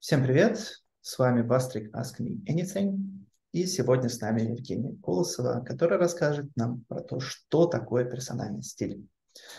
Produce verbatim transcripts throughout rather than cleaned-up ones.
Всем привет! С вами Бастрик Ask Me Anything. И сегодня с нами Евгения Колосова, которая расскажет нам про то, что такое персональный стиль.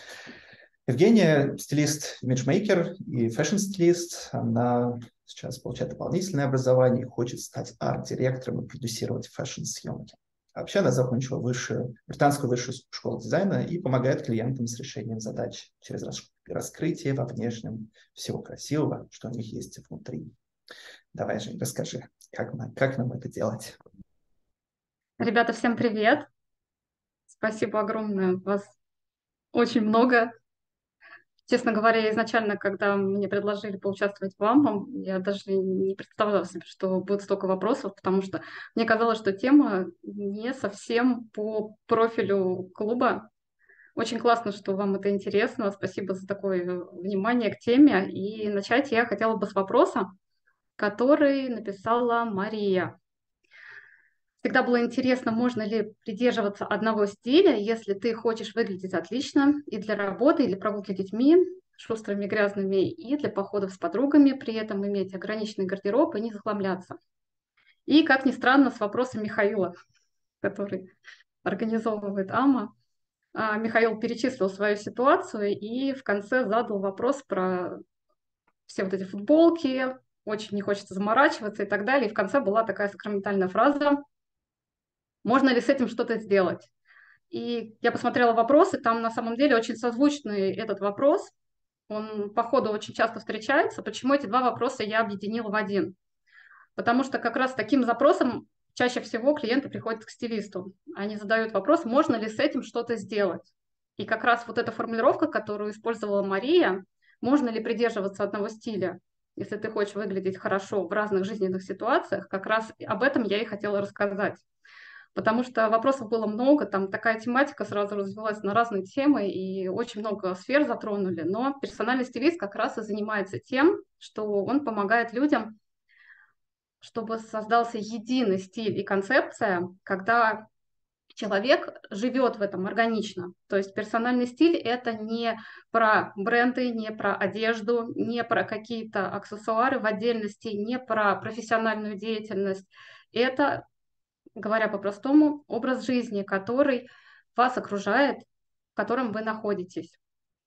Евгения стилист, имиджмейкер и фэшн-стилист. Она сейчас получает дополнительное образование и хочет стать арт-директором и продюсировать фэшн-съемки. А вообще она закончила высшую, британскую высшую школу дизайна и помогает клиентам с решением задач через раскрытие во внешнем всего красивого, что у них есть внутри. Давай, Жень, расскажи, как, мы, как нам это делать? Ребята, всем привет! Спасибо огромное, вас очень много. Честно говоря, изначально, когда мне предложили поучаствовать в АМА, я даже не представляла себе, что будет столько вопросов, потому что мне казалось, что тема не совсем по профилю клуба. Очень классно, что вам это интересно. Спасибо за такое внимание к теме. И начать я хотела бы с вопроса, который написала Мария. Всегда было интересно, можно ли придерживаться одного стиля, если ты хочешь выглядеть отлично и для работы, и для прогулки с детьми, шустрыми, грязными, и для походов с подругами, при этом иметь ограниченный гардероб и не захламляться. И, как ни странно, с вопросом Михаила, который организовывает АМА, а, Михаил перечислил свою ситуацию и в конце задал вопрос про все вот эти футболки, очень не хочется заморачиваться и так далее. И в конце была такая сакраментальная фраза: можно ли с этим что-то сделать? И я посмотрела вопросы, там на самом деле очень созвучный этот вопрос, он по ходу очень часто встречается. Почему эти два вопроса я объединила в один? Потому что как раз с таким запросом чаще всего клиенты приходят к стилисту. Они задают вопрос, можно ли с этим что-то сделать. И как раз вот эта формулировка, которую использовала Мария, можно ли придерживаться одного стиля, если ты хочешь выглядеть хорошо в разных жизненных ситуациях, как раз об этом я и хотела рассказать. Потому что вопросов было много, там такая тематика сразу развилась на разные темы, и очень много сфер затронули. Но персональный стилист как раз и занимается тем, что он помогает людям, чтобы создался единый стиль и концепция, когда человек живет в этом органично. То есть персональный стиль — это не про бренды, не про одежду, не про какие-то аксессуары в отдельности, не про профессиональную деятельность. Это, говоря по-простому, образ жизни, который вас окружает, в котором вы находитесь.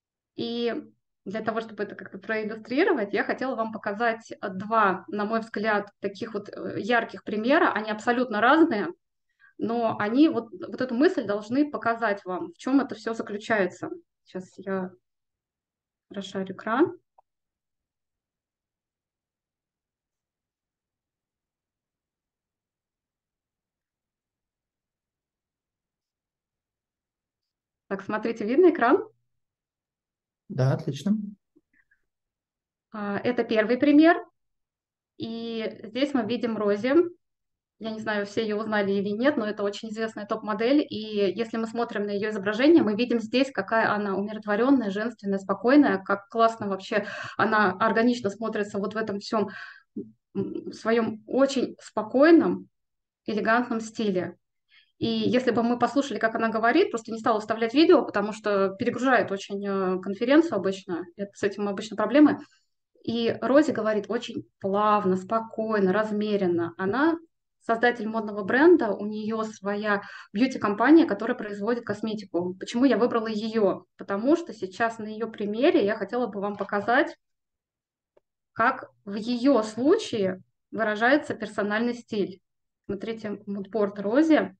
И для того, чтобы это как-то проиллюстрировать, я хотела вам показать два, на мой взгляд, таких вот э, ярких примера. Они абсолютно разные, но они вот, вот эту мысль должны показать вам, в чем это все заключается. Сейчас я расшарю экран. Так, смотрите, видно экран? Да, отлично. А, Это первый пример. И здесь мы видим Рози. Я не знаю, все ее узнали или нет, но это очень известная топ-модель. И если мы смотрим на ее изображение, мы видим здесь, какая она умиротворенная, женственная, спокойная, как классно вообще она органично смотрится вот в этом всем в своем очень спокойном, элегантном стиле. И если бы мы послушали, как она говорит, просто не стала вставлять видео, потому что перегружает очень э, конференцию обычно, это, с этим обычно проблемы. И Рози говорит очень плавно, спокойно, размеренно. Она создатель модного бренда, у нее своя бьюти-компания, которая производит косметику. Почему я выбрала ее? Потому что сейчас на ее примере я хотела бы вам показать, как в ее случае выражается персональный стиль. Смотрите, мудборд Рози.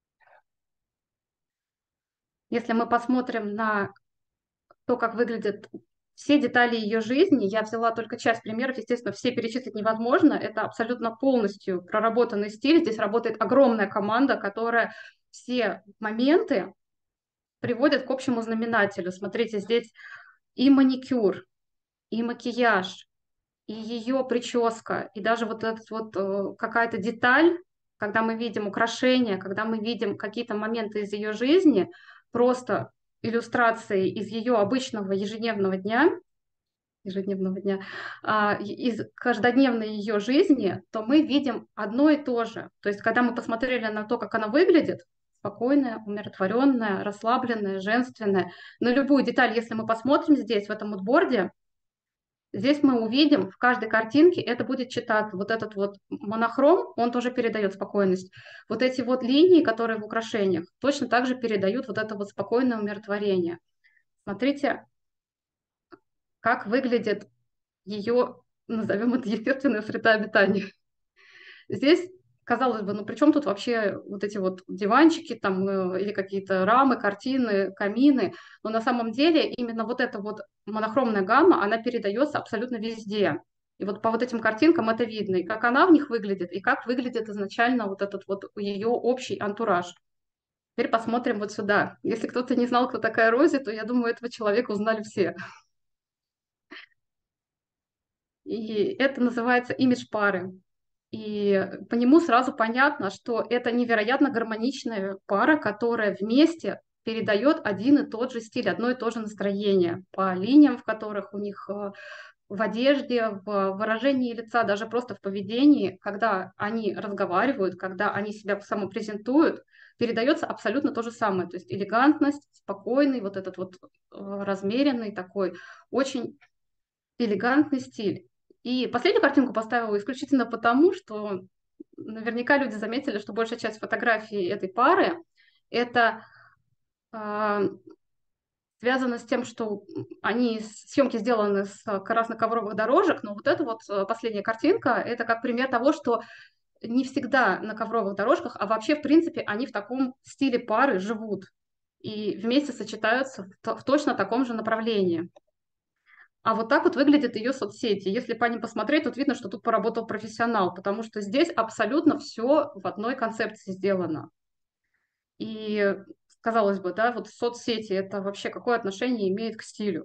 Если мы посмотрим на то, как выглядят все детали ее жизни, я взяла только часть примеров, естественно, все перечислить невозможно, это абсолютно полностью проработанный стиль, здесь работает огромная команда, которая все моменты приводит к общему знаменателю. Смотрите, здесь и маникюр, и макияж, и ее прическа, и даже вот этот вот э, какая-то деталь, когда мы видим украшения, когда мы видим какие-то моменты из ее жизни, просто иллюстрации из ее обычного ежедневного дня, ежедневного дня, а, из каждодневной ее жизни, то мы видим одно и то же. То есть, когда мы посмотрели на то, как она выглядит, спокойная, умиротворенная, расслабленная, женственная, на любую деталь, если мы посмотрим здесь, в этом мудборде, Здесь мы увидим в каждой картинке, это будет читаться. Вот этот вот монохром, он тоже передает спокойность. Вот эти вот линии, которые в украшениях, точно так же передают вот это вот спокойное умиротворение. Смотрите, как выглядит ее, назовем это, естественная среда обитания. Здесь, казалось бы, ну при чем тут вообще вот эти вот диванчики там э, или какие-то рамы, картины, камины, но на самом деле именно вот эта вот монохромная гамма, она передается абсолютно везде. И вот по вот этим картинкам это видно, и как она в них выглядит, и как выглядит изначально вот этот вот ее общий антураж. Теперь посмотрим вот сюда. Если кто-то не знал, кто такая Рози, то я думаю, этого человека узнали все. И это называется имидж пары. И по нему сразу понятно, что это невероятно гармоничная пара, которая вместе передает один и тот же стиль, одно и то же настроение по линиям, в которых у них э, в одежде, в выражении лица, даже просто в поведении, когда они разговаривают, когда они себя самопрезентуют, передается абсолютно то же самое. То есть элегантность, спокойный, вот этот вот э, размеренный такой, очень элегантный стиль. И последнюю картинку поставила исключительно потому, что наверняка люди заметили, что большая часть фотографий этой пары это э, связано с тем, что они съемки сделаны с красноковровых дорожек, но вот эта вот э, последняя картинка это как пример того, что не всегда на ковровых дорожках, а вообще в принципе они в таком стиле пары живут и вместе сочетаются в, в точно таком же направлении. А вот так вот выглядят ее соцсети. Если по ним посмотреть, тут видно, что тут поработал профессионал, потому что здесь абсолютно все в одной концепции сделано. И казалось бы, да, вот соцсети это вообще какое отношение имеет к стилю?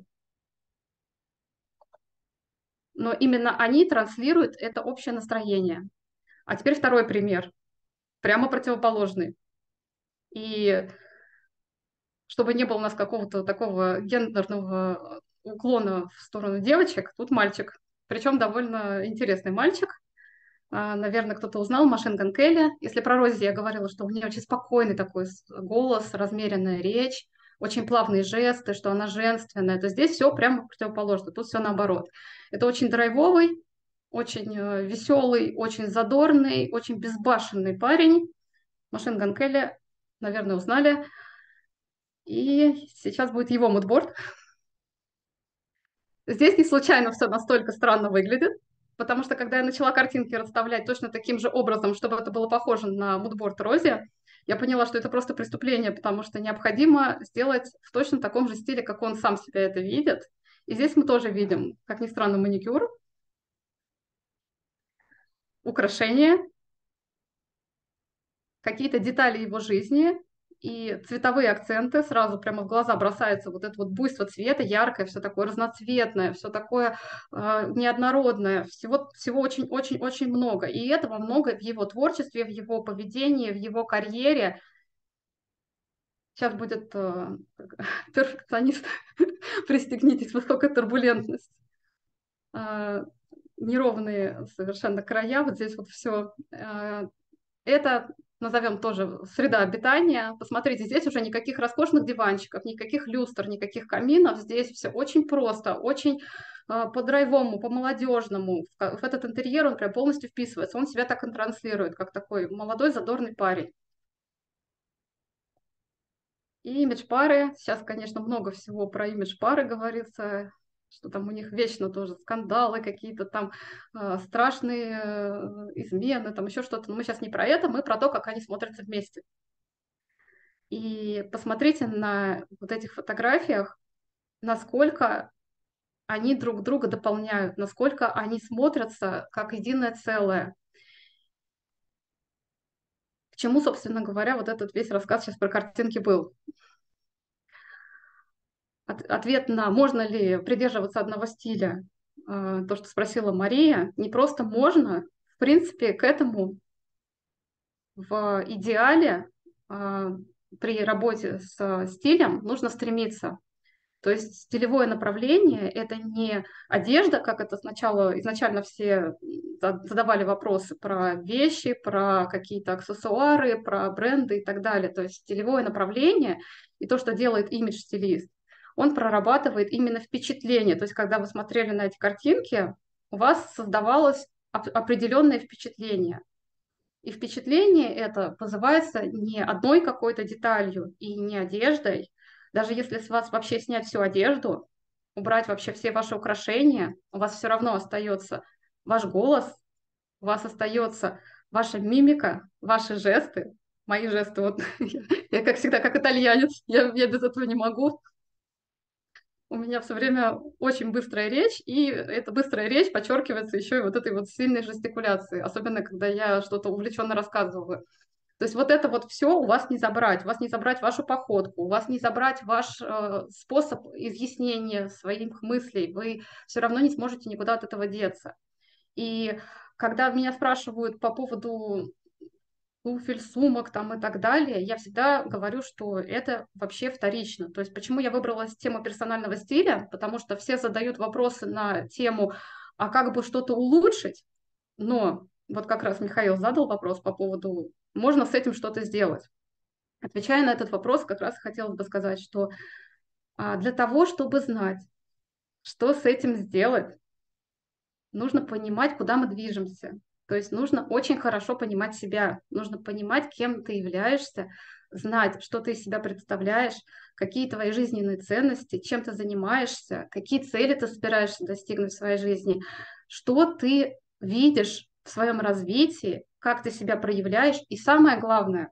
Но именно они транслируют это общее настроение. А теперь второй пример, прямо противоположный. И чтобы не было у нас какого-то такого гендерного уклона в сторону девочек, тут мальчик. Причем довольно интересный мальчик. А, наверное, кто-то узнал Машин Ган Келли. Если про Рози я говорила, что у нее очень спокойный такой голос, размеренная речь, очень плавные жесты, что она женственная, то здесь все прямо противоположно, тут все наоборот. Это очень драйвовый, очень веселый, очень задорный, очень безбашенный парень. Машин Ган Келли, наверное, узнали. И сейчас будет его мудборд. Здесь не случайно все настолько странно выглядит, потому что когда я начала картинки расставлять точно таким же образом, чтобы это было похоже на мудборд Рози, я поняла, что это просто преступление, потому что необходимо сделать в точно таком же стиле, как он сам себя это видит. И здесь мы тоже видим, как ни странно, маникюр, украшения, какие-то детали его жизни и цветовые акценты. Сразу прямо в глаза бросается вот это вот буйство цвета, яркое, все такое разноцветное, все такое э, неоднородное, всего, всего очень-очень-очень много. И этого много в его творчестве, в его поведении, в его карьере. Сейчас будет э, перфекционист, пристегнитесь, высокая турбулентность. Э, неровные совершенно края, вот здесь вот все. Э, это назовем тоже среда обитания. Посмотрите, здесь уже никаких роскошных диванчиков, никаких люстр, никаких каминов. Здесь все очень просто, очень э, по-драйвому, по-молодежному. В, в этот интерьер он прям полностью вписывается. Он себя так и транслирует, как такой молодой задорный парень. И имидж пары. Сейчас, конечно, много всего про имидж пары говорится, что там у них вечно тоже скандалы какие-то там, э, страшные э, измены, там еще что-то. Но мы сейчас не про это, мы про то, как они смотрятся вместе. И посмотрите на вот этих фотографиях, насколько они друг друга дополняют, насколько они смотрятся как единое целое. К чему, собственно говоря, вот этот весь рассказ сейчас про картинки был. От, ответ на можно ли придерживаться одного стиля, э, то, что спросила Мария, не просто можно, в принципе, к этому в идеале э, при работе с стилем нужно стремиться. То есть стилевое направление – это не одежда, как это сначала, изначально все задавали вопросы про вещи, про какие-то аксессуары, про бренды и так далее. То есть стилевое направление и то, что делает имидж-стилист, он прорабатывает именно впечатление. То есть, когда вы смотрели на эти картинки, у вас создавалось оп- определенное впечатление. И впечатление это вызывается не одной какой-то деталью и не одеждой. Даже если с вас вообще снять всю одежду, убрать вообще все ваши украшения, у вас все равно остается ваш голос, у вас остается ваша мимика, ваши жесты, мои жесты. Вот я, как всегда, как итальянец, я, я без этого не могу. У меня все время очень быстрая речь, и эта быстрая речь подчеркивается еще и вот этой вот сильной жестикуляцией, особенно когда я что-то увлеченно рассказываю. То есть вот это вот все у вас не забрать, у вас не забрать вашу походку, у вас не забрать ваш э, способ изъяснения своих мыслей, вы все равно не сможете никуда от этого деться. И когда меня спрашивают по поводу туфель, сумок там и так далее, я всегда говорю, что это вообще вторично. То есть почему я выбрала тему персонального стиля? Потому что все задают вопросы на тему, а как бы что-то улучшить? Но вот как раз Михаил задал вопрос по поводу, можно с этим что-то сделать. Отвечая на этот вопрос, как раз хотелось бы сказать, что а, для того, чтобы знать, что с этим сделать, нужно понимать, куда мы движемся. То есть нужно очень хорошо понимать себя, нужно понимать, кем ты являешься, знать, что ты из себя представляешь, какие твои жизненные ценности, чем ты занимаешься, какие цели ты собираешься достигнуть в своей жизни, что ты видишь в своем развитии, как ты себя проявляешь, и самое главное,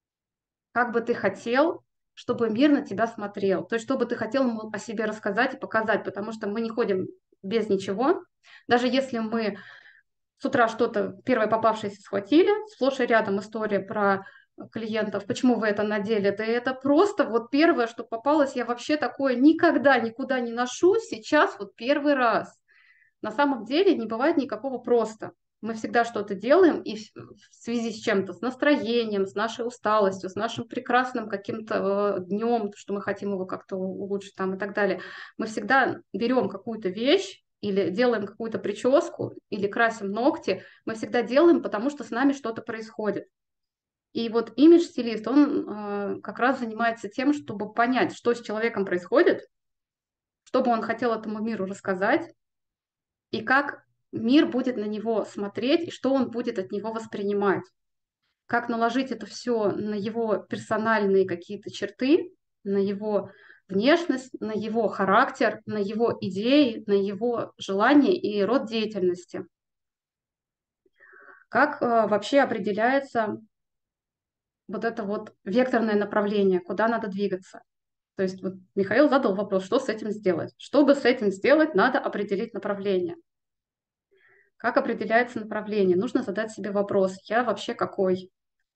как бы ты хотел, чтобы мир на тебя смотрел, то есть что бы ты хотел ему о себе рассказать и показать, потому что мы не ходим без ничего, даже если мы с утра что-то первое попавшееся схватили, сплошь и рядом история про клиентов, почему вы это надели, да это просто вот первое, что попалось, я вообще такое никогда никуда не ношу, сейчас вот первый раз. На самом деле не бывает никакого просто. Мы всегда что-то делаем, и в связи с чем-то, с настроением, с нашей усталостью, с нашим прекрасным каким-то днем, что мы хотим его как-то улучшить там и так далее, мы всегда берем какую-то вещь, или делаем какую-то прическу, или красим ногти, мы всегда делаем, потому что с нами что-то происходит. И вот имидж-стилист, он э, как раз занимается тем, чтобы понять, что с человеком происходит, что бы он хотел этому миру рассказать, и как мир будет на него смотреть, и что он будет от него воспринимать. Как наложить это все на его персональные какие-то черты, на его внешность, на его характер, на его идеи, на его желания и род деятельности. Как э, вообще определяется вот это вот векторное направление, куда надо двигаться. То есть вот Михаил задал вопрос, что с этим сделать. Чтобы с этим сделать, надо определить направление. Как определяется направление? Нужно задать себе вопрос, я вообще какой?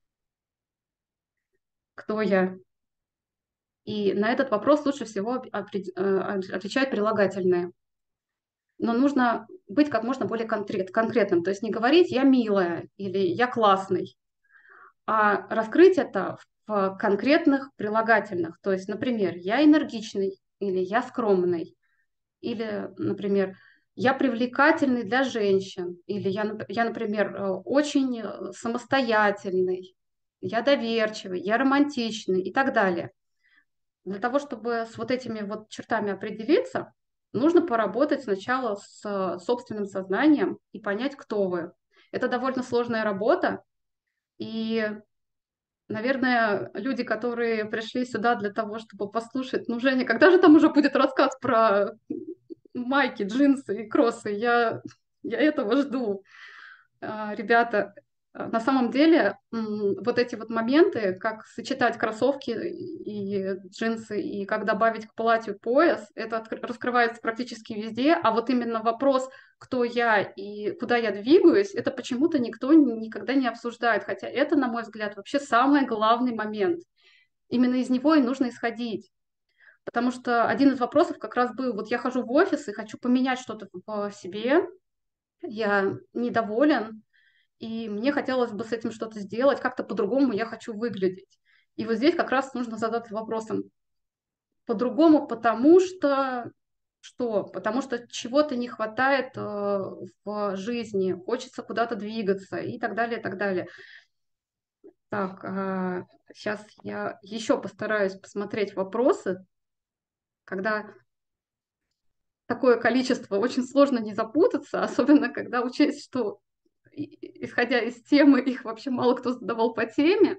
Кто я? И на этот вопрос лучше всего отвечать прилагательные. Но нужно быть как можно более конкрет, конкретным. То есть не говорить «я милая» или «я классный», а раскрыть это в конкретных прилагательных. То есть, например, «я энергичный» или «я скромный», или, например, «я привлекательный для женщин», или «я, я например, очень самостоятельный», «я доверчивый», «я романтичный» и так далее. Для того, чтобы с вот этими вот чертами определиться, нужно поработать сначала с собственным сознанием и понять, кто вы. Это довольно сложная работа, и, наверное, люди, которые пришли сюда для того, чтобы послушать, ну, Женя, когда же там уже будет рассказ про майки, джинсы и кроссы? Я, я этого жду. А, Ребята, а, на самом деле м, вот эти вот моменты, как сочетать кроссовки и джинсы, и как добавить к платью пояс, это откр- раскрывается практически везде, а вот именно вопрос, кто я и куда я двигаюсь, это почему-то никто ни- никогда не обсуждает, хотя это, на мой взгляд, вообще самый главный момент. Именно из него и нужно исходить. Потому что один из вопросов как раз был, вот я хожу в офис и хочу поменять что-то в себе, я недоволен, и мне хотелось бы с этим что-то сделать, как-то по-другому я хочу выглядеть. И вот здесь как раз нужно задаться вопросом, по-другому, потому что что? Потому что чего-то не хватает э, в жизни, хочется куда-то двигаться и так далее, и так далее. Так, э, сейчас я еще постараюсь посмотреть вопросы. Когда такое количество, очень сложно не запутаться, особенно когда учесть, что, исходя из темы, их вообще мало кто задавал по теме.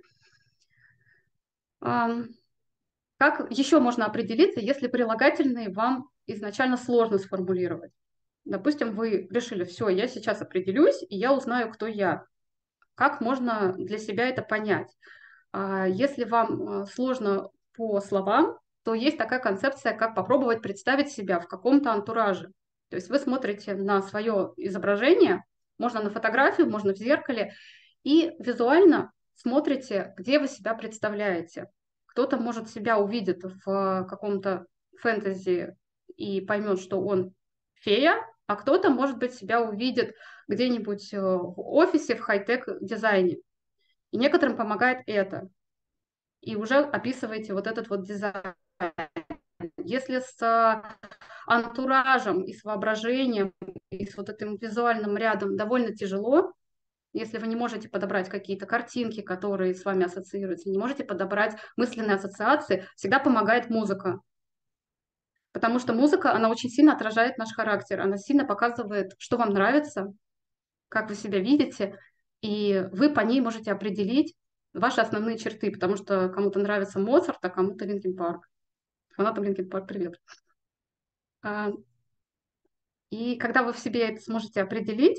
Как еще можно определиться, если прилагательные вам изначально сложно сформулировать? Допустим, вы решили, все, я сейчас определюсь, и я узнаю, кто я. Как можно для себя это понять? Если вам сложно по словам, то есть такая концепция, как попробовать представить себя в каком-то антураже. То есть вы смотрите на свое изображение, можно на фотографию, можно в зеркале, и визуально смотрите, где вы себя представляете. Кто-то, может, себя увидит в каком-то фэнтези и поймет, что он фея, а кто-то, может быть, себя увидит где-нибудь в офисе, в хай-тек дизайне. И некоторым помогает это. И уже описываете вот этот вот дизайн. Если с антуражем и с воображением, и с вот этим визуальным рядом довольно тяжело, если вы не можете подобрать какие-то картинки, которые с вами ассоциируются, не можете подобрать мысленные ассоциации, всегда помогает музыка. Потому что музыка, она очень сильно отражает наш характер, она сильно показывает, что вам нравится, как вы себя видите, и вы по ней можете определить ваши основные черты, потому что кому-то нравится Моцарт, а кому-то Линкин Парк. Фанатам Линкин Парк привет. И когда вы в себе это сможете определить,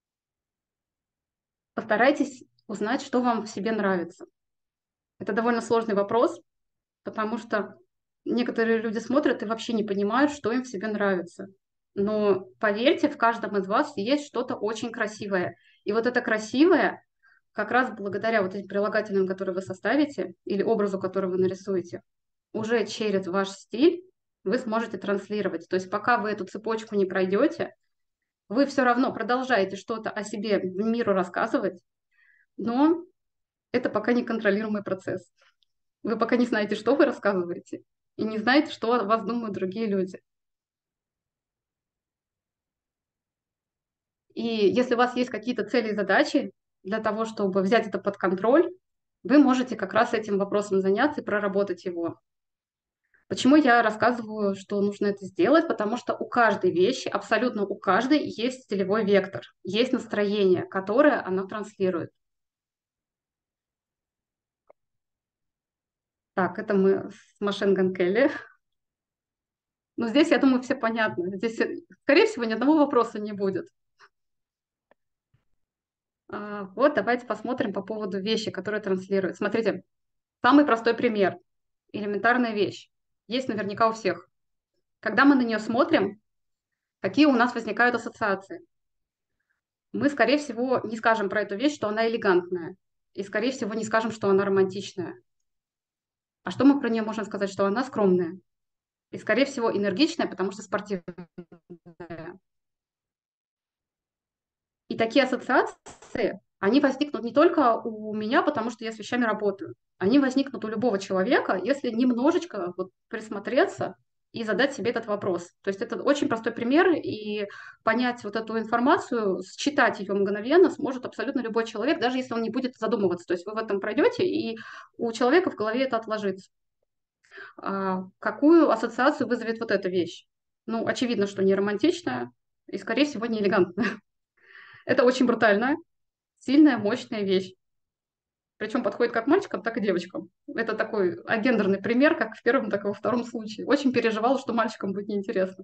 постарайтесь узнать, что вам в себе нравится. Это довольно сложный вопрос, потому что некоторые люди смотрят и вообще не понимают, что им в себе нравится. Но поверьте, в каждом из вас есть что-то очень красивое. И вот это красивое, как раз благодаря вот этим прилагательным, которые вы составите, или образу, который вы нарисуете, уже через ваш стиль вы сможете транслировать. То есть пока вы эту цепочку не пройдете, вы все равно продолжаете что-то о себе миру рассказывать, но это пока не контролируемый процесс. Вы пока не знаете, что вы рассказываете, и не знаете, что о вас думают другие люди. И если у вас есть какие-то цели и задачи для того, чтобы взять это под контроль, вы можете как раз этим вопросом заняться и проработать его. Почему я рассказываю, что нужно это сделать? Потому что у каждой вещи, абсолютно у каждой, есть стилевой вектор, есть настроение, которое она транслирует. Так, это мы с Machine Gun Kelly. Но здесь, я думаю, все понятно. Здесь, скорее всего, ни одного вопроса не будет. А, вот, давайте посмотрим по поводу вещи, которые транслируют. Смотрите, самый простой пример. Элементарная вещь. Есть наверняка у всех. Когда мы на нее смотрим, какие у нас возникают ассоциации? Мы, скорее всего, не скажем про эту вещь, что она элегантная. И, скорее всего, не скажем, что она романтичная. А что мы про нее можем сказать? Что она скромная. И, скорее всего, энергичная, потому что спортивная. И такие ассоциации, они возникнут не только у меня, потому что я с вещами работаю. Они возникнут у любого человека, если немножечко вот присмотреться и задать себе этот вопрос. То есть это очень простой пример, и понять вот эту информацию, считать ее мгновенно сможет абсолютно любой человек, даже если он не будет задумываться. То есть вы в этом пройдете, и у человека в голове это отложится. А какую ассоциацию вызовет вот эта вещь? Ну, очевидно, что не романтичная и, скорее всего, не элегантная. Это очень брутальная, сильная, мощная вещь. Причем подходит как мальчикам, так и девочкам. Это такой агендерный пример, как в первом, так и во втором случае. Очень переживала, что мальчикам будет неинтересно.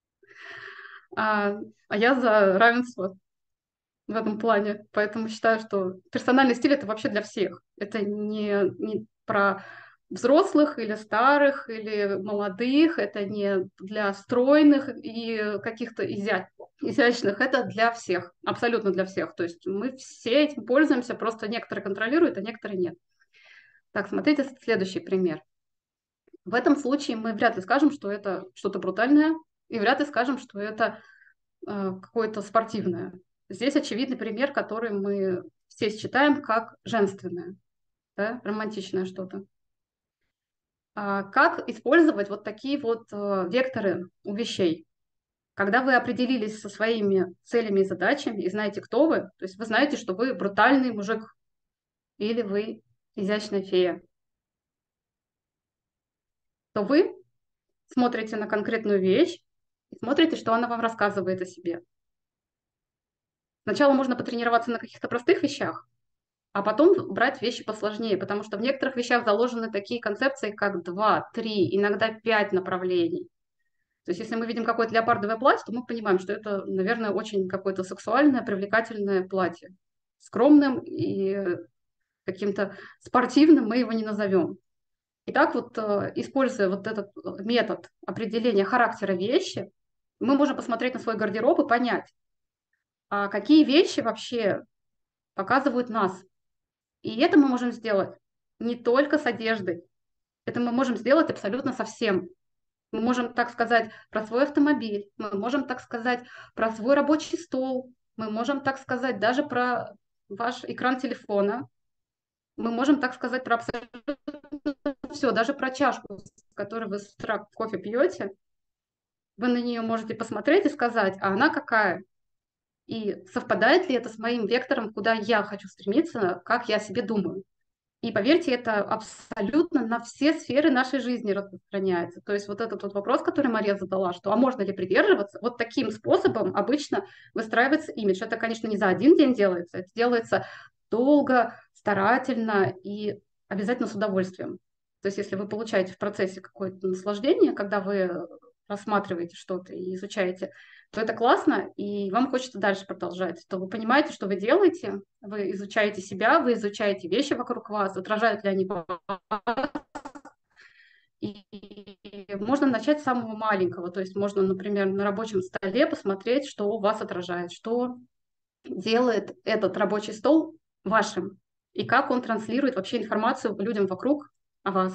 А, а я за равенство в этом плане. Поэтому считаю, что персональный стиль — это вообще для всех. Это не, не про взрослых или старых, или молодых. Это не для стройных и каких-то изя... изящных. Это для всех. Абсолютно для всех. То есть мы все этим пользуемся, просто некоторые контролируют, а некоторые нет. Так, смотрите следующий пример. В этом случае мы вряд ли скажем, что это что-то брутальное, и вряд ли скажем, что это э, какое-то спортивное. Здесь очевидный пример, который мы все считаем как женственное, да, романтичное что-то. А как использовать вот такие вот э, векторы у вещей? Когда вы определились со своими целями и задачами и знаете, кто вы, то есть вы знаете, что вы брутальный мужик или вы изящная фея, то вы смотрите на конкретную вещь и смотрите, что она вам рассказывает о себе. Сначала можно потренироваться на каких-то простых вещах, а потом брать вещи посложнее, потому что в некоторых вещах заложены такие концепции, как два, три, иногда пять направлений. То есть если мы видим какое-то леопардовое платье, то мы понимаем, что это, наверное, очень какое-то сексуальное, привлекательное платье. Скромным и каким-то спортивным мы его не назовем. И так вот, э, используя вот этот э, метод определения характера вещи, мы можем посмотреть на свой гардероб и понять, а какие вещи вообще показывают нас. И это мы можем сделать не только с одеждой, это мы можем сделать абсолютно со всем. Мы можем так сказать про свой автомобиль, мы можем так сказать про свой рабочий стол, мы можем так сказать даже про ваш экран телефона, мы можем так сказать про абсолютно все, даже про чашку, с которой вы с утра кофе пьете. Вы на нее можете посмотреть и сказать, а она какая? И совпадает ли это с моим вектором, куда я хочу стремиться, как я о себе думаю? И поверьте, это абсолютно на все сферы нашей жизни распространяется. То есть вот этот вот вопрос, который Мария задала, что а можно ли придерживаться, вот таким способом обычно выстраивается имидж. Это, конечно, не за один день делается, это делается долго, старательно и обязательно с удовольствием. То есть если вы получаете в процессе какое-то наслаждение, когда вы рассматриваете что-то и изучаете, то это классно, и вам хочется дальше продолжать, то вы понимаете, что вы делаете, вы изучаете себя, вы изучаете вещи вокруг вас, отражают ли они вас, и можно начать с самого маленького, то есть можно, например, на рабочем столе посмотреть, что у вас отражает, что делает этот рабочий стол вашим, и как он транслирует вообще информацию людям вокруг о вас.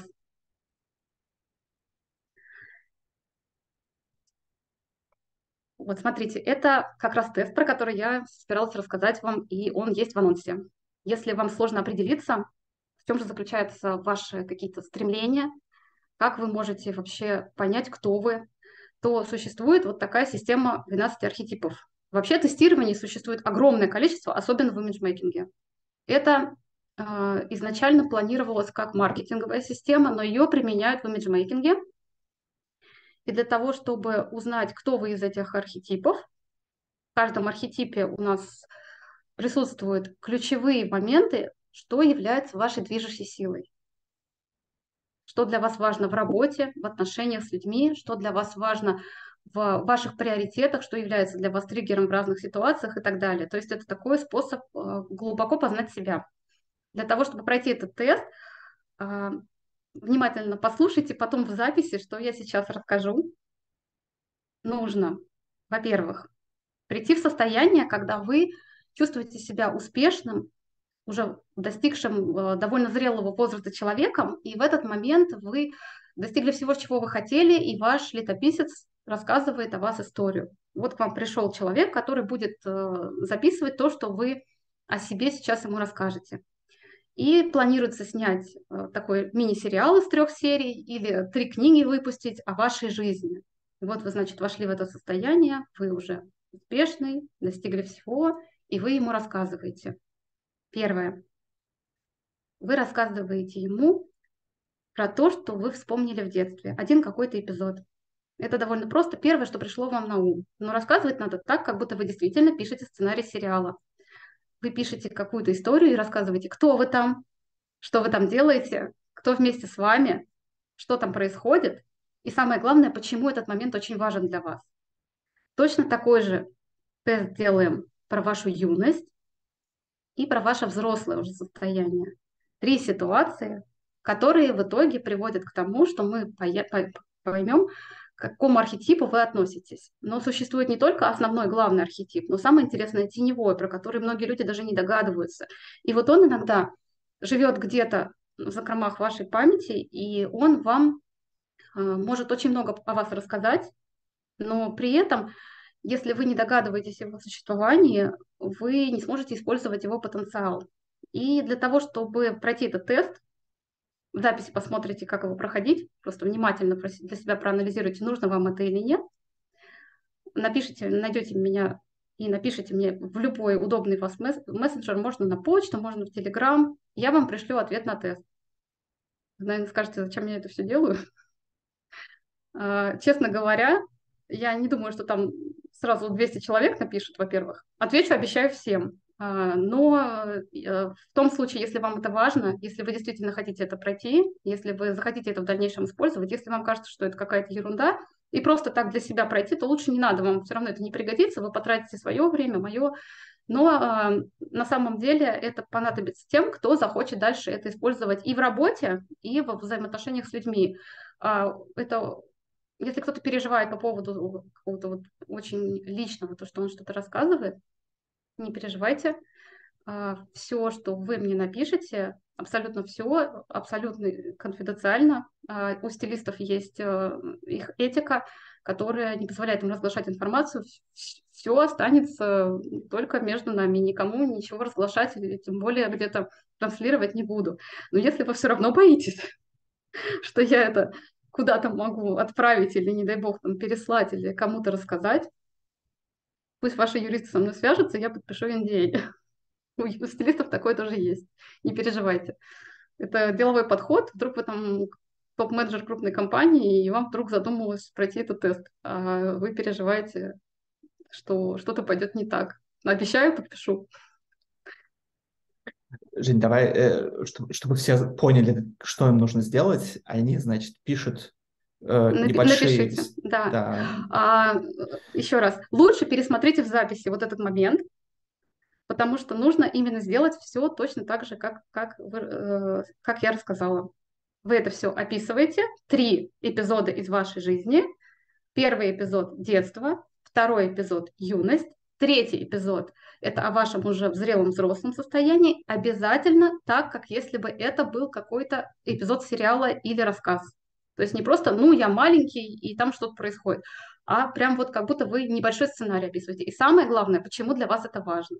Вот смотрите, это как раз тест, про который я собиралась рассказать вам, и он есть в анонсе. Если вам сложно определиться, в чем же заключаются ваши какие-то стремления, как вы можете вообще понять, кто вы, то существует вот такая система двенадцати архетипов. Вообще тестирований существует огромное количество, особенно в имиджмейкинге. Это э, изначально планировалось как маркетинговая система, но ее применяют в имиджмейкинге. И для того, чтобы узнать, кто вы из этих архетипов, в каждом архетипе у нас присутствуют ключевые моменты, что является вашей движущей силой. Что для вас важно в работе, в отношениях с людьми, что для вас важно в ваших приоритетах, что является для вас триггером в разных ситуациях и так далее. То есть это такой способ э, глубоко познать себя. Для того, чтобы пройти этот тест, э, внимательно послушайте потом в записи, что я сейчас расскажу. Нужно, во-первых, прийти в состояние, когда вы чувствуете себя успешным, уже достигшим э, довольно зрелого возраста человеком, и в этот момент вы достигли всего, чего вы хотели, и ваш летописец рассказывает о вас историю. Вот к вам пришел человек, который будет э, записывать то, что вы о себе сейчас ему расскажете. И планируется снять э, такой мини-сериал из трех серий или три книги выпустить о вашей жизни. И вот вы, значит, вошли в это состояние, вы уже успешный, достигли всего, и вы ему рассказываете. Первое. Вы рассказываете ему про то, что вы вспомнили в детстве. Один какой-то эпизод. Это довольно просто. Первое, что пришло вам на ум. Но рассказывать надо так, как будто вы действительно пишете сценарий сериала. Вы пишете какую-то историю и рассказываете, кто вы там, что вы там делаете, кто вместе с вами, что там происходит. И самое главное, почему этот момент очень важен для вас. Точно такой же тест делаем про вашу юность и про ваше взрослое уже состояние. Три ситуации, которые в итоге приводят к тому, что мы поймем, к какому архетипу вы относитесь. Но существует не только основной главный архетип, но самое интересное теневой, про который многие люди даже не догадываются. И вот он иногда живет где-то в закромах вашей памяти, и он вам э, может очень много о вас рассказать, но при этом, если вы не догадываетесь о его существовании, вы не сможете использовать его потенциал. И для того, чтобы пройти этот тест, в записи посмотрите, как его проходить, просто внимательно для себя проанализируйте, нужно вам это или нет. Напишите, найдете меня и напишите мне в любой удобный вас мессенджер, можно на почту, можно в Телеграм. Я вам пришлю ответ на тест. Наверное, скажете, зачем я это все делаю? А, Честно говоря, я не думаю, что там сразу двести человек напишут, во-первых. Отвечу, обещаю всем. А, Но э, в том случае, если вам это важно, если вы действительно хотите это пройти, если вы захотите это в дальнейшем использовать, если вам кажется, что это какая-то ерунда, и просто так для себя пройти, то лучше не надо, вам все равно это не пригодится, вы потратите свое время, мое. Но а, на самом деле это понадобится тем, кто захочет дальше это использовать и в работе, и во взаимоотношениях с людьми. А, Это если кто-то переживает по поводу какого-то вот очень личного, то, что он что-то рассказывает, не переживайте. Все, что вы мне напишете, абсолютно все, абсолютно конфиденциально. А, У стилистов есть э, их этика, которая не позволяет им разглашать информацию. Все останется только между нами. Никому ничего разглашать, или тем более где-то транслировать не буду. Но если вы все равно боитесь, что я это куда-то могу отправить или, не дай бог, там, переслать или кому-то рассказать, пусть ваши юристы со мной свяжутся, я подпишу эн ди эй. У у стилистов такое тоже есть. Не переживайте. Это деловой подход. Вдруг вы там топ-менеджер крупной компании, и вам вдруг задумалось пройти этот тест, а вы переживаете, что что-то пойдет не так. Обещаю, подпишу. Жень, давай, э, чтобы, чтобы все поняли, что им нужно сделать, они, значит, пишут э, Напи- небольшие... Напишите, да. Да, А, еще раз, лучше пересмотрите в записи вот этот момент, потому что нужно именно сделать все точно так же, как, как, вы, э, как я рассказала. Вы это все описываете. Три эпизода из вашей жизни. Первый эпизод – детство, второй эпизод – юность, третий эпизод – это о вашем уже зрелом взрослом состоянии, обязательно так, как если бы это был какой-то эпизод сериала или рассказ. То есть не просто «ну, я маленький, и там что-то происходит», а прям вот как будто вы небольшой сценарий описываете. И самое главное, почему для вас это важно.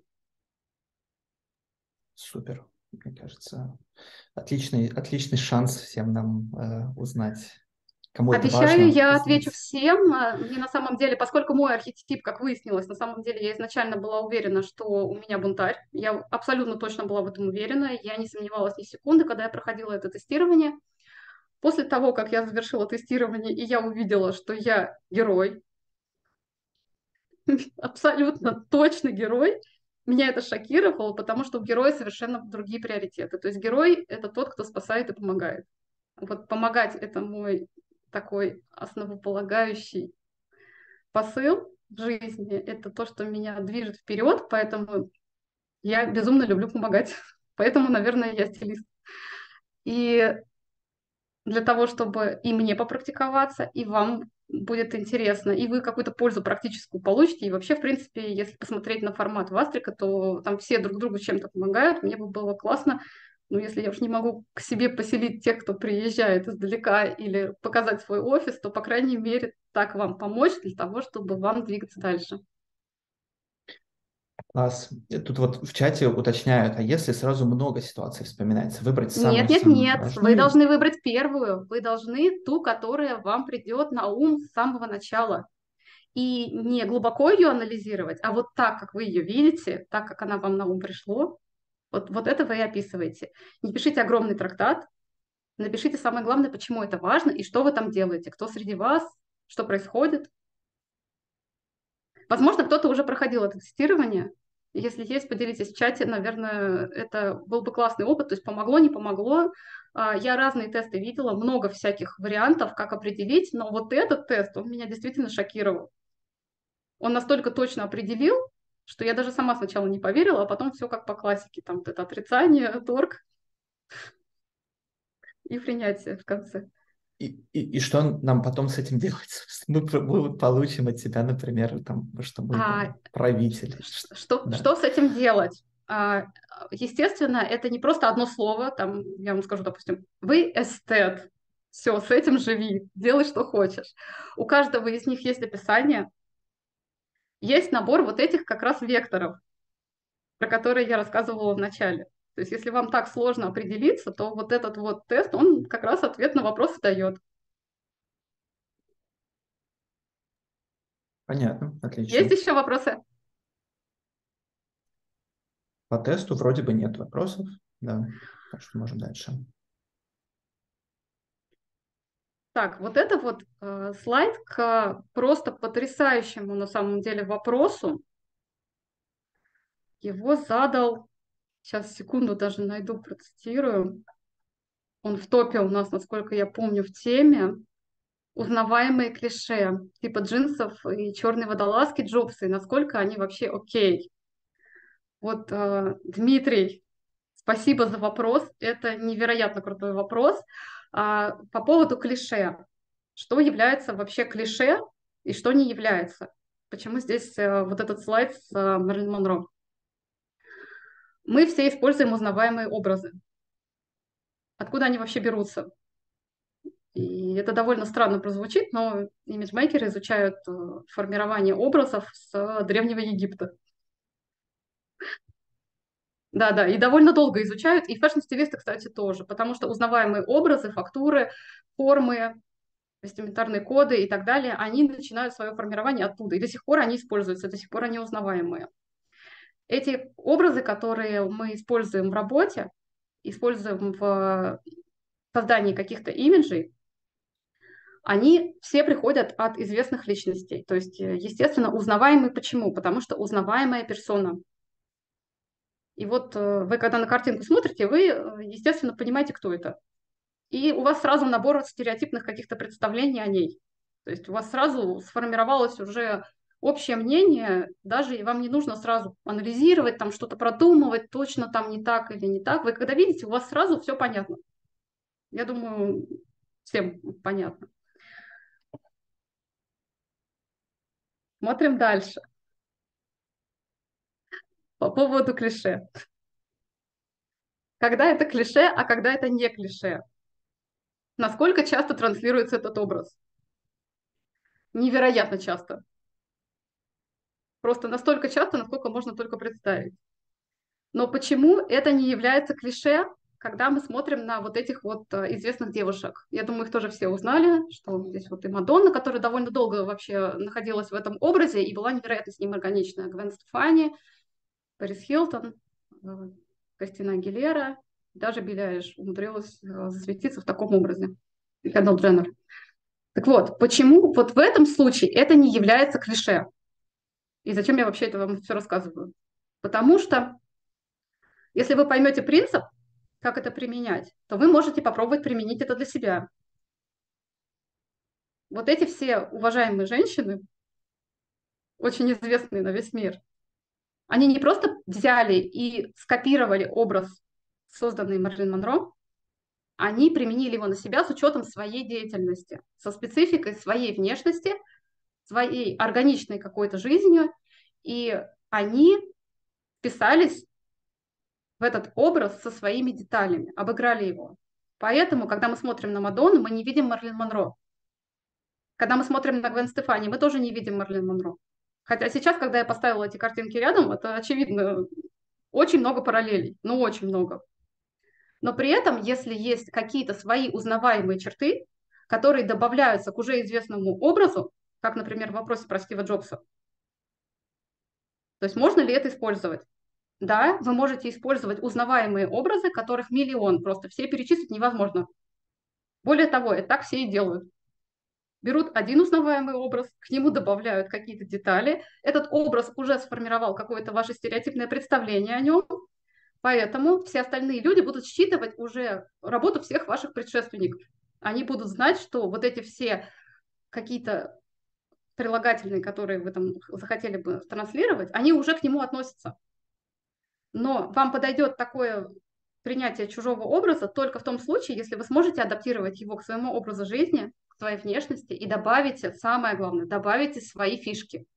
супер. Мне кажется, отличный, отличный шанс всем нам э, узнать, кому это Обещаю, важно, я отвечу узнать. всем. А, Мне на самом деле, поскольку мой архетип, как выяснилось, на самом деле я изначально была уверена, что у меня бунтарь. Я абсолютно точно была в этом уверена. Я не сомневалась ни секунды, когда я проходила это тестирование. После того, как я завершила тестирование, и я увидела, что я герой, абсолютно точно герой, меня это шокировало, потому что у героя совершенно другие приоритеты. То есть герой — это тот, кто спасает и помогает. Вот помогать — это мой такой основополагающий посыл в жизни, это то, что меня движет вперед, поэтому я безумно люблю помогать. Поэтому, наверное, я стилист. И для того, чтобы и мне попрактиковаться, и вам будет интересно, и вы какую-то пользу практическую получите. И вообще, в принципе, если посмотреть на формат Вастрика, то там все друг другу чем-то помогают. Мне бы было классно, ну, если я уж не могу к себе поселить тех, кто приезжает издалека, или показать свой офис, то, по крайней мере, так вам помочь для того, чтобы вам двигаться дальше. Класс. И тут вот в чате уточняют, а если сразу много ситуаций вспоминается, выбрать Нет, нет, самую-самую нет. Вы важную? должны выбрать первую. Вы должны ту, которая вам придет на ум с самого начала. И не глубоко ее анализировать, а вот так, как вы ее видите, так, как она вам на ум пришло, вот, вот это вы и описываете. Не пишите огромный трактат, напишите самое главное, почему это важно и что вы там делаете, кто среди вас, что происходит. Возможно, кто-то уже проходил это тестирование. Если есть, поделитесь в чате. Наверное, это был бы классный опыт. То есть помогло, не помогло. А, Я разные тесты видела, много всяких вариантов, как определить. Но вот этот тест, он меня действительно шокировал. Он настолько точно определил, что я даже сама сначала не поверила, а потом все как по классике. Там вот это отрицание, торг и принятие в конце. И, и, и что нам потом с этим делать? Собственно, Мы, п- мы получим от тебя, например, там, что мы А там правитель. Ш- ш- что, Да, что с этим делать? А, Естественно, это не просто одно слово, там, я вам скажу, допустим, вы эстет, все, с этим живи, делай, что хочешь. У каждого из них есть описание, есть набор вот этих как раз векторов, про которые я рассказывала в начале. То есть, если вам так сложно определиться, то вот этот вот тест, он как раз ответ на вопрос дает. понятно, Есть отлично. еще вопросы? По тесту вроде бы нет вопросов, да, так что можем дальше. Так, вот это вот э, слайд к просто потрясающему на самом деле вопросу. Его задал, сейчас секунду даже найду, процитирую. Он в топе у нас, насколько я помню, в теме. Узнаваемые клише, типа джинсов и черной водолазки Джобса, и насколько они вообще окей. Вот, э, Дмитрий, спасибо за вопрос. Это невероятно крутой вопрос. А, по поводу клише. Что является вообще клише и что не является? Почему здесь э, вот этот слайд с э, Мэрилин Монро? Мы все используем узнаваемые образы. Откуда они вообще берутся? И это довольно странно прозвучит, но имиджмейкеры изучают э, формирование образов с Древнего Египта. Да-да, и довольно долго изучают, и фэшн-стилисты, кстати, тоже, потому что узнаваемые образы, фактуры, формы, вестиментарные коды и так далее, они начинают свое формирование оттуда, и до сих пор они используются, до сих пор они узнаваемые. Эти образы, которые мы используем в работе, используем в создании каких-то имиджей, они все приходят от известных личностей. То есть, естественно, узнаваемый почему? Потому что узнаваемая персона. И вот э, вы, когда на картинку смотрите, вы, э, естественно, понимаете, кто это. И у вас сразу набор стереотипных каких-то представлений о ней. То есть у вас сразу сформировалось уже общее мнение, даже и вам не нужно сразу анализировать, там что-то продумывать, точно там не так или не так. Вы когда видите, у вас сразу все понятно. Я думаю, всем понятно. Смотрим дальше. По поводу клише. Когда это клише, а когда это не клише? Насколько часто транслируется этот образ? Невероятно часто. Просто настолько часто, насколько можно только представить. Но почему это не является клише, когда мы смотрим на вот этих вот э, известных девушек? Я думаю, их тоже все узнали, что здесь вот и Мадонна, которая довольно долго вообще находилась в этом образе и была невероятно с ним органичная. Гвен Стефани, Пэрис Хилтон, э, Кристина Агилера, даже Билли Айлиш умудрилась э, засветиться в таком образе. И Кендалл Дженнер. Так вот, почему вот в этом случае это не является клише? И зачем я вообще это вам все рассказываю? Потому что если вы поймете принцип, как это применять, то вы можете попробовать применить это для себя. Вот эти все уважаемые женщины, очень известные на весь мир, они не просто взяли и скопировали образ, созданный Мэрилин Монро, они применили его на себя с учетом своей деятельности, со спецификой своей внешности, своей органичной какой-то жизнью, и они вписались в этот образ со своими деталями, обыграли его. Поэтому, когда мы смотрим на Мадонну, мы не видим Мэрилин Монро. Когда мы смотрим на Гвен Стефани, мы тоже не видим Мэрилин Монро. Хотя сейчас, когда я поставила эти картинки рядом, это очевидно, очень много параллелей, ну очень много. Но при этом, если есть какие-то свои узнаваемые черты, которые добавляются к уже известному образу, как, например, в вопросе про Стива Джобса, то есть можно ли это использовать? Да, вы можете использовать узнаваемые образы, которых миллион, просто все перечислить невозможно. Более того, это так все и делают. Берут один узнаваемый образ, к нему добавляют какие-то детали. Этот образ уже сформировал какое-то ваше стереотипное представление о нем, поэтому все остальные люди будут считывать уже работу всех ваших предшественников. Они будут знать, что вот эти все какие-то прилагательные, которые вы там захотели бы транслировать, они уже к нему относятся. Но вам подойдет такое принятие чужого образа только в том случае, если вы сможете адаптировать его к своему образу жизни, к своей внешности и добавите, самое главное, добавите свои фишки.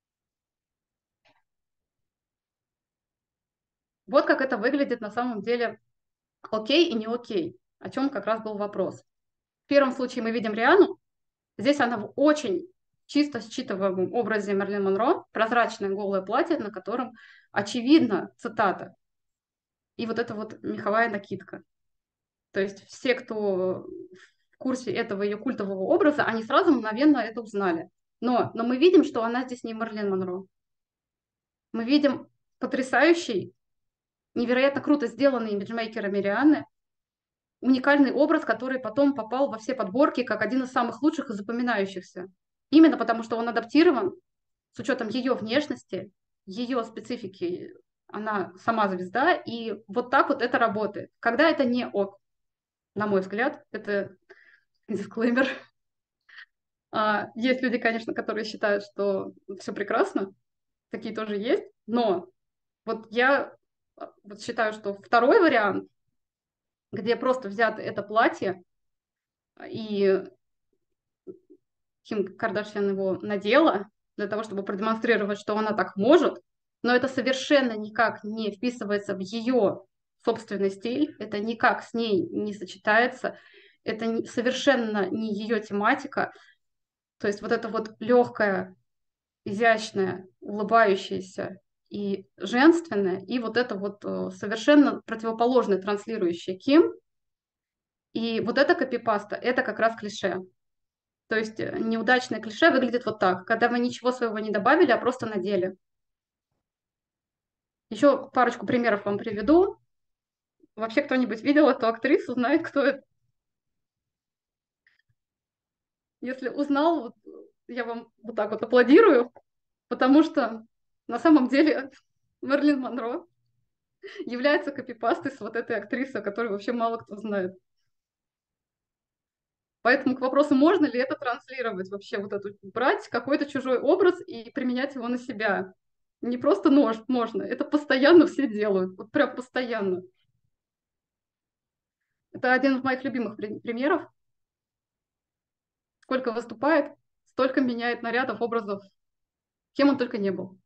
Вот как это выглядит на самом деле окей и не окей, о чем как раз был вопрос. В первом случае мы видим Риану. Здесь она в очень чисто считываемом образе Мэрилин Монро, прозрачное голое платье, на котором очевидно цитата. И вот эта вот меховая накидка. То есть все, кто в курсе этого ее культового образа, они сразу мгновенно это узнали. Но, но мы видим, что она здесь не Мэрилин Монро. Мы видим потрясающий, невероятно круто сделанный имиджмейкерами Рианы уникальный образ, который потом попал во все подборки как один из самых лучших и запоминающихся. Именно потому, что он адаптирован с учетом ее внешности, ее специфики, она сама звезда, и вот так вот это работает. Когда это не ок, на мой взгляд, это дисклеймер. А, есть люди, конечно, которые считают, что все прекрасно, такие тоже есть, но вот я а, вот считаю, что второй вариант, где просто взято это платье, и Ким Кардашьян его надела для того, чтобы продемонстрировать, что она так может, но это совершенно никак не вписывается в ее собственный стиль, это никак с ней не сочетается, это не, совершенно не ее тематика. То есть вот это вот легкое, изящное, улыбающееся и женственное, и вот это вот э, совершенно противоположное транслирующее Ким, и вот это копипаста, это как раз клише. То есть э, неудачное клише выглядит вот так, когда вы ничего своего не добавили, а просто надели. Еще парочку примеров вам приведу. Вообще кто-нибудь видел эту актрису, знает, кто это? Если узнал, вот, я вам вот так вот аплодирую, потому что на самом деле Мерлин Монро является копипастой с вот этой актрисой, которую вообще мало кто знает. Поэтому к вопросу, можно ли это транслировать вообще, вот эту, брать какой-то чужой образ и применять его на себя. Не просто нож, можно, это постоянно все делают, вот прям постоянно. Это один из моих любимых примеров. Сколько выступает, столько меняет нарядов, образов, кем он только не был.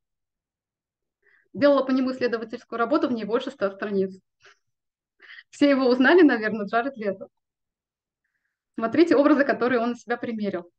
Делала по нему исследовательскую работу, в ней больше ста страниц. Все его узнали, наверное, Джаред Лето. Смотрите образы, которые он на себя примерил.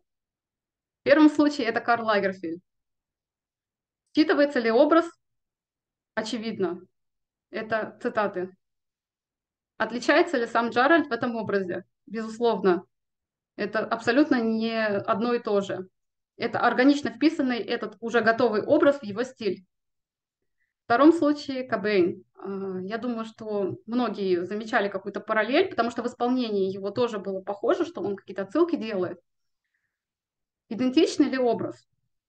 В первом случае это Карл Лагерфельд. Считывается ли образ? Очевидно. Это цитаты. Отличается ли сам Джаральд в этом образе? Безусловно. Это абсолютно не одно и то же. Это органично вписанный этот уже готовый образ в его стиль. В втором случае Кобейн. Я думаю, что многие замечали какую-то параллель, потому что в исполнении его тоже было похоже, что он какие-то отсылки делает. Идентичный ли образ?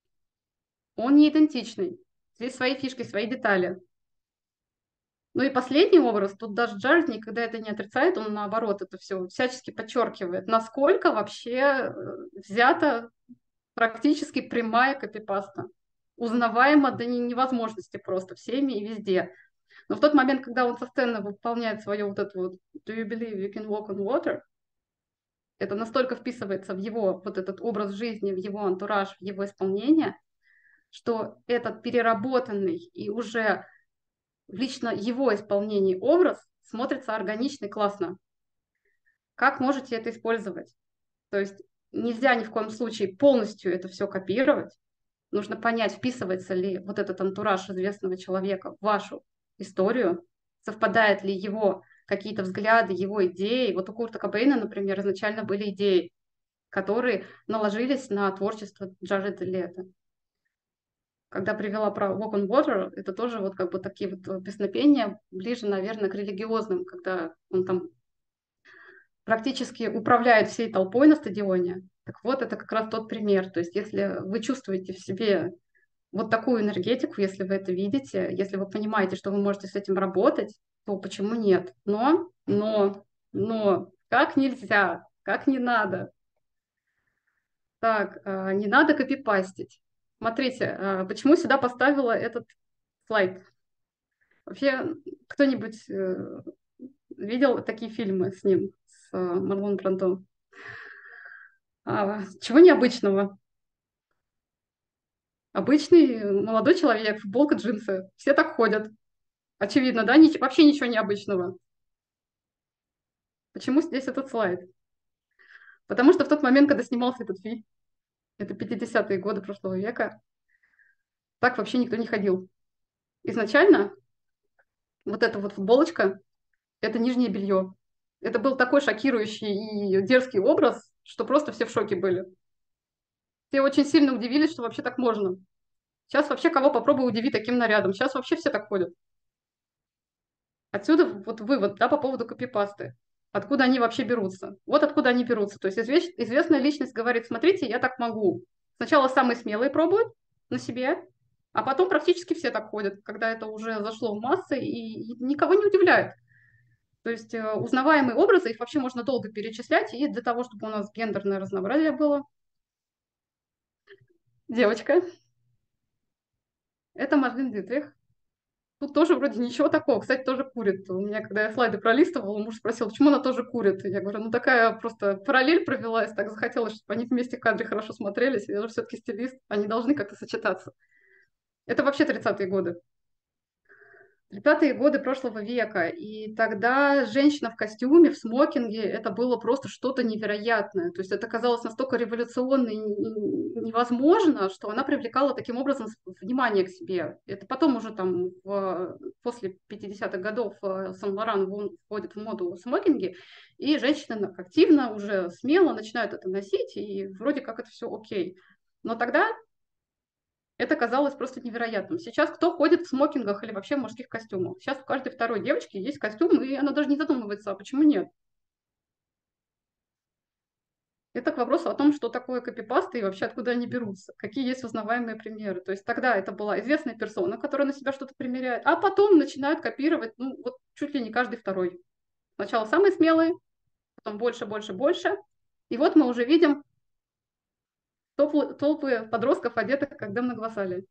Он не идентичный. Здесь свои фишки, свои детали. Ну и последний образ, тут даже Джаред никогда это не отрицает, он наоборот это все всячески подчеркивает, насколько вообще взята практически прямая копипаста, узнаваема до невозможности просто всеми и везде. Но в тот момент, когда он со сцены выполняет свое вот это вот «Do you believe you can walk on water?», это настолько вписывается в его вот этот образ жизни, в его антураж, в его исполнение, что этот переработанный и уже в лично его исполнении образ смотрится органично и классно. Как можете это использовать? То есть нельзя ни в коем случае полностью это все копировать. Нужно понять, вписывается ли вот этот антураж известного человека в вашу историю, совпадает ли его какие-то взгляды, его идеи. Вот у Курта Кобейна, например, изначально были идеи, которые наложились на творчество Джареда Лето. Когда привела про Walk on Water, это тоже вот как бы такие вот песнопения, ближе, наверное, к религиозным, когда он там практически управляет всей толпой на стадионе. Так вот, это как раз тот пример. То есть если вы чувствуете в себе вот такую энергетику, если вы это видите, если вы понимаете, что вы можете с этим работать, то почему нет? Но, но, но, как нельзя, как не надо. Так, не надо копипастить. Смотрите, почему сюда поставила этот слайд? Вообще, кто-нибудь видел такие фильмы с ним, с Марлон Брандо? А, чего необычного? Обычный молодой человек, футболка, джинсы. Все так ходят. Очевидно, да? Нич- вообще ничего необычного. Почему здесь этот слайд? Потому что в тот момент, когда снимался этот фильм, это пятидесятые годы прошлого века, так вообще никто не ходил. Изначально вот эта вот футболочка, это нижнее белье. Это был такой шокирующий и дерзкий образ, что просто все в шоке были. Все очень сильно удивились, что вообще так можно. Сейчас вообще кого попробуй удиви таким нарядом. Сейчас вообще все так ходят. Отсюда вот вывод, да, по поводу копипасты. откуда они вообще берутся. Вот откуда они берутся. То есть извест, известная личность говорит, смотрите, я так могу. Сначала самые смелые пробуют на себе, а потом практически все так ходят, когда это уже зашло в массы и, и никого не удивляет. То есть э, узнаваемые образы, их вообще можно долго перечислять, и для того, чтобы у нас гендерное разнообразие было. Девочка. Это Марлен Дитрих. Тут тоже вроде ничего такого. Кстати, тоже курит. У меня, когда я слайды пролистывала, муж спросил, почему она тоже курит. Я говорю, ну такая просто параллель провелась, так захотелось, чтобы они вместе в кадре хорошо смотрелись. Я же все-таки стилист, они должны как-то сочетаться. Это вообще тридцатые годы. тридцатые годы прошлого века, и тогда женщина в костюме, в смокинге, это было просто что-то невероятное. То есть это казалось настолько революционно и невозможно, что она привлекала таким образом внимание к себе. Это потом уже там в, после пятидесятых годов Сан-Лоран входит в моду смокинги, и женщины активно, уже смело начинают это носить, и вроде как это все окей. Но тогда это казалось просто невероятным. Сейчас кто ходит в смокингах или вообще в мужских костюмах? Сейчас у каждой второй девочки есть костюм, и она даже не задумывается, а почему нет? Это к вопросу о том, что такое копипасты и вообще откуда они берутся, какие есть узнаваемые примеры. То есть тогда это была известная персона, которая на себя что-то примеряет, а потом начинают копировать, ну, вот чуть ли не каждый второй. Сначала самые смелые, потом больше, больше, больше. И вот мы уже видим толпы, толпы подростков, одетых как Демна Гвасали.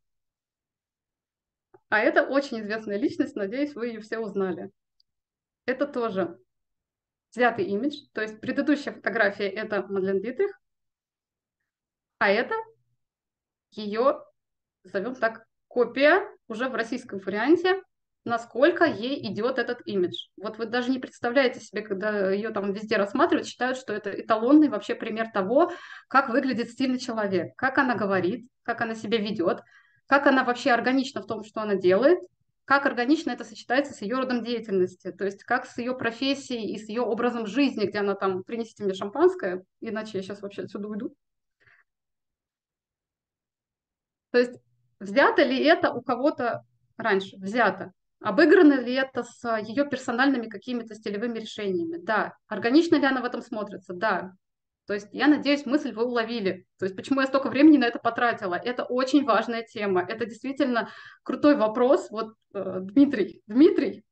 А это очень известная личность, надеюсь, вы ее все узнали. Это тоже взятый имидж, то есть предыдущая фотография это Мадлен Дитрих, а это ее, назовем так, копия уже в российском варианте, насколько ей идет этот имидж. Вот вы даже не представляете себе, когда ее там везде рассматривают, считают, что это эталонный вообще пример того, как выглядит стильный человек, как она говорит, как она себя ведет, как она вообще органична в том, что она делает, как органично это сочетается с ее родом деятельности, то есть как с ее профессией и с ее образом жизни, где она там «принесите мне шампанское, иначе я сейчас вообще отсюда уйду». То есть взято ли это у кого-то раньше? Взято. Обыграно ли это с ее персональными какими-то стилевыми решениями? Да. Органично ли она в этом смотрится? Да. То есть я надеюсь, мысль вы уловили. То есть почему я столько времени на это потратила? Это очень важная тема. Это действительно крутой вопрос. Вот э, Дмитрий, Дмитрий,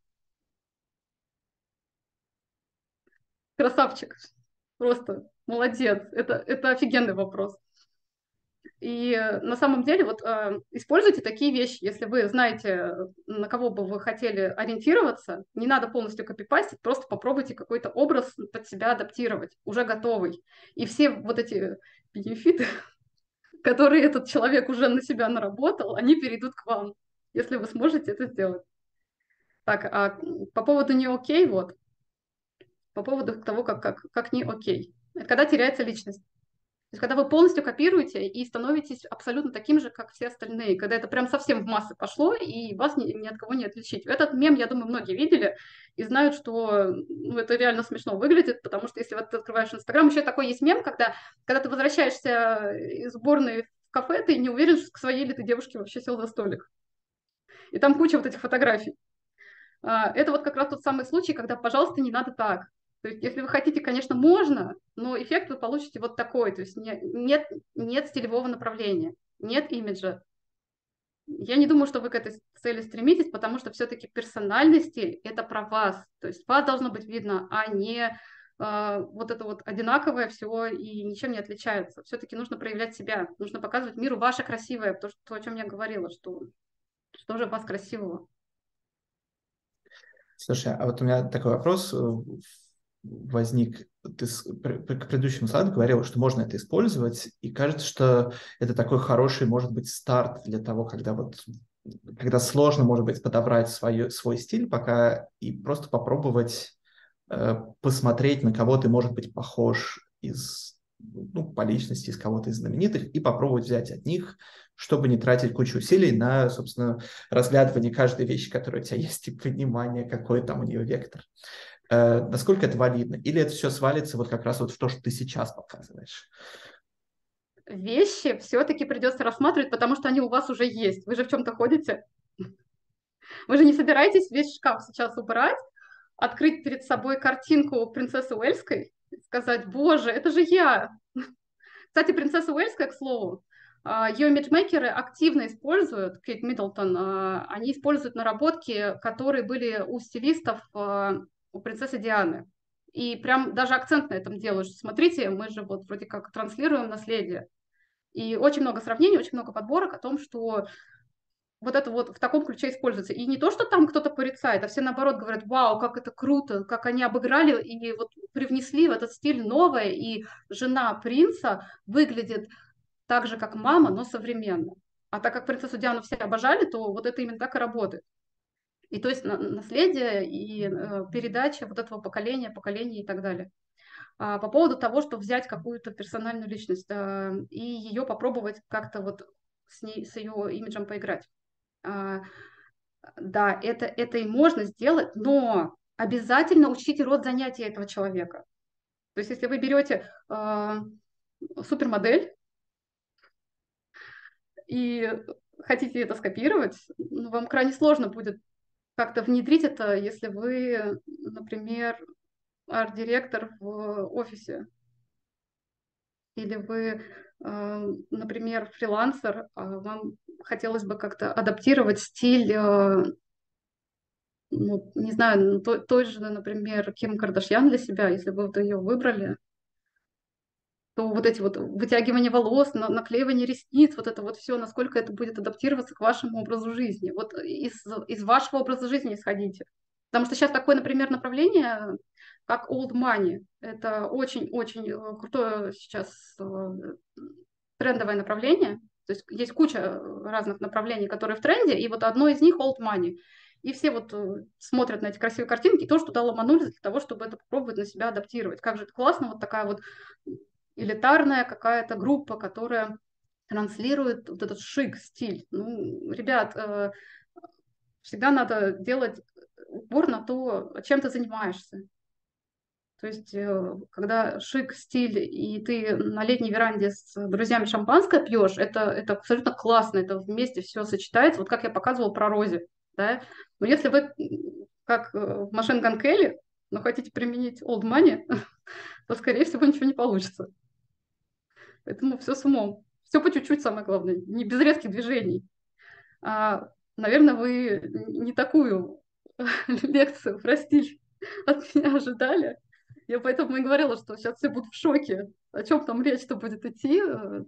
красавчик, просто молодец. Это, это офигенный вопрос. И э, на самом деле вот э, используйте такие вещи, если вы знаете, на кого бы вы хотели ориентироваться, не надо полностью копипастить, просто попробуйте какой-то образ под себя адаптировать, уже готовый. И все вот эти бенефиты, которые этот человек уже на себя наработал, они перейдут к вам, если вы сможете это сделать. Так, а по поводу не окей, вот, по поводу того, как, как, как не окей. Это когда теряется личность. То есть когда вы полностью копируете и становитесь абсолютно таким же, как все остальные, когда это прям совсем в массы пошло, и вас ни, ни от кого не отличить. Этот мем, я думаю, многие видели и знают, что ну, это реально смешно выглядит, потому что если вот ты открываешь Инстаграм, еще такой есть мем, когда, когда ты возвращаешься из сборной в кафе, ты не уверен, к своей ли ты девушке вообще сел за столик. И там куча вот этих фотографий. Это вот как раз тот самый случай, когда, пожалуйста, не надо так. То есть, если вы хотите, конечно, можно, но эффект вы получите вот такой. То есть не, нет, нет стилевого направления, нет имиджа. Я не думаю, что вы к этой цели стремитесь, потому что все-таки персональный стиль – это про вас. То есть вас должно быть видно, а не э, вот это вот одинаковое все и ничем не отличается. Все-таки нужно проявлять себя, нужно показывать миру ваше красивое, то, что, о чем я говорила, что, что же у вас красивого. Слушай, а вот у меня такой вопрос возник. Ты к предыдущему слайду говорила, что можно это использовать, и кажется, что это такой хороший, может быть, старт для того, когда вот когда сложно, может быть, подобрать свой, свой стиль, пока и просто попробовать э, посмотреть, на кого ты, может быть, похож из, ну, по личности, из кого-то из знаменитых, и попробовать взять от них, чтобы не тратить кучу усилий на, собственно, разглядывание каждой вещи, которая у тебя есть, и понимание, какой там у нее вектор. Э, насколько это валидно? Или это все свалится вот как раз вот в то, что ты сейчас показываешь? Вещи все-таки придется рассматривать, потому что они у вас уже есть. Вы же в чем-то ходите. Вы же не собираетесь весь шкаф сейчас убирать, открыть перед собой картинку принцессы Уэльской и сказать: боже, это же я. Кстати, принцесса Уэльская, к слову, а, ее имиджмейкеры активно используют, Кейт Миддлтон, а, они используют наработки, которые были у стилистов, а, у принцессы Дианы. И прям даже акцент на этом делают, что смотрите, мы же вот вроде как транслируем наследие. И очень много сравнений, очень много подборок о том, что вот это вот в таком ключе используется. И не то, что там кто-то порицает, а все наоборот говорят: вау, как это круто, как они обыграли и вот привнесли в этот стиль новое, и жена принца выглядит так же, как мама, но современно. А так как принцессу Диану все обожали, то вот это именно так и работает. И то есть на- наследие и э, передача вот этого поколения, поколения и так далее. А, по поводу того, что взять какую-то персональную личность э, и ее попробовать как-то вот с ней, с ее имиджем поиграть. А, да, это, это и можно сделать, но обязательно учтите род занятия этого человека. То есть если вы берете э, супермодель и хотите это скопировать, ну, вам крайне сложно будет как-то внедрить это, если вы, например, арт-директор в офисе, или вы, э, например, фрилансер, а вам хотелось бы как-то адаптировать стиль, э, ну, не знаю, ну, той, той же, например, Ким Кардашьян для себя, если бы вот ее выбрали, то вот эти вот вытягивания волос, на- наклеивание ресниц, вот это вот все, насколько это будет адаптироваться к вашему образу жизни. Вот из, из вашего образа жизни исходите. Потому что сейчас такое, например, направление, как old money. Это очень-очень э, крутое сейчас э, трендовое направление. То есть есть куча разных направлений, которые в тренде, и вот одно из них old money. И все вот э, смотрят на эти красивые картинки, и тоже туда ломанулись для того, чтобы это попробовать на себя адаптировать. Как же это классно, вот такая вот элитарная какая-то группа, которая транслирует вот этот шик, стиль. Ну, ребят, э, всегда надо делать упор на то, чем ты занимаешься. То есть, э, когда шик, стиль, и ты на летней веранде с друзьями шампанское пьешь, это, это абсолютно классно, это вместе все сочетается. Вот как я показывала про Рози, да. Но если вы, как э, в Machine Gun Kelly, но хотите применить old money, то, скорее всего, ничего не получится. Поэтому все с умом. Все по чуть-чуть, самое главное, не без резких движений. А, наверное, вы не такую лекцию про стиль от меня ожидали. Я поэтому и говорила, что сейчас все будут в шоке. О чем там речь-то будет идти? Э,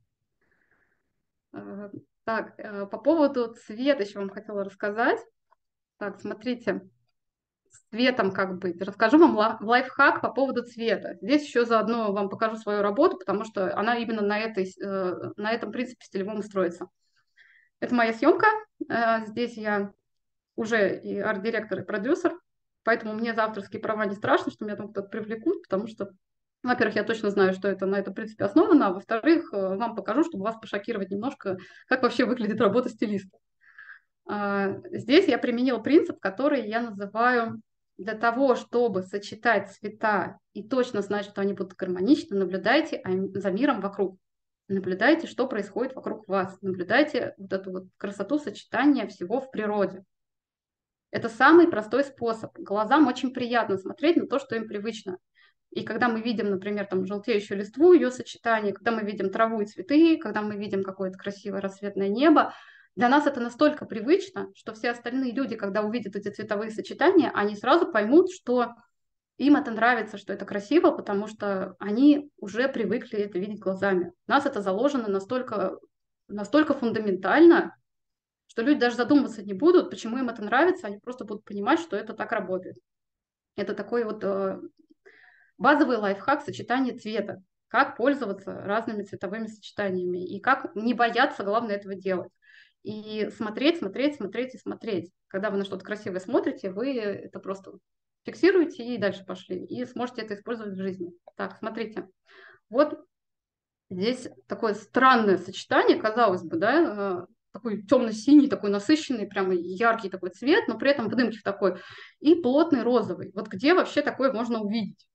э, Так, э, по поводу цвета еще вам хотела рассказать. Так, смотрите, с цветом как быть. Расскажу вам ла- лайфхак по поводу цвета. Здесь еще заодно вам покажу свою работу, потому что она именно на, этой, э, на этом принципе стилевом строится. Это моя съемка. Э, Здесь я уже и арт-директор, и продюсер, поэтому мне за авторские права не страшно, что меня там кто-то привлекут, потому что, во-первых, я точно знаю, что это на этом принципе основано, а во-вторых, э, вам покажу, чтобы вас пошокировать немножко, как вообще выглядит работа стилиста. А, Здесь я применила принцип, который я называю: для того, чтобы сочетать цвета и точно знать, что они будут гармоничны, наблюдайте а- за миром вокруг. Наблюдайте, что происходит вокруг вас. Наблюдайте вот эту вот красоту сочетания всего в природе. Это самый простой способ. Глазам очень приятно смотреть на то, что им привычно. И когда мы видим, например, там желтеющую листву, ее сочетание, когда мы видим траву и цветы, когда мы видим какое-то красивое рассветное небо, для нас это настолько привычно, что все остальные люди, когда увидят эти цветовые сочетания, они сразу поймут, что им это нравится, что это красиво, потому что они уже привыкли это видеть глазами. У нас это заложено настолько, настолько фундаментально, что люди даже задумываться не будут, почему им это нравится, они просто будут понимать, что это так работает. Это такой вот э, базовый лайфхак сочетания цвета, как пользоваться разными цветовыми сочетаниями и как не бояться, главное, этого делать. И смотреть, смотреть, смотреть и смотреть. Когда вы на что-то красивое смотрите, вы это просто фиксируете и дальше пошли. И сможете это использовать в жизни. Так, смотрите. Вот здесь такое странное сочетание, казалось бы, да, э, такой темно-синий, такой насыщенный, прямо яркий такой цвет, но при этом вдымчив такой, и плотный розовый. Вот где вообще такое можно увидеть?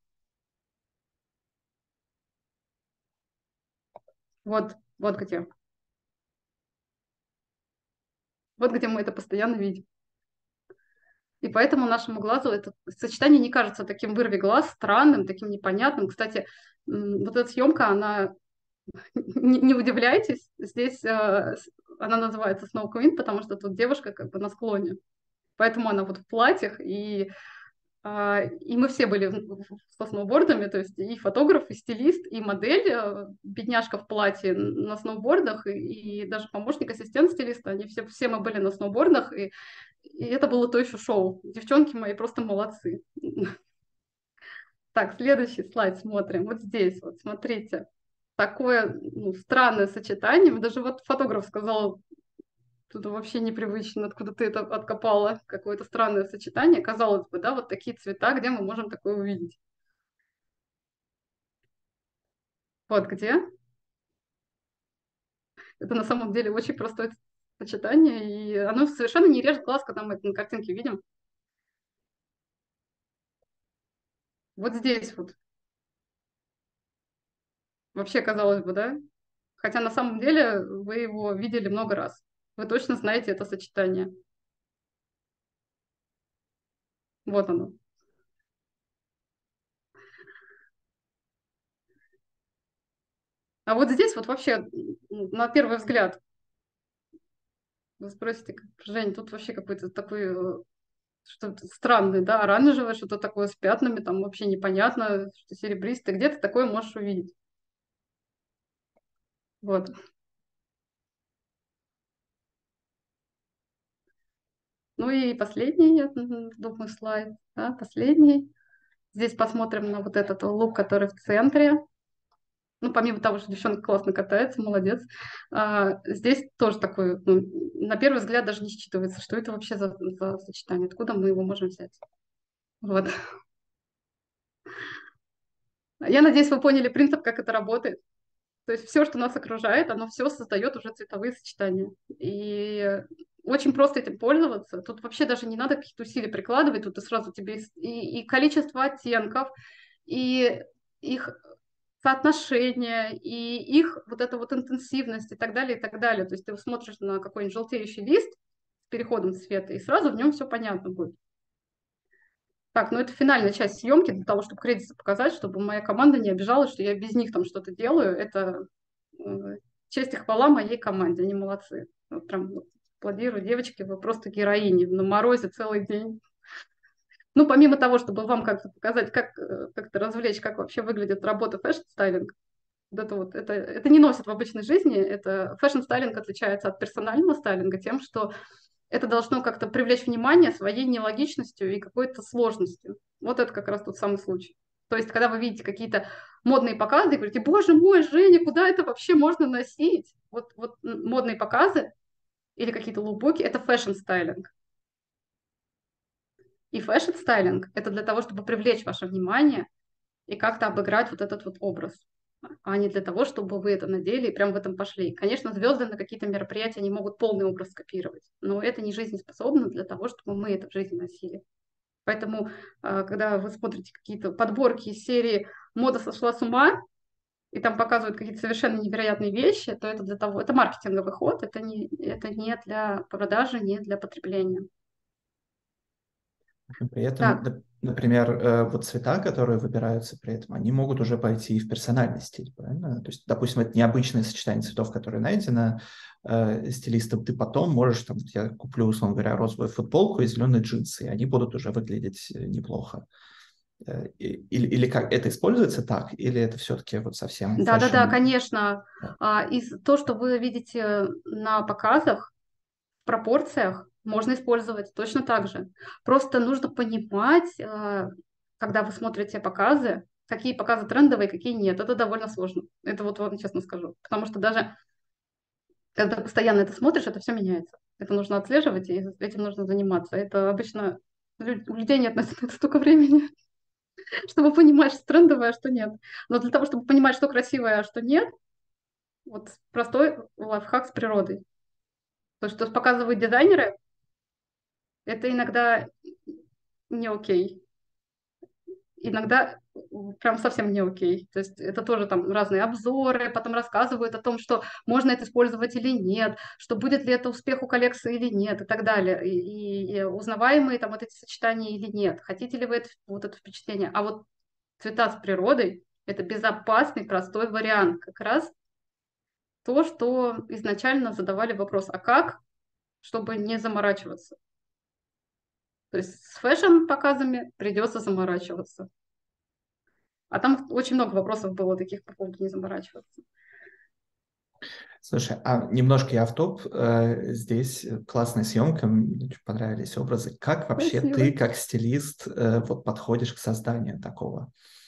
Вот, вот где. Вот где мы это постоянно видим. И поэтому нашему глазу это сочетание не кажется таким вырви глаз, странным, таким непонятным. Кстати, вот эта съемка, она, не, не удивляйтесь, здесь э, она называется Snow Queen, потому что тут девушка как бы на склоне. Поэтому она вот в платьях, и, э, и мы все были со сноубордами, то есть и фотограф, и стилист, и модель, э, бедняжка в платье на сноубордах, и, и даже помощник, ассистент стилиста, они все, все мы были на сноубордах, и, и это было то еще шоу. Девчонки мои просто молодцы. Так, следующий слайд смотрим. Вот здесь, вот смотрите. Такое ну, странное сочетание. Даже вот фотограф сказал, тут вообще непривычно, откуда ты это откопала. Какое-то странное сочетание. Казалось бы, да, вот такие цвета, где мы можем такое увидеть. Вот где. Это на самом деле очень простое сочетание, и оно совершенно не режет глаз, когда мы это на картинке видим. Вот здесь вот. Вообще, казалось бы, да? Хотя на самом деле вы его видели много раз. Вы точно знаете это сочетание. Вот оно. А вот здесь вот вообще, на первый взгляд, вы спросите, Жень, тут вообще какой-то такой э, что-то странное, да, оранжевое, что-то такое с пятнами, там вообще непонятно, что серебристое. Где ты такое можешь увидеть? Вот. Ну и последний, я думаю, слайд, да, последний. Здесь посмотрим на вот этот лук, который в центре. Ну, помимо того, что девчонка классно катается, молодец. А, здесь тоже такой, ну, на первый взгляд даже не считывается, что это вообще за, за сочетание, откуда мы его можем взять. Вот. Я надеюсь, вы поняли принцип, как это работает. То есть все, что нас окружает, оно все создает уже цветовые сочетания. И очень просто этим пользоваться. Тут вообще даже не надо каких-то усилий прикладывать. Тут и сразу тебе и, и количество оттенков, и их соотношение, и их вот эта вот интенсивность и так далее, и так далее. То есть ты смотришь на какой-нибудь желтеющий лист с переходом цвета, и сразу в нем все понятно будет. Так, ну это финальная часть съемки для того, чтобы кредиты показать, чтобы моя команда не обижалась, что я без них там что-то делаю. Это э, честь и хвала моей команде, они молодцы. Вот прям вот, аплодирую, девочки, вы просто героини. На морозе целый день. Ну, помимо того, чтобы вам как-то показать, как э, как-то развлечь, как вообще выглядит работа фэшн-стайлинг, вот это, вот, это, это не носит в обычной жизни. Это фэшн-стайлинг отличается от персонального стайлинга тем, что это должно как-то привлечь внимание своей нелогичностью и какой-то сложностью. Вот это как раз тот самый случай. То есть, когда вы видите какие-то модные показы и говорите, боже мой, Женя, куда это вообще можно носить? Вот, вот модные показы или какие-то лукбуки – это фэшн-стайлинг. И фэшн-стайлинг – это для того, чтобы привлечь ваше внимание и как-то обыграть вот этот вот образ, а не для того, чтобы вы это надели и прям в этом пошли. Конечно, звезды на какие-то мероприятия не могут полный образ скопировать, но это не жизнеспособно для того, чтобы мы это в жизни носили. Поэтому, а, когда вы смотрите какие-то подборки из серии «Мода сошла с ума», и там показывают какие-то совершенно невероятные вещи, то это для того, это маркетинговый ход, это не, это не для продажи, не для потребления. При этом, Так, нап- например, э, вот цвета, которые выбираются при этом, они могут уже пойти и в персональный стиль, правильно? То есть, допустим, это необычное сочетание цветов, которое найдено э, стилистом, ты потом можешь, там, я куплю, условно говоря, розовую футболку и зеленые джинсы, и они будут уже выглядеть э, неплохо. Э, и- Или, или как, это используется так, или это все-таки вот совсем да-да-да, фэшн? конечно. Да. А, из то, что вы видите на показах, в пропорциях, можно использовать точно так же. Просто нужно понимать, а, когда вы смотрите показы, какие показы трендовые, какие нет. Это довольно сложно. Это вот вам честно скажу. Потому что даже когда ты постоянно это смотришь, это все меняется. Это нужно отслеживать, и этим нужно заниматься. Это обычно лю- у людей нет на это столько времени, чтобы понимать, что трендовое, а что нет. Но для того, чтобы понимать, что красивое, а что нет, вот простой лайфхак с природой. То, что показывают дизайнеры, это иногда не окей. иногда прям совсем не окей. То есть это тоже там разные обзоры, потом рассказывают о том, что можно это использовать или нет, что будет ли это успех у коллекции или нет и так далее. И, и узнаваемые там вот эти сочетания или нет. Хотите ли вы это, вот это впечатление? А вот цвета с природой — это безопасный, простой вариант. Как раз то, что изначально задавали вопрос, а как, чтобы не заморачиваться. То есть с фэшн-показами придется заморачиваться. А там очень много вопросов было таких по поводу не заморачиваться. Слушай, а немножко я автоп. Э, здесь классная съемка, мне очень понравились образы. Как вообще Спасибо. ты, как стилист, э, вот подходишь к созданию такого?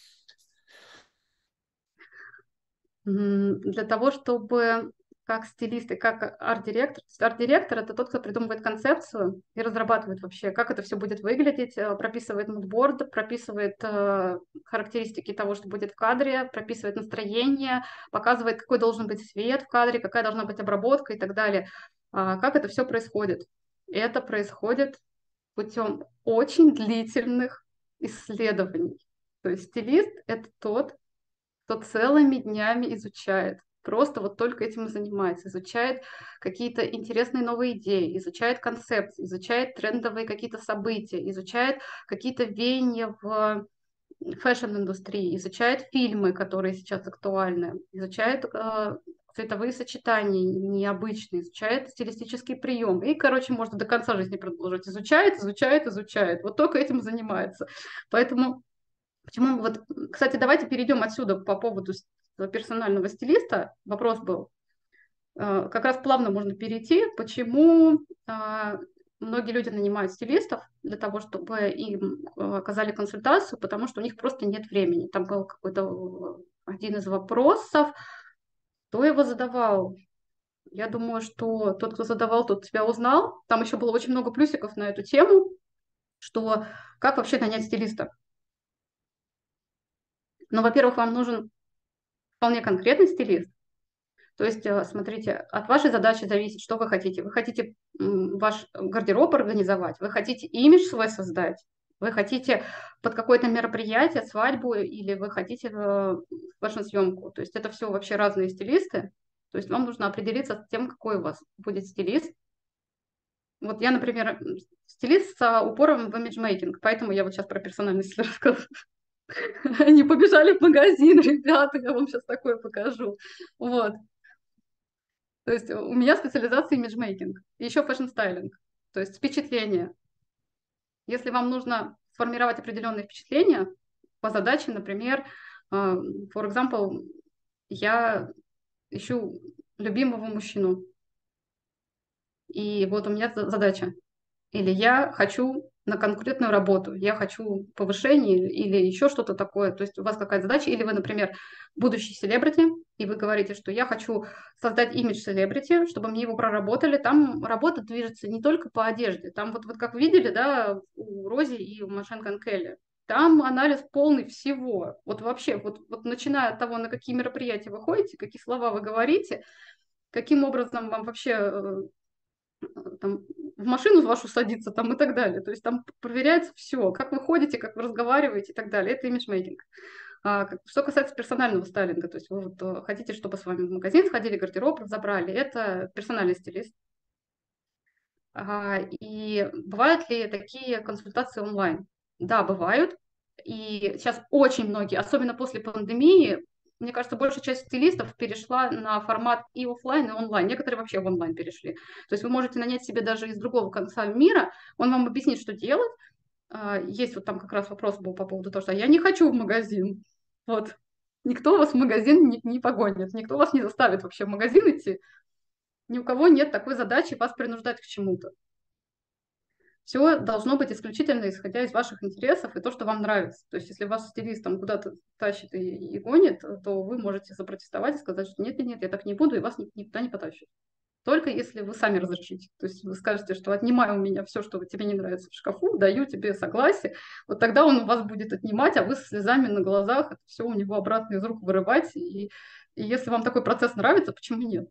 М, Для того, чтобы как стилист и как арт-директор, то есть арт-директор — это тот, кто придумывает концепцию и разрабатывает вообще, как это все будет выглядеть, э, прописывает мудборд, прописывает э, характеристики того, что будет в кадре, прописывает настроение, показывает, какой должен быть свет в кадре, какая должна быть обработка и так далее. А как это все происходит? Это происходит путем очень длительных исследований. То есть стилист — это тот, кто целыми днями изучает, просто вот только этим и занимается, изучает какие-то интересные новые идеи, изучает концепции, изучает трендовые какие-то события, изучает какие-то веяния в фэшн-индустрии, изучает фильмы, которые сейчас актуальны, изучает э, цветовые сочетания необычные, изучает стилистические приемы. И, короче, можно до конца жизни продолжить. Изучает, изучает, изучает. Вот только этим занимается. Поэтому почему вот, кстати, давайте перейдем отсюда по поводу персонального стилиста. Вопрос был, э, как раз плавно можно перейти, почему э, многие люди нанимают стилистов для того, чтобы им э, оказали консультацию, потому что у них просто нет времени. Там был какой-то э, один из вопросов, кто его задавал. Я думаю, что тот, кто задавал, тот тебя узнал. Там еще было очень много плюсиков на эту тему, что как вообще нанять стилиста. Ну, во-первых, вам нужен вполне конкретный стилист. То есть, э, смотрите, от вашей задачи зависит, что вы хотите. Вы хотите ваш гардероб организовать, вы хотите имидж свой создать, вы хотите под какое-то мероприятие, свадьбу, или вы хотите э, фэшн-съемку. То есть это все вообще разные стилисты. То есть вам нужно определиться с тем, какой у вас будет стилист. Вот я, например, стилист с упором в имиджмейкинг, поэтому я вот сейчас про персональный стиль рассказываю. Они побежали в магазин, ребята, я вам сейчас такое покажу. Вот. То есть у меня специализация имиджмейкинг, еще фэшн-стайлинг, то есть впечатление. Если вам нужно сформировать определенные впечатления по задаче, например, э, for example, я ищу любимого мужчину, и вот у меня задача. Или я хочу на конкретную работу, я хочу повышение или еще что-то такое. То есть у вас какая-то задача, или вы, например, будущий селебрити, и вы говорите, что я хочу создать имидж селебрити, чтобы мне его проработали. Там работа движется не только по одежде. Там вот, вот как вы видели, да, у Рози и у Машен Ган Келли, там анализ полный всего. Вот вообще, вот, вот начиная от того, на какие мероприятия вы ходите, какие слова вы говорите, каким образом вам вообще э, там, в машину вашу садиться там и так далее. То есть там проверяется все, как вы ходите, как вы разговариваете и так далее. Это имиджмейкинг. А, что касается персонального стайлинга, то есть вы вот, э, хотите, чтобы с вами в магазин сходили, гардероб разобрали, это персональный стилист. А, и бывают ли такие консультации онлайн? Да, бывают. И сейчас очень многие, особенно после пандемии, мне кажется, большая часть стилистов перешла на формат и офлайн, и онлайн. Некоторые вообще в онлайн перешли. То есть вы можете нанять себе даже из другого конца мира, он вам объяснит, что делать. А, есть вот там как раз вопрос был по поводу того, что я не хочу в магазин. Вот. Никто вас в магазин не, не погонит, никто вас не заставит вообще в магазин идти. Ни у кого нет такой задачи вас принуждать к чему-то. Все должно быть исключительно исходя из ваших интересов и то, что вам нравится. То есть, если вас стилист там куда-то тащит и, и гонит, то вы можете запротестовать и сказать, что нет, нет, нет, я так не буду, и вас никуда не потащит. Только если вы сами разрешите. То есть вы скажете, что отнимай у меня все, что тебе не нравится в шкафу, даю тебе согласие, вот тогда он у вас будет отнимать, а вы с слезами на глазах это все у него обратно из рук вырывать. И, и если вам такой процесс нравится, почему нет?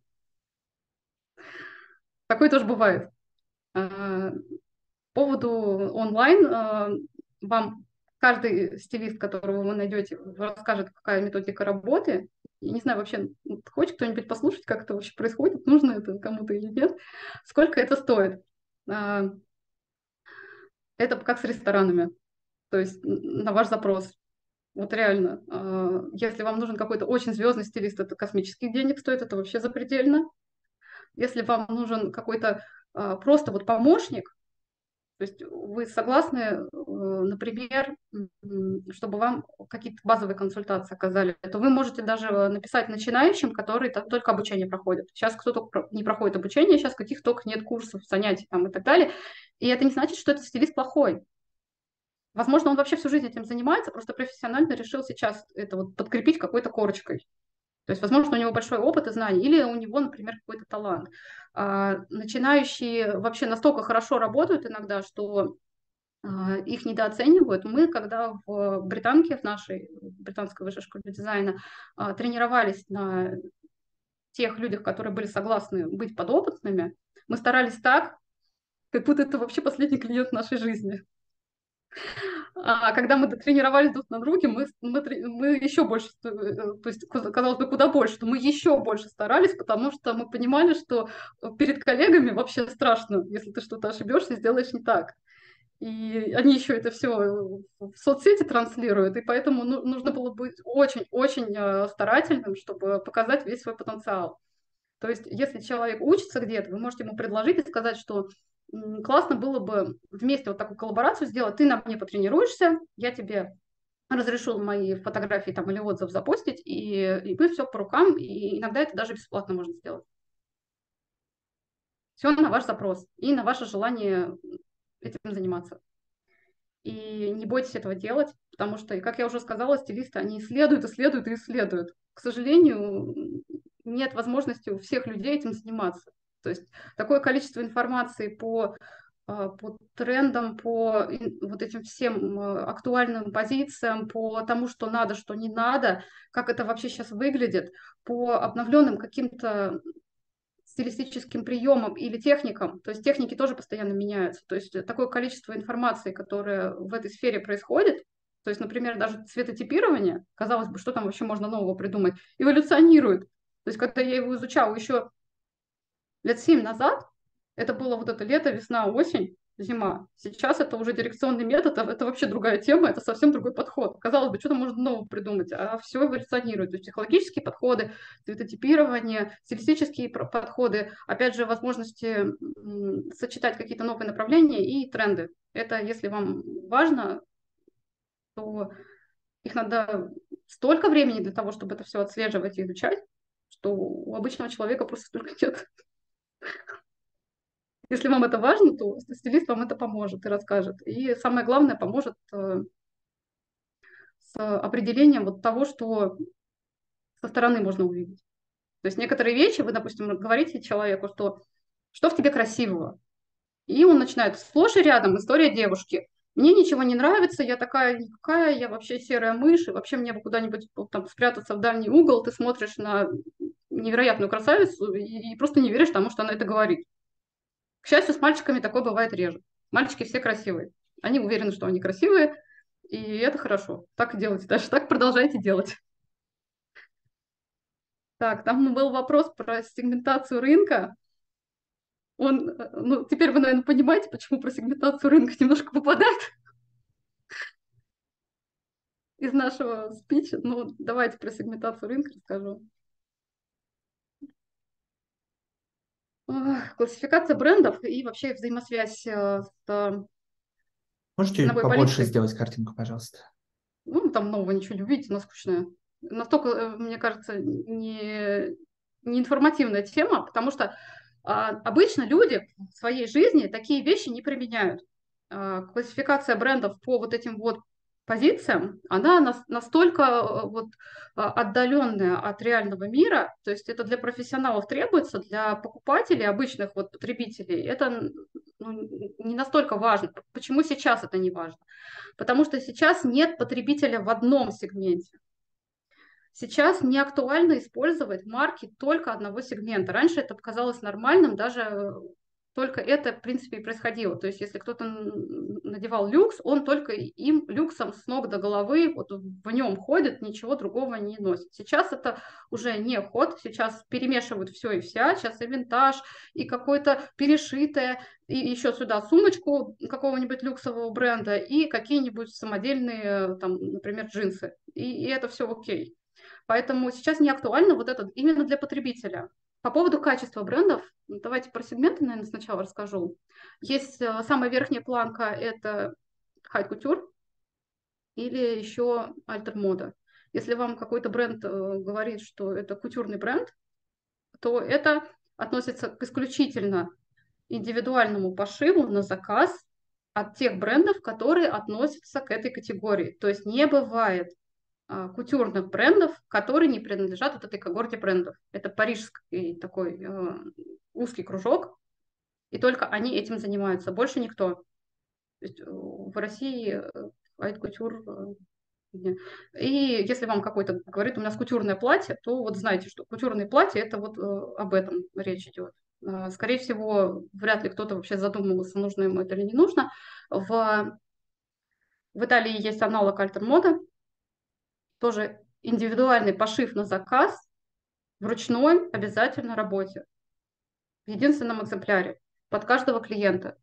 Такое тоже бывает. А, По поводу онлайн, э, вам каждый стилист, которого вы найдете, расскажет, какая методика работы. Я не знаю, вообще, хочет кто-нибудь послушать, как это вообще происходит, нужно это кому-то или нет, сколько это стоит. А, это как с ресторанами, то есть на ваш запрос. Вот реально, а, если вам нужен какой-то очень звездный стилист, это космических денег стоит, это вообще запредельно. Если вам нужен какой-то а, просто вот помощник, то есть вы согласны, э, например, м, чтобы вам какие-то базовые консультации оказали, то вы можете даже написать начинающим, которые там только обучение проходят. Сейчас кто-то про- не проходит обучение, сейчас каких только нет курсов, занятий там и так далее. И это не значит, что этот стилист плохой. Возможно, он вообще всю жизнь этим занимается, просто профессионально решил сейчас это вот подкрепить какой-то корочкой. То есть, возможно, у него большой опыт и знания, или у него, например, какой-то талант. А, начинающие вообще настолько хорошо работают иногда, что а, их недооценивают. Мы, когда в британке, в нашей британской высшей школе дизайна, а, тренировались на тех людях, которые были согласны быть подопытными, мы старались так, как будто это вообще последний клиент в нашей жизни. А когда мы тренировались друг на друге, мы, мы, мы еще больше, э, то есть, казалось бы, куда больше, что мы еще больше старались, потому что мы понимали, что перед коллегами вообще страшно, если ты что-то ошибешься, сделаешь не так. И они еще это все в соцсети транслируют, и поэтому ну, нужно было быть очень-очень э, старательным, чтобы показать весь свой потенциал. То есть, если человек учится где-то, вы можете ему предложить и сказать, что классно было бы вместе вот такую коллаборацию сделать, ты на мне потренируешься, я тебе разрешу мои фотографии там или отзыв запостить, и, и мы все по рукам, и иногда это даже бесплатно можно сделать. Все на ваш запрос и на ваше желание этим заниматься. И не бойтесь этого делать, потому что, как я уже сказала, стилисты, они исследуют, исследуют и исследуют. К сожалению, нет возможности у всех людей этим заниматься. То есть такое количество информации по, по трендам, по вот этим всем актуальным позициям, по тому, что надо, что не надо, как это вообще сейчас выглядит, по обновленным каким-то стилистическим приемам или техникам, то есть техники тоже постоянно меняются, то есть такое количество информации, которое в этой сфере происходит, то есть, например, даже цветотипирование, казалось бы, что там вообще можно нового придумать, эволюционирует. То есть, когда я его изучала еще лет семь назад, это было вот это лето, весна, осень, зима. Сейчас это уже дирекционный метод, это вообще другая тема, это совсем другой подход. Казалось бы, что-то можно нового придумать, а все эволюционирует. То есть психологические подходы, цветотипирование, стилистические подходы, опять же, возможности сочетать какие-то новые направления и тренды. Это, если вам важно, то их надо столько времени для того, чтобы это все отслеживать и изучать, что у обычного человека просто столько нет. Если вам это важно, то стилист вам это поможет и расскажет. И самое главное, поможет э, с определением вот того, что со стороны можно увидеть. То есть некоторые вещи, вы, допустим, говорите человеку, что что в тебе красивого? И он начинает сплошь и рядом история девушки. Мне ничего не нравится, я такая никакая, я вообще серая мышь, и вообще мне бы куда-нибудь там спрятаться в дальний угол, ты смотришь на невероятную красавицу и, и просто не веришь тому, что она это говорит. К счастью, с мальчиками такое бывает реже. Мальчики все красивые. Они уверены, что они красивые, и это хорошо. Так и делайте дальше, так продолжайте делать. Так, там был вопрос про сегментацию рынка. Он, ну, теперь вы, наверное, понимаете, почему про сегментацию рынка немножко попадает из нашего спича. Ну, давайте про сегментацию рынка расскажу. Классификация брендов и вообще взаимосвязь с Можете ценовой побольше политикой. сделать картинку, пожалуйста? Ну, там нового ничего не увидите, она скучная. Настолько, мне кажется, не, не информативная тема, потому что а, обычно люди в своей жизни такие вещи не применяют. А, классификация брендов по вот этим вот позициям, она нас, настолько вот отдаленная от реального мира, то есть это для профессионалов требуется, для покупателей, обычных вот потребителей, это ну, не настолько важно. Почему сейчас это не важно? Потому что сейчас нет потребителя в одном сегменте. Сейчас не актуально использовать марки только одного сегмента. Раньше это показалось нормальным, даже только это, в принципе, и происходило. То есть, если кто-то надевал люкс, он только им люксом с ног до головы, вот в нем ходит, ничего другого не носит. Сейчас это уже не ход, сейчас перемешивают все и вся, сейчас и винтаж, и какое-то перешитое, и еще сюда сумочку какого-нибудь люксового бренда, и какие-нибудь самодельные, там, например, джинсы. И, и это все окей. Поэтому сейчас не актуально вот это именно для потребителя. По поводу качества брендов, давайте про сегменты, наверное, сначала расскажу. Есть э, самая верхняя планка – это high couture или еще альтер мода. Если вам какой-то бренд э, говорит, что это кутюрный бренд, то это относится к исключительно индивидуальному пошиву на заказ от тех брендов, которые относятся к этой категории. То есть не бывает а, кутюрных брендов, которые не принадлежат вот этой когорте брендов. Это парижский такой э, узкий кружок, и только они этим занимаются, больше никто. То есть э, в России white couture. э, И если вам какой-то говорит, у нас кутюрное платье, то вот знайте, что кутюрное платье, это вот э, об этом речь идет. Э, Скорее всего, вряд ли кто-то вообще задумывался, нужно ему это или не нужно. В, в Италии есть аналог альтермода, тоже индивидуальный пошив на заказ в ручной обязательно работе, в единственном экземпляре, под каждого клиента.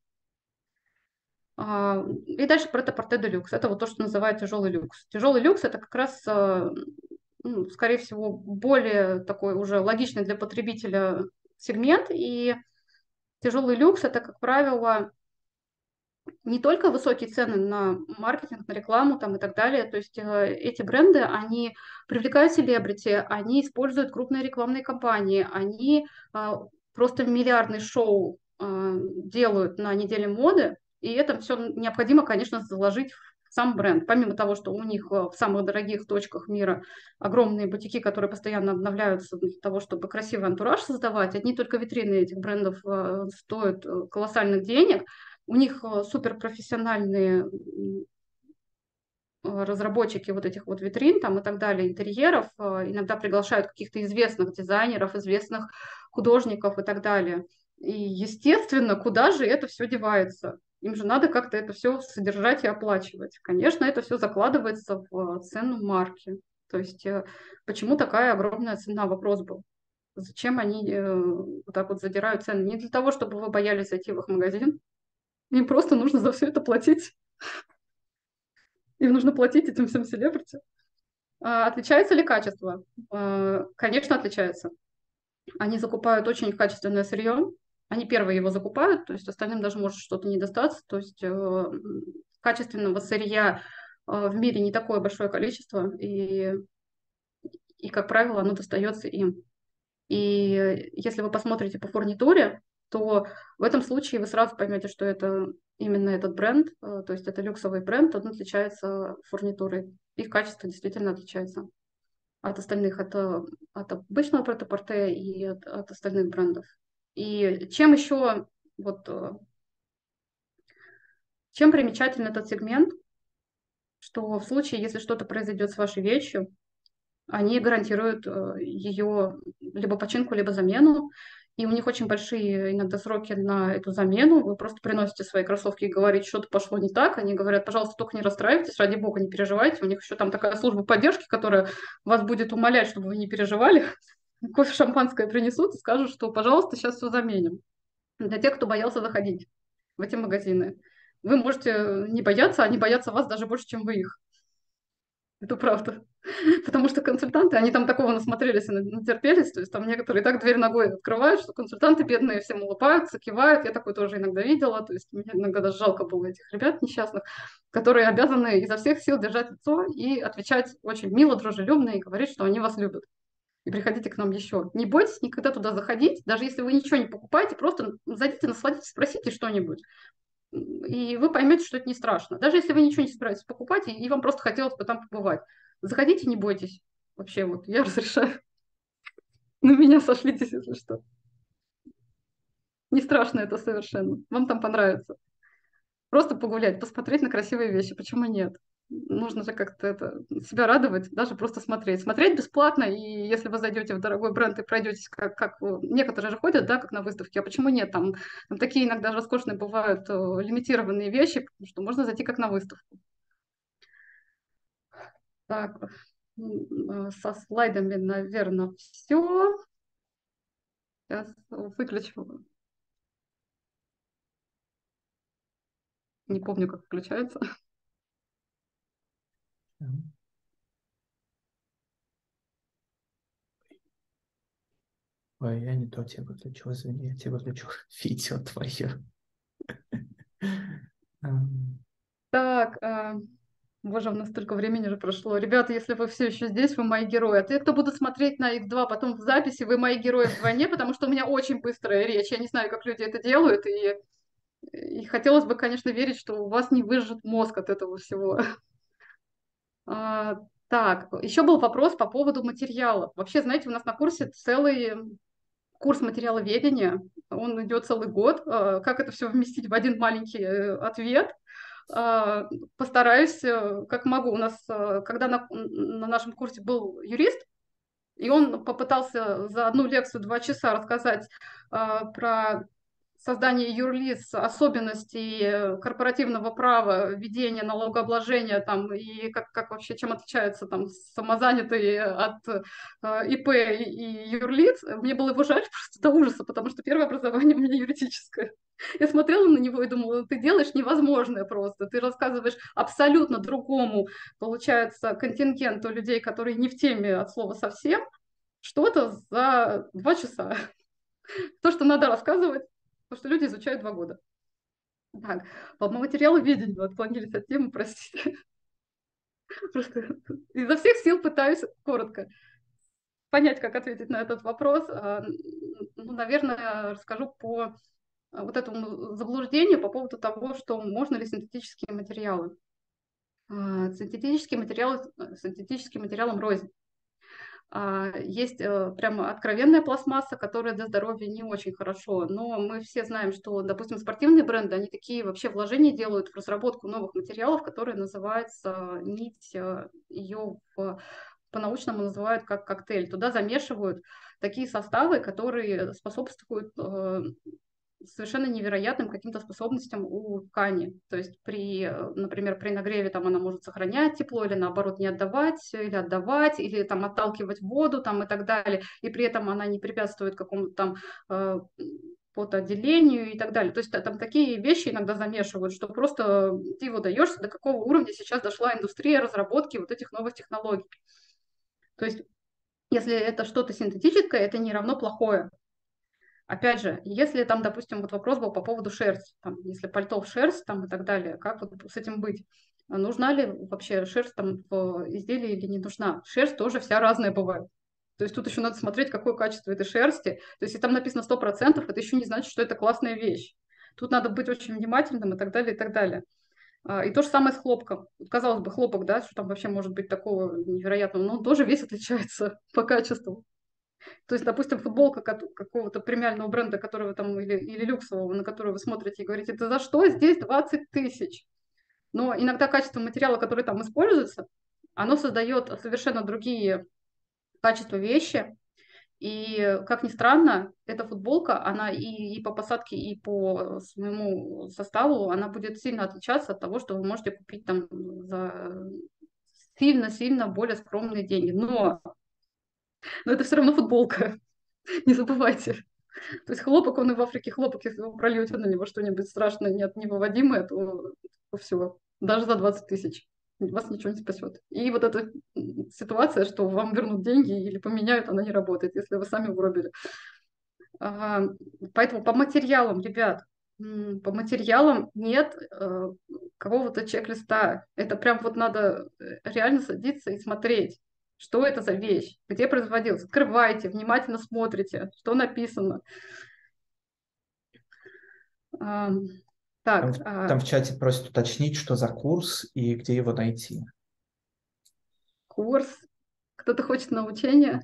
А, И дальше про пret-à-porter де люкс. Это вот то, что называют тяжелый люкс. Тяжелый люкс – это как раз, э, ну, скорее всего, более такой уже логичный для потребителя сегмент. И тяжелый люкс – это, как правило, не только высокие цены на маркетинг, на рекламу там, и так далее. То есть э, эти бренды, они привлекают селебрити, они используют крупные рекламные кампании, они э, просто миллиардные шоу э, делают на неделе моды, и это все необходимо, конечно, заложить в сам бренд. Помимо того, что у них э, в самых дорогих точках мира огромные бутики, которые постоянно обновляются для того, чтобы красивый антураж создавать, одни только витрины этих брендов э, стоят э, колоссальных денег. У них э, суперпрофессиональные м, э, разработчики вот этих вот витрин там и так далее, интерьеров, э, иногда приглашают каких-то известных дизайнеров, известных художников и так далее. И, естественно, куда же это все девается? Им же надо как-то это все содержать и оплачивать. Конечно, это все закладывается в цену марки. То есть э, почему такая огромная цена? Вопрос был. Зачем они э, вот так вот задирают цены? Не для того, чтобы вы боялись зайти в их магазин, им просто нужно за все это платить. Им нужно платить этим всем селебрити. А, отличается ли качество? А, конечно, отличается. Они закупают очень качественное сырье. Они первые его закупают, то есть остальным даже может что-то не достаться. То есть э, качественного сырья э, в мире не такое большое количество, и, и, как правило, оно достается им. И если вы посмотрите по фурнитуре, то в этом случае вы сразу поймете, что это именно этот бренд, э, то есть это люксовый бренд, он отличается фурнитурой. Их качество действительно отличается от остальных, от, э, от обычного пret-à-porter и от, от остальных брендов. И чем еще, вот, э, чем примечателен этот сегмент, что в случае, если что-то произойдет с вашей вещью, они гарантируют э, ее либо починку, либо замену. И у них очень большие иногда сроки на эту замену. Вы просто приносите свои кроссовки и говорите, что-то пошло не так. Они говорят, пожалуйста, только не расстраивайтесь, ради бога, не переживайте. У них еще там такая служба поддержки, которая вас будет умолять, чтобы вы не переживали. Кофе, шампанское принесут и скажут, что, пожалуйста, сейчас все заменим. Для тех, кто боялся заходить в эти магазины. Вы можете не бояться, они боятся вас даже больше, чем вы их. Это правда. Потому что консультанты, они там такого насмотрелись и натерпелись, то есть там некоторые так дверь ногой открывают, что консультанты бедные всем улыбаются, кивают. Я такое тоже иногда видела, то есть мне иногда даже жалко было этих ребят несчастных, которые обязаны изо всех сил держать лицо и отвечать очень мило, дружелюбно и говорить, что они вас любят. И приходите к нам еще. Не бойтесь никогда туда заходить, даже если вы ничего не покупаете, просто зайдите, насладитесь, спросите что-нибудь. И вы поймете, что это не страшно. Даже если вы ничего не собираетесь покупать, и вам просто хотелось бы там побывать. Заходите, не бойтесь. Вообще, вот, я разрешаю. На меня сошлитесь, если что. Не страшно это совершенно. Вам там понравится. Просто погулять, посмотреть на красивые вещи. Почему нет? нужно же как-то это, себя радовать, даже просто смотреть. Смотреть бесплатно, и если вы зайдете в дорогой бренд и пройдетесь, как, как э, некоторые же ходят, да, как на выставке, а почему нет? Там, там такие иногда роскошные бывают э, лимитированные вещи, что можно зайти как на выставку. Так, м, э, со слайдами, наверное, все. Сейчас выключу. Не помню, как включается. Ой, я не то тебе выключил, извини, я тебе выключил видео твое. Так, а, боже, у нас столько времени уже прошло. Ребята, если вы все еще здесь, вы мои герои. А те, кто будут смотреть на икс два потом в записи, вы мои герои вдвойне, потому что у меня очень быстрая речь. Я не знаю, как люди это делают, и, и хотелось бы, конечно, верить, что у вас не выжжет мозг от этого всего. А, так, еще был вопрос по поводу материалов. Вообще, знаете, у нас на курсе целый курс материаловедения, он идет целый год. А, Как это все вместить в один маленький э, ответ? А, Постараюсь, э, как могу. У нас, э, когда на, на нашем курсе был юрист, и он попытался за одну лекцию два часа рассказать а, про создание юрлиц, особенностей э, корпоративного права, введения налогообложения там, и как, как вообще, чем отличается там самозанятый от э, ИП и юрлиц. Мне было его жаль просто до ужаса, потому что первое образование у меня юридическое. Я смотрела на него и думала, ты делаешь невозможное просто. Ты рассказываешь абсолютно другому, получается, контингенту людей, которые не в теме от слова совсем, что-то за два часа. То, что надо рассказывать, то, что люди изучают два года. Так, по материалу видению отклонились от темы, простите. Просто изо всех сил пытаюсь коротко понять, как ответить на этот вопрос. А, Ну, наверное, расскажу по вот этому заблуждению по поводу того, что можно ли синтетические материалы. А, Синтетические материалы, синтетическим материалам рознь. А, Есть э, прямо откровенная пластмасса, которая для здоровья не очень хорошо. Но мы все знаем, что, допустим, спортивные бренды, они такие вообще вложения делают в разработку новых материалов, которые называется нить, э, ее в, по-научному называют как коктейль. Туда замешивают такие составы, которые способствуют э, совершенно невероятным каким-то способностям у ткани. То есть, при, э, например, при нагреве там она может сохранять тепло или наоборот не отдавать, или отдавать, или там отталкивать воду там, и так далее. И при этом она не препятствует какому-то там э, потоотделению и так далее. То есть там такие вещи иногда замешивают, что просто ты его даешь, до какого уровня сейчас дошла индустрия разработки вот этих новых технологий. То есть если это что-то синтетическое, это не равно плохое. Опять же, если там, допустим, вот вопрос был по поводу шерсти, там, если пальто в шерсть там, и так далее, как вот с этим быть? А нужна ли вообще шерсть там в изделии или не нужна? Шерсть тоже вся разная бывает. То есть тут еще надо смотреть, какое качество этой шерсти. То есть если там написано сто процентов, это еще не значит, что это классная вещь. Тут надо быть очень внимательным и так далее, и так далее. А, И то же самое с хлопком. Вот, казалось бы, хлопок, да, что там вообще может быть такого невероятного, но он тоже весь отличается по качеству. То есть, допустим, футболка какого-то премиального бренда, которого там, или, или люксового, на который вы смотрите и говорите, это за что здесь двадцать тысяч? Но иногда качество материала, который там используется, оно создает совершенно другие качества вещи. И, как ни странно, эта футболка, она и, и по посадке, и по своему составу, она будет сильно отличаться от того, что вы можете купить там за сильно-сильно более скромные деньги. Но, но это все равно футболка, не забывайте. То есть хлопок, он и в Африке хлопок, если вы прольете на него что-нибудь страшное, нет, невыводимое, то, то все, даже за двадцать тысяч вас ничего не спасет. И вот эта ситуация, что вам вернут деньги или поменяют, она не работает, если вы сами угробили. А, Поэтому по материалам, ребят, по материалам нет э, какого-то чек-листа. Это прям вот надо э, реально садиться и смотреть, что это за вещь, где производилась. Открывайте, внимательно смотрите, что написано. А, Там, Так, в- а, там в чате просят уточнить, что за курс и где его найти. курс. Кто-то хочет на учение?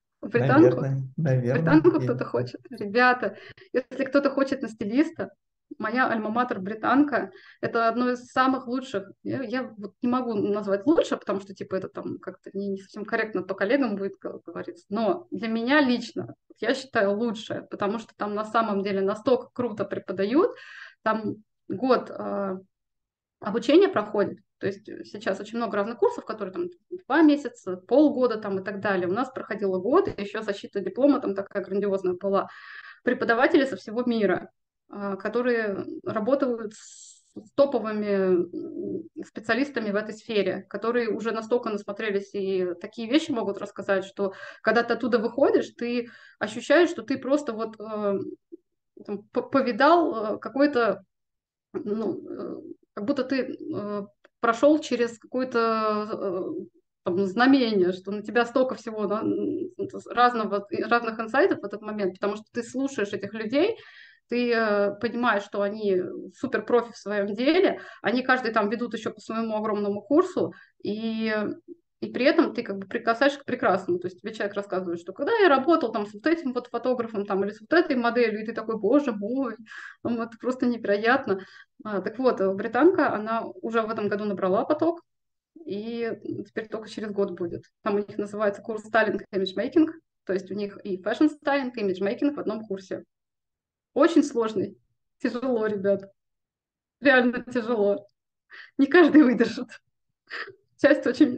Британку? Наверное, наверное. Британку Я кто-то не знаю. хочет? Ребята, если кто-то хочет на стилиста, моя альма-матер британка, это одно из самых лучших. Я, я вот не могу назвать лучше, потому что типа это там как-то не, не совсем корректно, то коллегам будет говориться. Но для меня лично я считаю лучшее, потому что там на самом деле настолько круто преподают. Там год э, обучения проходит. То есть сейчас очень много разных курсов, которые там два месяца, полгода там и так далее. У нас проходило год, и еще защита диплома там такая грандиозная была. Преподаватели со всего мира, которые работают с топовыми специалистами в этой сфере, которые уже настолько насмотрелись и такие вещи могут рассказать, что когда ты оттуда выходишь, ты ощущаешь, что ты просто вот э, там, повидал какой-то, ну, э, как будто ты э, прошел через какое-то э, там, знамение, что на тебя столько всего да, разного, разных инсайтов в этот момент, потому что ты слушаешь этих людей, ты э, понимаешь, что они супер профи в своем деле, они каждый там ведут еще по своему огромному курсу, и, и при этом ты как бы прикасаешься к прекрасному. То есть тебе человек рассказывает, что когда я работал там с вот этим вот фотографом там, или с вот этой моделью, и ты такой, боже мой, ну, это просто невероятно. А, так вот, британка, она уже в этом году набрала поток, и теперь только через год будет. Там у них называется курс стайлинг и имиджмейкинг, то есть у них и фэшн-стайлинг, и имиджмейкинг в одном курсе. Очень сложный. Тяжело, ребят. Реально тяжело. Не каждый выдержит. Часть очень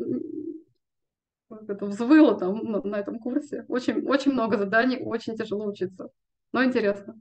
это, взвыла там на, на этом курсе. Очень, очень много заданий, очень тяжело учиться. Но интересно.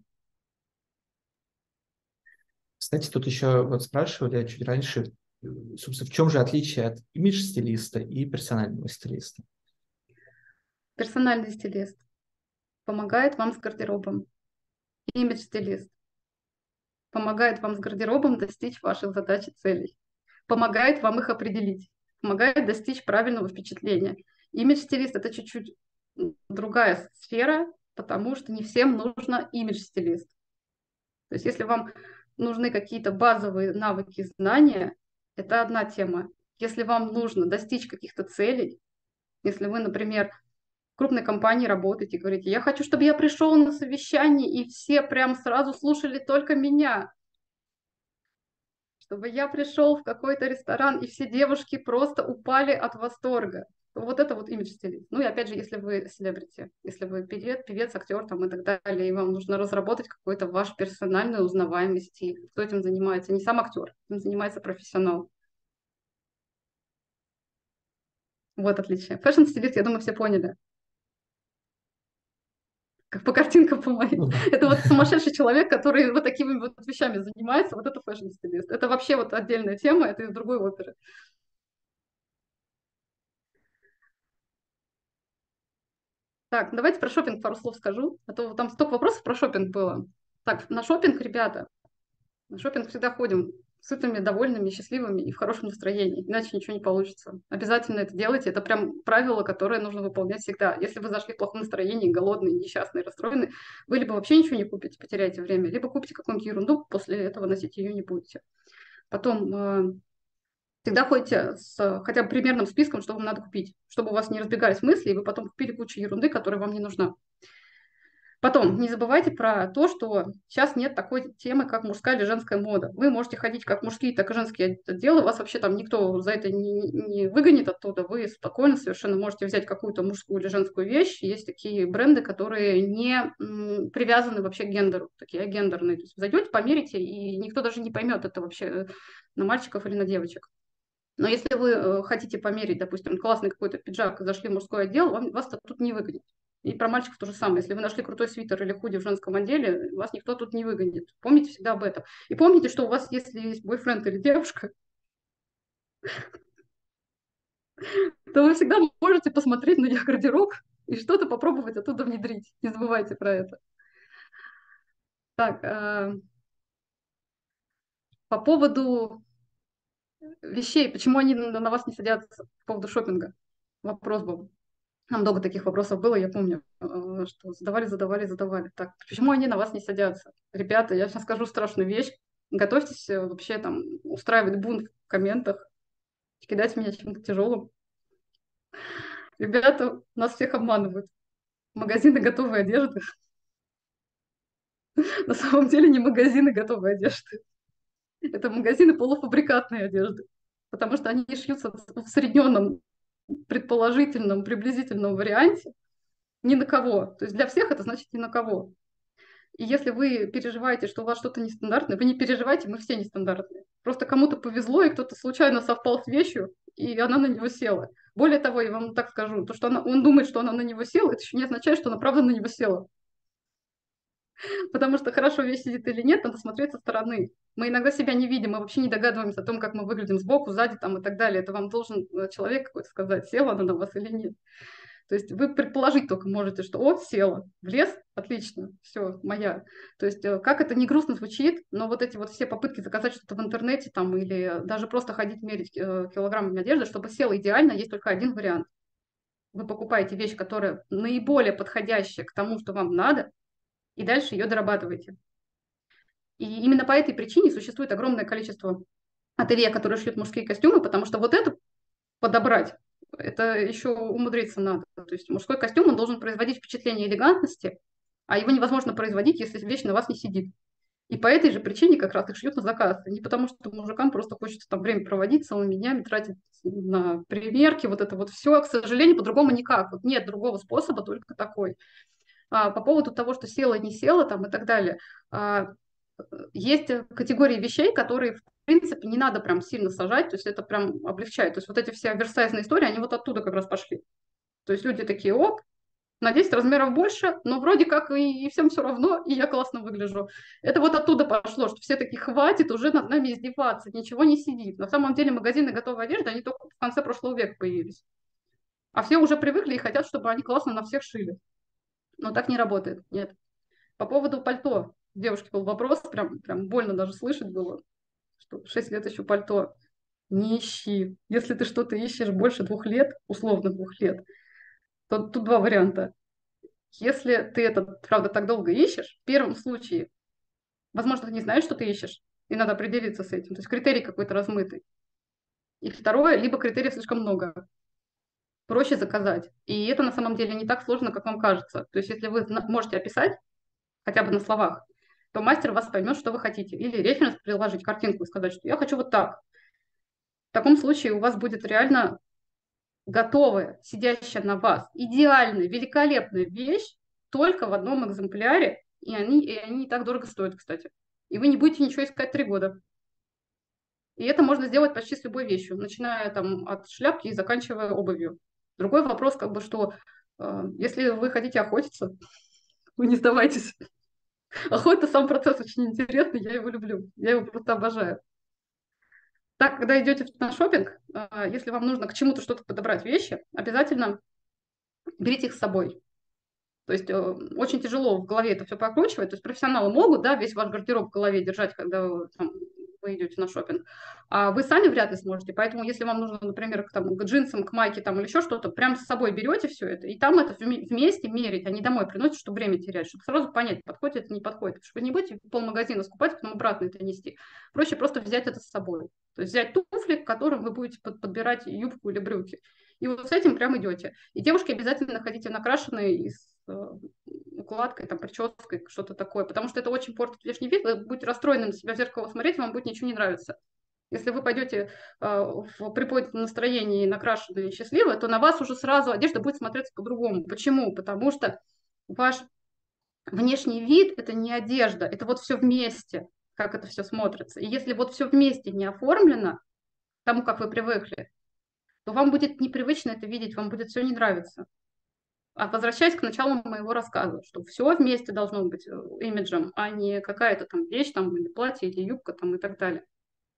Кстати, тут еще вот спрашивали чуть раньше, собственно, в чем же отличие от имидж-стилиста и персонального стилиста? Персональный стилист помогает вам с гардеробом. Имидж-стилист помогает вам с гардеробом достичь ваших задач и целей. Помогает вам их определить. Помогает достичь правильного впечатления. Имидж-стилист – это чуть-чуть другая сфера, потому что не всем нужно имидж-стилист. То есть если вам нужны какие-то базовые навыки, знания, это одна тема. Если вам нужно достичь каких-то целей, если вы, например, в крупной компании работаете и говорите, я хочу, чтобы я пришел на совещание, и все прям сразу слушали только меня, чтобы я пришел в какой-то ресторан, и все девушки просто упали от восторга. Вот это вот имидж-стилист. Ну и опять же, если вы селебрити, если вы певец, певец, актер там и так далее, и вам нужно разработать какой-то ваш персональный узнаваемый стиль. Кто этим занимается? Не сам актер, этим занимается профессионал. Вот отличие. Фэшн-стилист, я думаю, все поняли. Как по картинкам по моим. Ну, да. Это вот сумасшедший человек, который вот такими вот вещами занимается. Вот это фэшн-стилист. Это вообще вот отдельная тема, это из другой оперы. Так, давайте про шопинг пару слов скажу, а то там столько вопросов про шопинг было. Так, на шопинг, ребята, на шопинг всегда ходим сытыми, довольными, счастливыми и в хорошем настроении, иначе ничего не получится. Обязательно это делайте, это прям правило, которое нужно выполнять всегда. Если вы зашли в плохом настроении, голодные, несчастные, расстроенные, вы либо вообще ничего не купите, потеряете время, либо купите какую-нибудь ерунду, после этого носить ее не будете. Потом э, всегда ходите с хотя бы примерным списком, что вам надо купить, чтобы у вас не разбегались мысли, и вы потом купили кучу ерунды, которая вам не нужна. Потом, не забывайте про то, что сейчас нет такой темы, как мужская или женская мода. Вы можете ходить как мужские, так и женские отделы, вас вообще там никто за это не, не выгонит оттуда. Вы спокойно совершенно можете взять какую-то мужскую или женскую вещь. Есть такие бренды, которые не м, привязаны вообще к гендеру, такие агендерные. То есть зайдете, померите, и никто даже не поймет, это вообще на мальчиков или на девочек. Но если вы э, хотите померить, допустим, классный какой-то пиджак, зашли в мужской отдел, вам, вас тут не выгонит. И про мальчиков то же самое. Если вы нашли крутой свитер или худи в женском отделе, вас никто тут не выгонит. Помните всегда об этом. И помните, что у вас, если есть бойфренд или девушка, то вы всегда можете посмотреть на их гардероб и что-то попробовать оттуда внедрить. Не забывайте про это. Так, э, по поводу вещей, почему они на, на вас не садятся, по поводу шопинга. Вопрос был. Там много таких вопросов было, я помню, э, что задавали, задавали, задавали. Так, почему они на вас не садятся? Ребята, я сейчас скажу страшную вещь. Готовьтесь э, вообще там устраивать бунт в комментах, кидать меня чем-то тяжелым. Ребята, нас всех обманывают. Магазины готовой одежды. на самом деле не магазины готовой одежды. Это магазины полуфабрикатной одежды. Потому что они шьются в усредненном, предположительном, приблизительном варианте ни на кого. То есть для всех это значит ни на кого. И если вы переживаете, что у вас что-то нестандартное, вы не переживайте, мы все нестандартные. Просто кому-то повезло, и кто-то случайно совпал с вещью, и она на него села. Более того, я вам так скажу, то, что она, он думает, что она на него села, это еще не означает, что она правда на него села. Потому что хорошо вещь сидит или нет, надо смотреть со стороны. Мы иногда себя не видим, мы вообще не догадываемся о том, как мы выглядим сбоку, сзади там, и так далее. Это вам должен э, человек какой-то сказать, села она на вас или нет. То есть вы предположить только можете, что о, села, в лес, отлично, все, моя. То есть э, как это не грустно звучит, но вот эти вот все попытки заказать что-то в интернете там или даже просто ходить мерить э, килограммами одежды, чтобы села идеально, есть только один вариант. Вы покупаете вещь, которая наиболее подходящая к тому, что вам надо, и дальше ее дорабатываете. И именно по этой причине существует огромное количество ателье, которые шьют мужские костюмы, потому что вот это подобрать, это еще умудриться надо. То есть мужской костюм, он должен производить впечатление элегантности, а его невозможно производить, если вещь на вас не сидит. И по этой же причине как раз их шьют на заказ. Не потому, что мужикам просто хочется там время проводить целыми днями, тратить на примерки, вот это вот все. К сожалению, по-другому никак. Вот нет другого способа, только такой. А, по поводу того, что села, не села там и так далее. А, есть категории вещей, которые, в принципе, не надо прям сильно сажать, то есть это прям облегчает. То есть вот эти все оверсайзные истории, они вот оттуда как раз пошли. То есть люди такие, оп, на десять размеров больше, но вроде как и, и всем все равно, и я классно выгляжу. Это вот оттуда пошло, что все такие, хватит уже над нами издеваться, ничего не сидит. На самом деле магазины готовой одежды, они только в конце прошлого века появились. А все уже привыкли и хотят, чтобы они классно на всех шили. Но так не работает, нет. По поводу пальто. У девушки был вопрос, прям, прям больно даже слышать было, что шесть лет еще пальто. Не ищи. Если ты что-то ищешь больше двух лет, условно двух лет, то тут два варианта. Если ты это, правда, так долго ищешь, в первом случае, возможно, ты не знаешь, что ты ищешь, и надо определиться с этим. То есть критерий какой-то размытый. И второе, либо критериев слишком много. Проще заказать. И это на самом деле не так сложно, как вам кажется. То есть если вы можете описать, хотя бы на словах, то мастер вас поймет, что вы хотите. Или референс приложить, картинку и сказать, что я хочу вот так. В таком случае у вас будет реально готовая, сидящая на вас, идеальная, великолепная вещь только в одном экземпляре, и они, и они не так дорого стоят, кстати. И вы не будете ничего искать три года. И это можно сделать почти с любой вещью, начиная там от шляпки и заканчивая обувью. Другой вопрос, как бы, что э, если вы хотите охотиться, вы не сдавайтесь. Охота, сам процесс очень интересный, я его люблю, я его просто обожаю. Так, когда идете на шопинг, э, если вам нужно к чему-то что-то подобрать вещи, обязательно берите их с собой. То есть э, очень тяжело в голове это все прокручивать. То есть профессионалы могут, да, весь ваш гардероб в голове держать, когда вы, там, вы идете на шопинг, а вы сами вряд ли сможете. Поэтому если вам нужно, например, к, там, к джинсам, к майке там, или еще что-то, прям с собой берете все это, и там это вместе мерить, а не домой приносите, чтобы время терять, чтобы сразу понять, подходит это, не подходит. Потому что вы не будете полмагазина скупать, потом обратно это нести. Проще просто взять это с собой. То есть взять туфли, к которым вы будете подбирать юбку или брюки. И вот с этим прям идете. И девушки обязательно ходите накрашенные и с э, укладкой, там, прической, что-то такое, потому что это очень портит внешний вид. Вы будете расстроены на себя в зеркало смотреть, вам будет ничего не нравиться. Если вы пойдете э, в приподнятом настроении, накрашенные и счастливые, то на вас уже сразу одежда будет смотреться по-другому. Почему? Потому что ваш внешний вид – это не одежда, это вот все вместе, как это все смотрится. И если вот все вместе не оформлено, тому, как вы привыкли, то вам будет непривычно это видеть, вам будет все не нравиться. А возвращаясь к началу моего рассказа, что все вместе должно быть имиджем, а не какая-то там вещь, там, или платье, или юбка там, и так далее.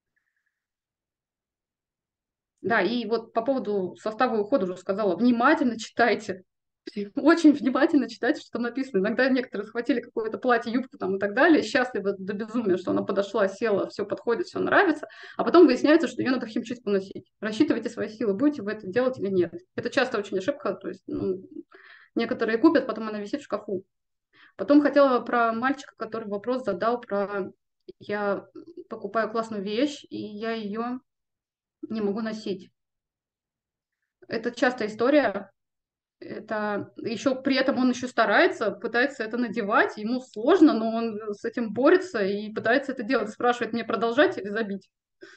Да, и вот по поводу состава и ухода уже сказала, внимательно читайте. Очень внимательно читайте, что там написано. Иногда некоторые схватили какое-то платье, юбку там и так далее, счастливы до безумия, что она подошла, села, все подходит, все нравится, а потом выясняется, что ее надо в химчистку носить. Рассчитывайте свои силы, будете вы это делать или нет. Это часто очень ошибка, то есть ну, некоторые купят, потом она висит в шкафу. Потом хотела про мальчика, который вопрос задал про я покупаю классную вещь, и я ее не могу носить. Это частая история. Это еще при этом он еще старается, пытается это надевать, ему сложно, но он с этим борется и пытается это делать. Спрашивает, мне продолжать или забить?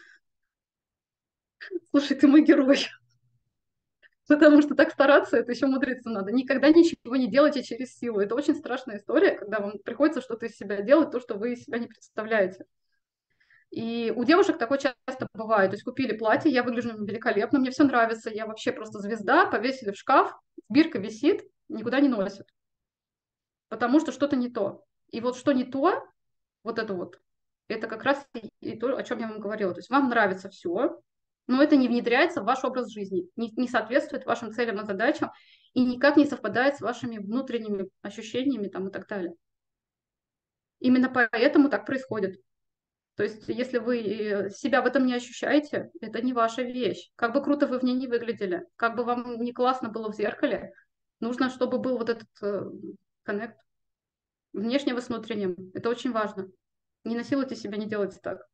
Слушай, ты мой герой. Потому что так стараться, это еще мудриться надо. Никогда ничего не делайте через силу. Это очень страшная история, когда вам приходится что-то из себя делать, то, что вы из себя не представляете. И у девушек такое часто бывает. То есть купили платье, я выгляжу великолепно, мне все нравится, я вообще просто звезда, повесили в шкаф, бирка висит, никуда не носят, потому что что-то не то. И вот что не то, вот это вот, это как раз и то, о чем я вам говорила. То есть вам нравится все, но это не внедряется в ваш образ жизни, не, не соответствует вашим целям и задачам и никак не совпадает с вашими внутренними ощущениями там, и так далее. Именно поэтому так происходит. То есть, если вы себя в этом не ощущаете, это не ваша вещь. Как бы круто вы в ней не выглядели, как бы вам не классно было в зеркале, нужно, чтобы был вот этот э, коннект внешнего с внутренним. Это очень важно. Не насилуйте себя, не делайте так.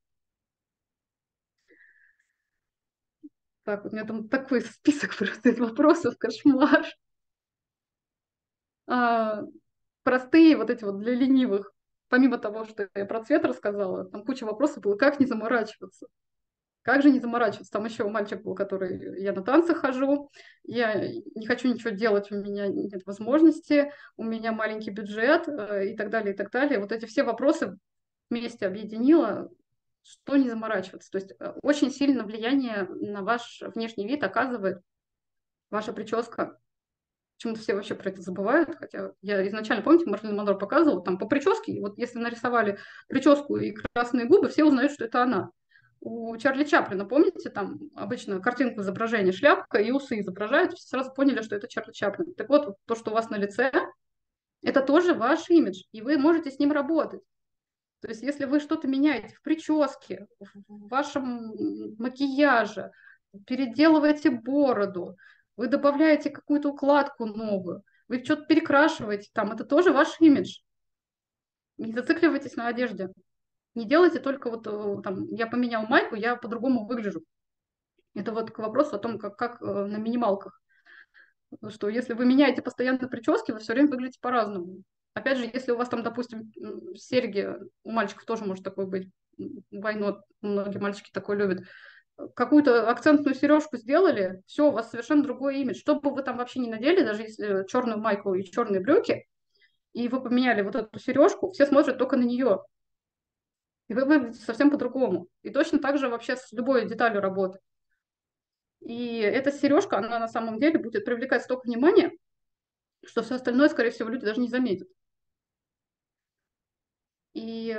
Так, у меня там такой список просто из вопросов, кошмар. А, простые вот эти вот для ленивых. Помимо того, что я про цвет рассказала, там куча вопросов было, как не заморачиваться. Как же не заморачиваться? Там еще мальчик был, который... Я на танцы хожу, я не хочу ничего делать, у меня нет возможности, у меня маленький бюджет э, и так далее, и так далее. Вот эти все вопросы вместе объединила, что не заморачиваться. То есть э, очень сильно влияние на ваш внешний вид оказывает ваша прическа. Почему-то все вообще про это забывают, хотя я изначально, помните, Марлен Монро показывала, там по прическе, и вот если нарисовали прическу и красные губы, все узнают, что это она. У Чарли Чаплина, помните, там обычно картинку изображения, шляпка и усы изображают, все сразу поняли, что это Чарли Чаплин. Так вот, то, что у вас на лице, это тоже ваш имидж, и вы можете с ним работать. То есть если вы что-то меняете в прическе, в вашем макияже, переделываете бороду, вы добавляете какую-то укладку новую, вы что-то перекрашиваете там, это тоже ваш имидж. Не зацикливайтесь на одежде. Не делайте только вот э, там, я поменял майку, я по-другому выгляжу. Это вот к вопросу о том, как, как э, на минималках. Что если вы меняете постоянно прически, вы все время выглядите по-разному. Опять же, если у вас там, допустим, серьги, у мальчиков тоже может такое быть, войнот, многие мальчики такое любят, какую-то акцентную сережку сделали, все, у вас совершенно другой имидж. Что бы вы там вообще не надели, даже если черную майку и черные брюки, и вы поменяли вот эту сережку, все смотрят только на нее. И вы выглядите совсем по-другому. И точно так же вообще с любой деталью работы. И эта сережка, она на самом деле будет привлекать столько внимания, что все остальное, скорее всего, люди даже не заметят. И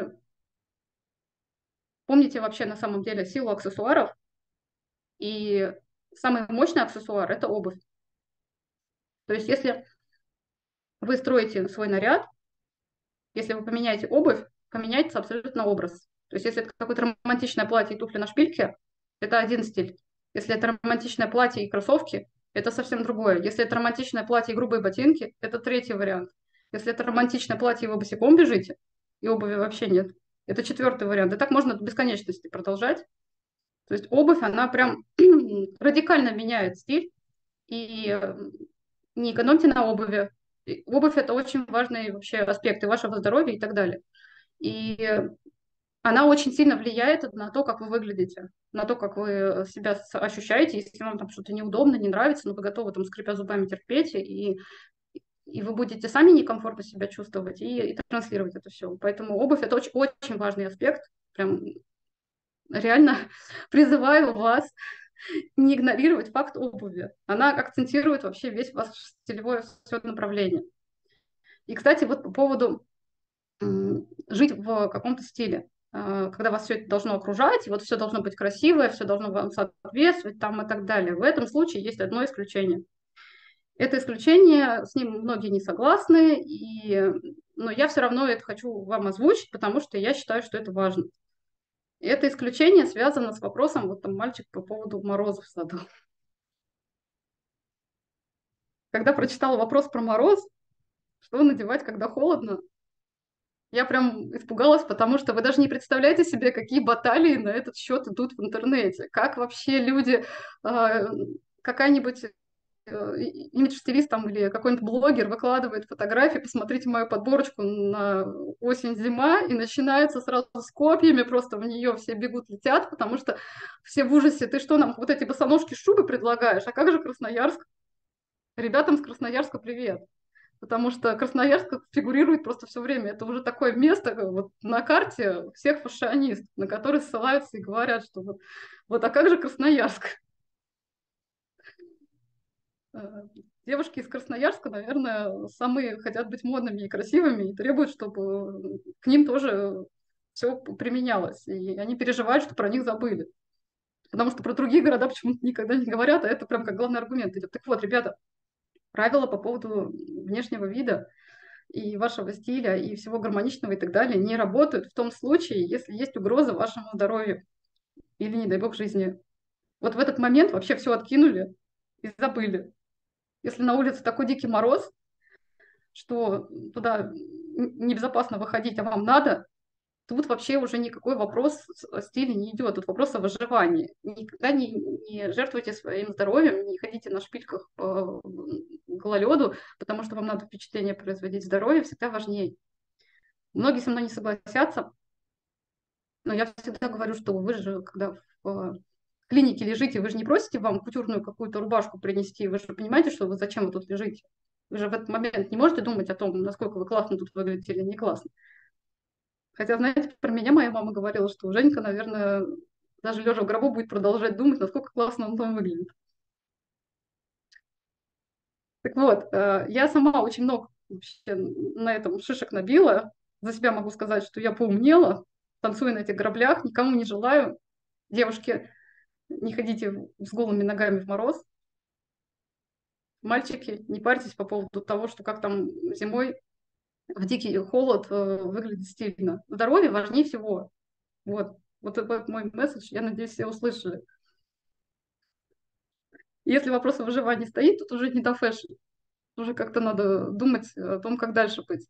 помните вообще на самом деле силу аксессуаров. И самый мощный аксессуар – это обувь. То есть если вы строите свой наряд, если вы поменяете обувь, поменяется абсолютно образ. То есть если это какое-то романтичное платье и туфли на шпильке, это один стиль. Если это романтичное платье и кроссовки, это совсем другое. Если это романтичное платье и грубые ботинки, это третий вариант. Если это романтичное платье и вы босиком бежите, и обуви вообще нет, это четвертый вариант. И так можно до бесконечности продолжать. То есть обувь, она прям радикально меняет стиль. И не экономьте на обуви. Обувь – это очень важный вообще аспект и вашего здоровья и так далее. И она очень сильно влияет на то, как вы выглядите, на то, как вы себя ощущаете. Если вам там что-то неудобно, не нравится, но вы готовы там, скрипя зубами, терпеть, и, и вы будете сами некомфортно себя чувствовать и, и транслировать это все. Поэтому обувь – это очень, очень важный аспект. Прям реально призываю вас не игнорировать факт обуви. Она акцентирует вообще весь ваше стилевое все направление. И, кстати, вот по поводу жить в каком-то стиле, когда вас все это должно окружать, и вот все должно быть красивое, все должно вам соответствовать там и так далее. В этом случае есть одно исключение. Это исключение, с ним многие не согласны, и, но я все равно это хочу вам озвучить, потому что я считаю, что это важно. И это исключение связано с вопросом, вот там мальчик по поводу морозов задал. Когда прочитала вопрос про мороз, что надевать, когда холодно, я прям испугалась, потому что вы даже не представляете себе, какие баталии на этот счет идут в интернете. Как вообще люди, э, какая-нибудь имидж-стилист там или какой-нибудь блогер выкладывает фотографии, посмотрите мою подборочку на осень-зима, и начинается сразу с копьями, просто в нее все бегут, летят, потому что все в ужасе, ты что нам вот эти босоножки шубы предлагаешь, а как же Красноярск? Ребятам с Красноярска привет. Потому что Красноярск фигурирует просто все время. Это уже такое место вот, на карте всех фашионистов, на которые ссылаются и говорят, что вот, вот а как же Красноярск? Девушки из Красноярска, наверное, самые хотят быть модными и красивыми и требуют, чтобы к ним тоже все применялось. И они переживают, что про них забыли. Потому что про другие города почему-то никогда не говорят, а это прям как главный аргумент идет. Так вот, ребята, правила по поводу внешнего вида и вашего стиля, и всего гармоничного и так далее не работают в том случае, если есть угроза вашему здоровью или, не дай бог, жизни. Вот в этот момент вообще все откинули и забыли. Если на улице такой дикий мороз, что туда небезопасно выходить, а вам надо, тут вообще уже никакой вопрос о стиле не идет. Тут вопрос о выживании. Никогда не, не жертвуйте своим здоровьем, не ходите на шпильках по гололеду, потому что вам надо впечатление производить. Здоровье всегда важнее. Многие со мной не согласятся, но я всегда говорю, что вы же, когда в клинике лежите, вы же не просите вам кутюрную какую-то рубашку принести, вы же понимаете, что вы зачем вы тут лежите. Вы же в этот момент не можете думать о том, насколько вы классно тут выглядите или не классно. Хотя, знаете, про меня моя мама говорила, что Женька, наверное, даже лежа в гробу будет продолжать думать, насколько классно он там выглядит. Так вот, я сама очень много вообще на этом шишек набила. За себя могу сказать, что я поумнела, танцую на этих граблях, никому не желаю. Девушки, не ходите с голыми ногами в мороз. Мальчики, не парьтесь по поводу того, что как там зимой в дикий холод выглядит стильно. Здоровье важнее всего. Вот. Вот это мой месседж, я надеюсь, все услышали. Если вопрос о выживании стоит, тут уже не до фэшн. Уже как-то надо думать о том, как дальше быть.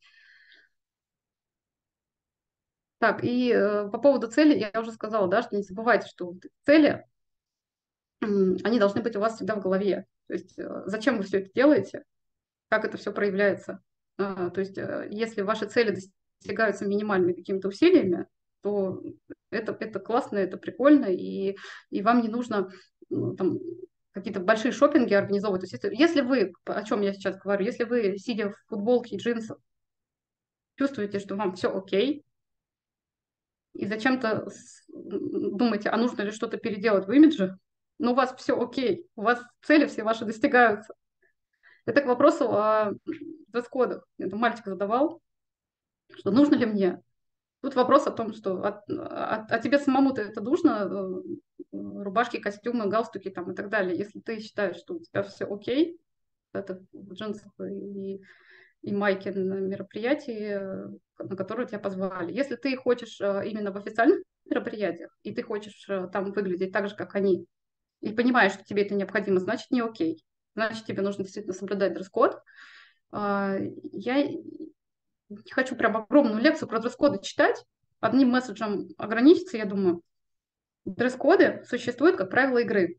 Так, и э, по поводу цели я уже сказала, да, что не забывайте, что цели, э, они должны быть у вас всегда в голове. То есть э, зачем вы все это делаете, как это все проявляется. Э, то есть э, если ваши цели достигаются минимальными какими-то усилиями, то это, это классно, это прикольно, и, и вам не нужно ну, там, какие-то большие шопинги организовывать. То есть если, если вы, о чем я сейчас говорю, если вы, сидя в футболке и джинсах, чувствуете, что вам все окей, и зачем-то думаете, а нужно ли что-то переделать в имидже, но у вас все окей, у вас цели все ваши достигаются. Это к вопросу о дресс-кодах. Это мальчик задавал, что нужно ли мне. Тут вопрос о том, что а, а, а тебе самому-то это нужно, рубашки, костюмы, галстуки там и так далее. Если ты считаешь, что у тебя все окей, это в джинсах и, и майке на мероприятии, на которое тебя позвали. Если ты хочешь именно в официальных мероприятиях, и ты хочешь там выглядеть так же, как они, и понимаешь, что тебе это необходимо, значит, не окей. Значит, тебе нужно действительно соблюдать дресс-код. Я не хочу прям огромную лекцию про дресс-коды читать. Одним месседжем ограничиться, я думаю. Дресс-коды существуют как правила игры.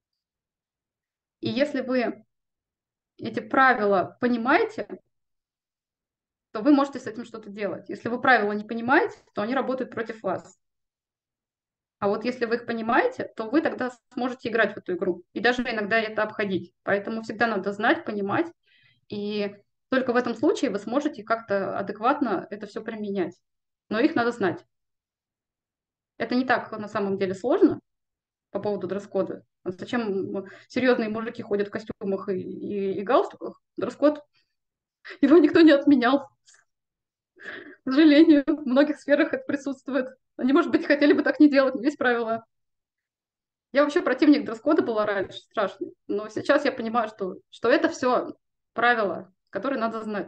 И если вы эти правила понимаете, то вы можете с этим что-то делать. Если вы правила не понимаете, то они работают против вас. А вот если вы их понимаете, то вы тогда сможете играть в эту игру. И даже иногда это обходить. Поэтому всегда надо знать, понимать. И только в этом случае вы сможете как-то адекватно это все применять. Но их надо знать. Это не так на самом деле сложно по поводу дресс-кода. Зачем серьезные мужики ходят в костюмах и, и, и галстуках? Дресс-код, его никто не отменял. К сожалению, в многих сферах это присутствует. Они, может быть, хотели бы так не делать, не есть правила. Я вообще противник дресс-кода была раньше, страшно. Но сейчас я понимаю, что, что это все правила, которые надо знать.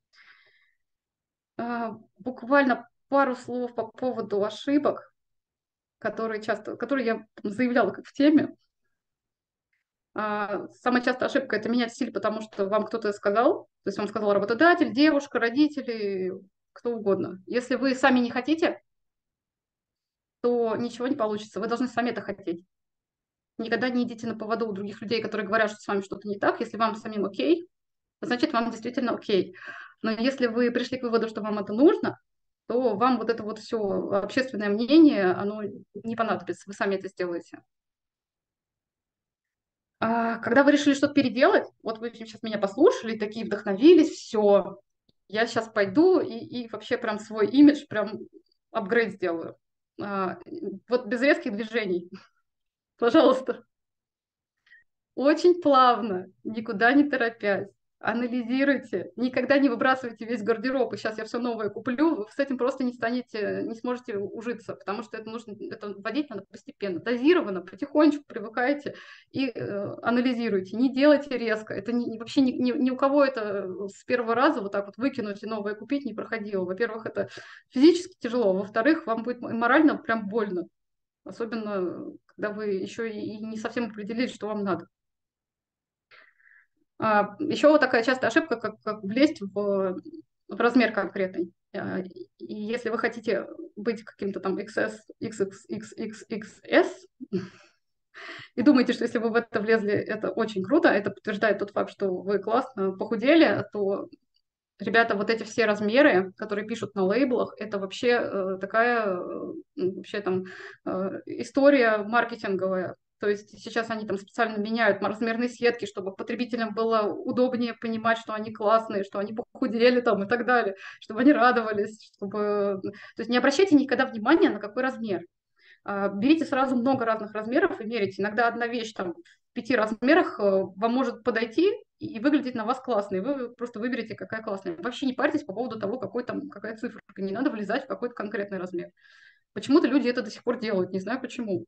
А, буквально пару слов по поводу ошибок, которые часто, которые я заявляла как в теме. А, самая частая ошибка – это менять стиль, потому что вам кто-то сказал, то есть вам сказал работодатель, девушка, родители, кто угодно. Если вы сами не хотите, то ничего не получится. Вы должны сами это хотеть. никогда не идите на поводу у других людей, которые говорят, что с вами что-то не так. Если вам самим окей, значит, вам действительно окей. Но если вы пришли к выводу, что вам это нужно, то вам вот это вот все общественное мнение, оно не понадобится, вы сами это сделаете. А когда вы решили что-то переделать, вот вы сейчас меня послушали, такие вдохновились, все, я сейчас пойду и, и вообще прям свой имидж прям апгрейд сделаю. А, вот без резких движений, пожалуйста. Очень плавно, никуда не торопясь. Анализируйте, никогда не выбрасывайте весь гардероб, и сейчас я все новое куплю, вы с этим просто не станете, не сможете ужиться, потому что это нужно, это вводить надо постепенно, дозированно, потихонечку привыкайте и э, анализируйте, не делайте резко, это не, вообще ни, ни, ни у кого это с первого раза вот так вот выкинуть и новое купить не проходило. Во-первых, это физически тяжело, во-вторых, вам будет морально прям больно, особенно когда вы еще и не совсем определились, что вам надо. А, еще вот такая частая ошибка, как, как влезть в, в размер конкретный. А, И если вы хотите быть каким-то там икс эс, икс икс икс икс икс эс, и думаете, что если вы в это влезли, это очень круто, это подтверждает тот факт, что вы классно похудели, то, ребята, вот эти все размеры, которые пишут на лейблах, это вообще э, такая э, вообще там э, история маркетинговая. То есть сейчас они там специально меняют размерные сетки, чтобы потребителям было удобнее понимать, что они классные, что они похудели там и так далее, чтобы они радовались, чтобы... То есть не обращайте никогда внимания на какой размер. А, берите сразу много разных размеров и мерите. Иногда одна вещь там в пяти размерах э, вам может подойти и выглядеть на вас классно, и вы просто выберете, какая классная. Вообще не парьтесь по поводу того, какой там, какая цифра. Не надо влезать в какой-то конкретный размер. Почему-то люди это до сих пор делают, не знаю почему.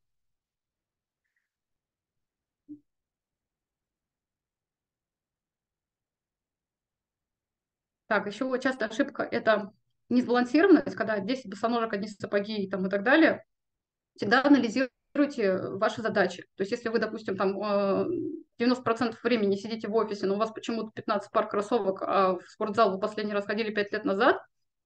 Так, еще частая ошибка – это несбалансированность, когда десять босоножек, одни сапоги и, там, и так далее. Всегда анализируйте ваши задачи. То есть если вы, допустим, там э, девяносто процентов времени сидите в офисе, но у вас почему-то пятнадцать пар кроссовок, а в спортзал вы последний раз ходили пять лет назад,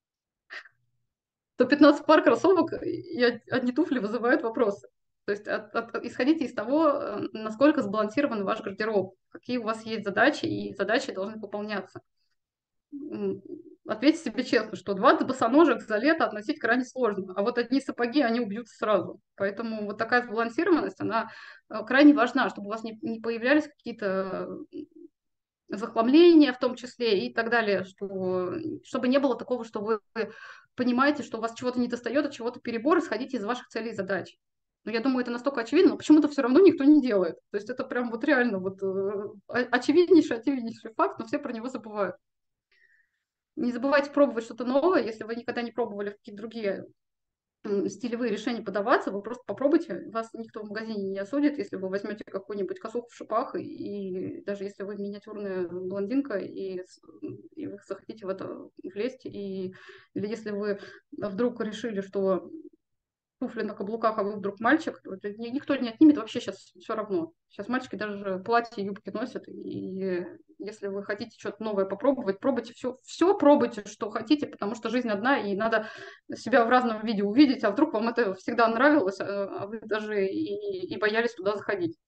то пятнадцать пар кроссовок и одни туфли вызывают вопросы. То есть от, от, исходите из того, э, насколько сбалансирован ваш гардероб, какие у вас есть задачи, и задачи должны выполняться. Ответьте себе честно, что двадцать босоножек за лето относить крайне сложно, а вот одни сапоги, они убьются сразу. Поэтому вот такая сбалансированность, она э, крайне важна, чтобы у вас не, не появлялись какие-то захламления в том числе и так далее, что, чтобы не было такого, что вы понимаете, что у вас чего-то не достает, от чего-то перебор, исходите из ваших целей и задач. Но я думаю, это настолько очевидно, но почему-то все равно никто не делает. То есть это прям вот реально вот э, очевиднейший, очевиднейший факт, но все про него забывают. Не забывайте пробовать что-то новое, если вы никогда не пробовали в какие-то другие стилевые решения подаваться, вы просто попробуйте, вас никто в магазине не осудит, если вы возьмете какую-нибудь косуху в шипах, и, и даже если вы миниатюрная блондинка, и, и вы захотите в это влезть, и, или если вы вдруг решили, что туфли на каблуках, а вы вдруг мальчик, то это никто не отнимет, вообще сейчас все равно. Сейчас мальчики даже платья, юбки носят, и если вы хотите что-то новое попробовать, пробуйте все, все пробуйте, что хотите, потому что жизнь одна, и надо себя в разном виде увидеть, а вдруг вам это всегда нравилось, а вы даже и, и боялись туда заходить.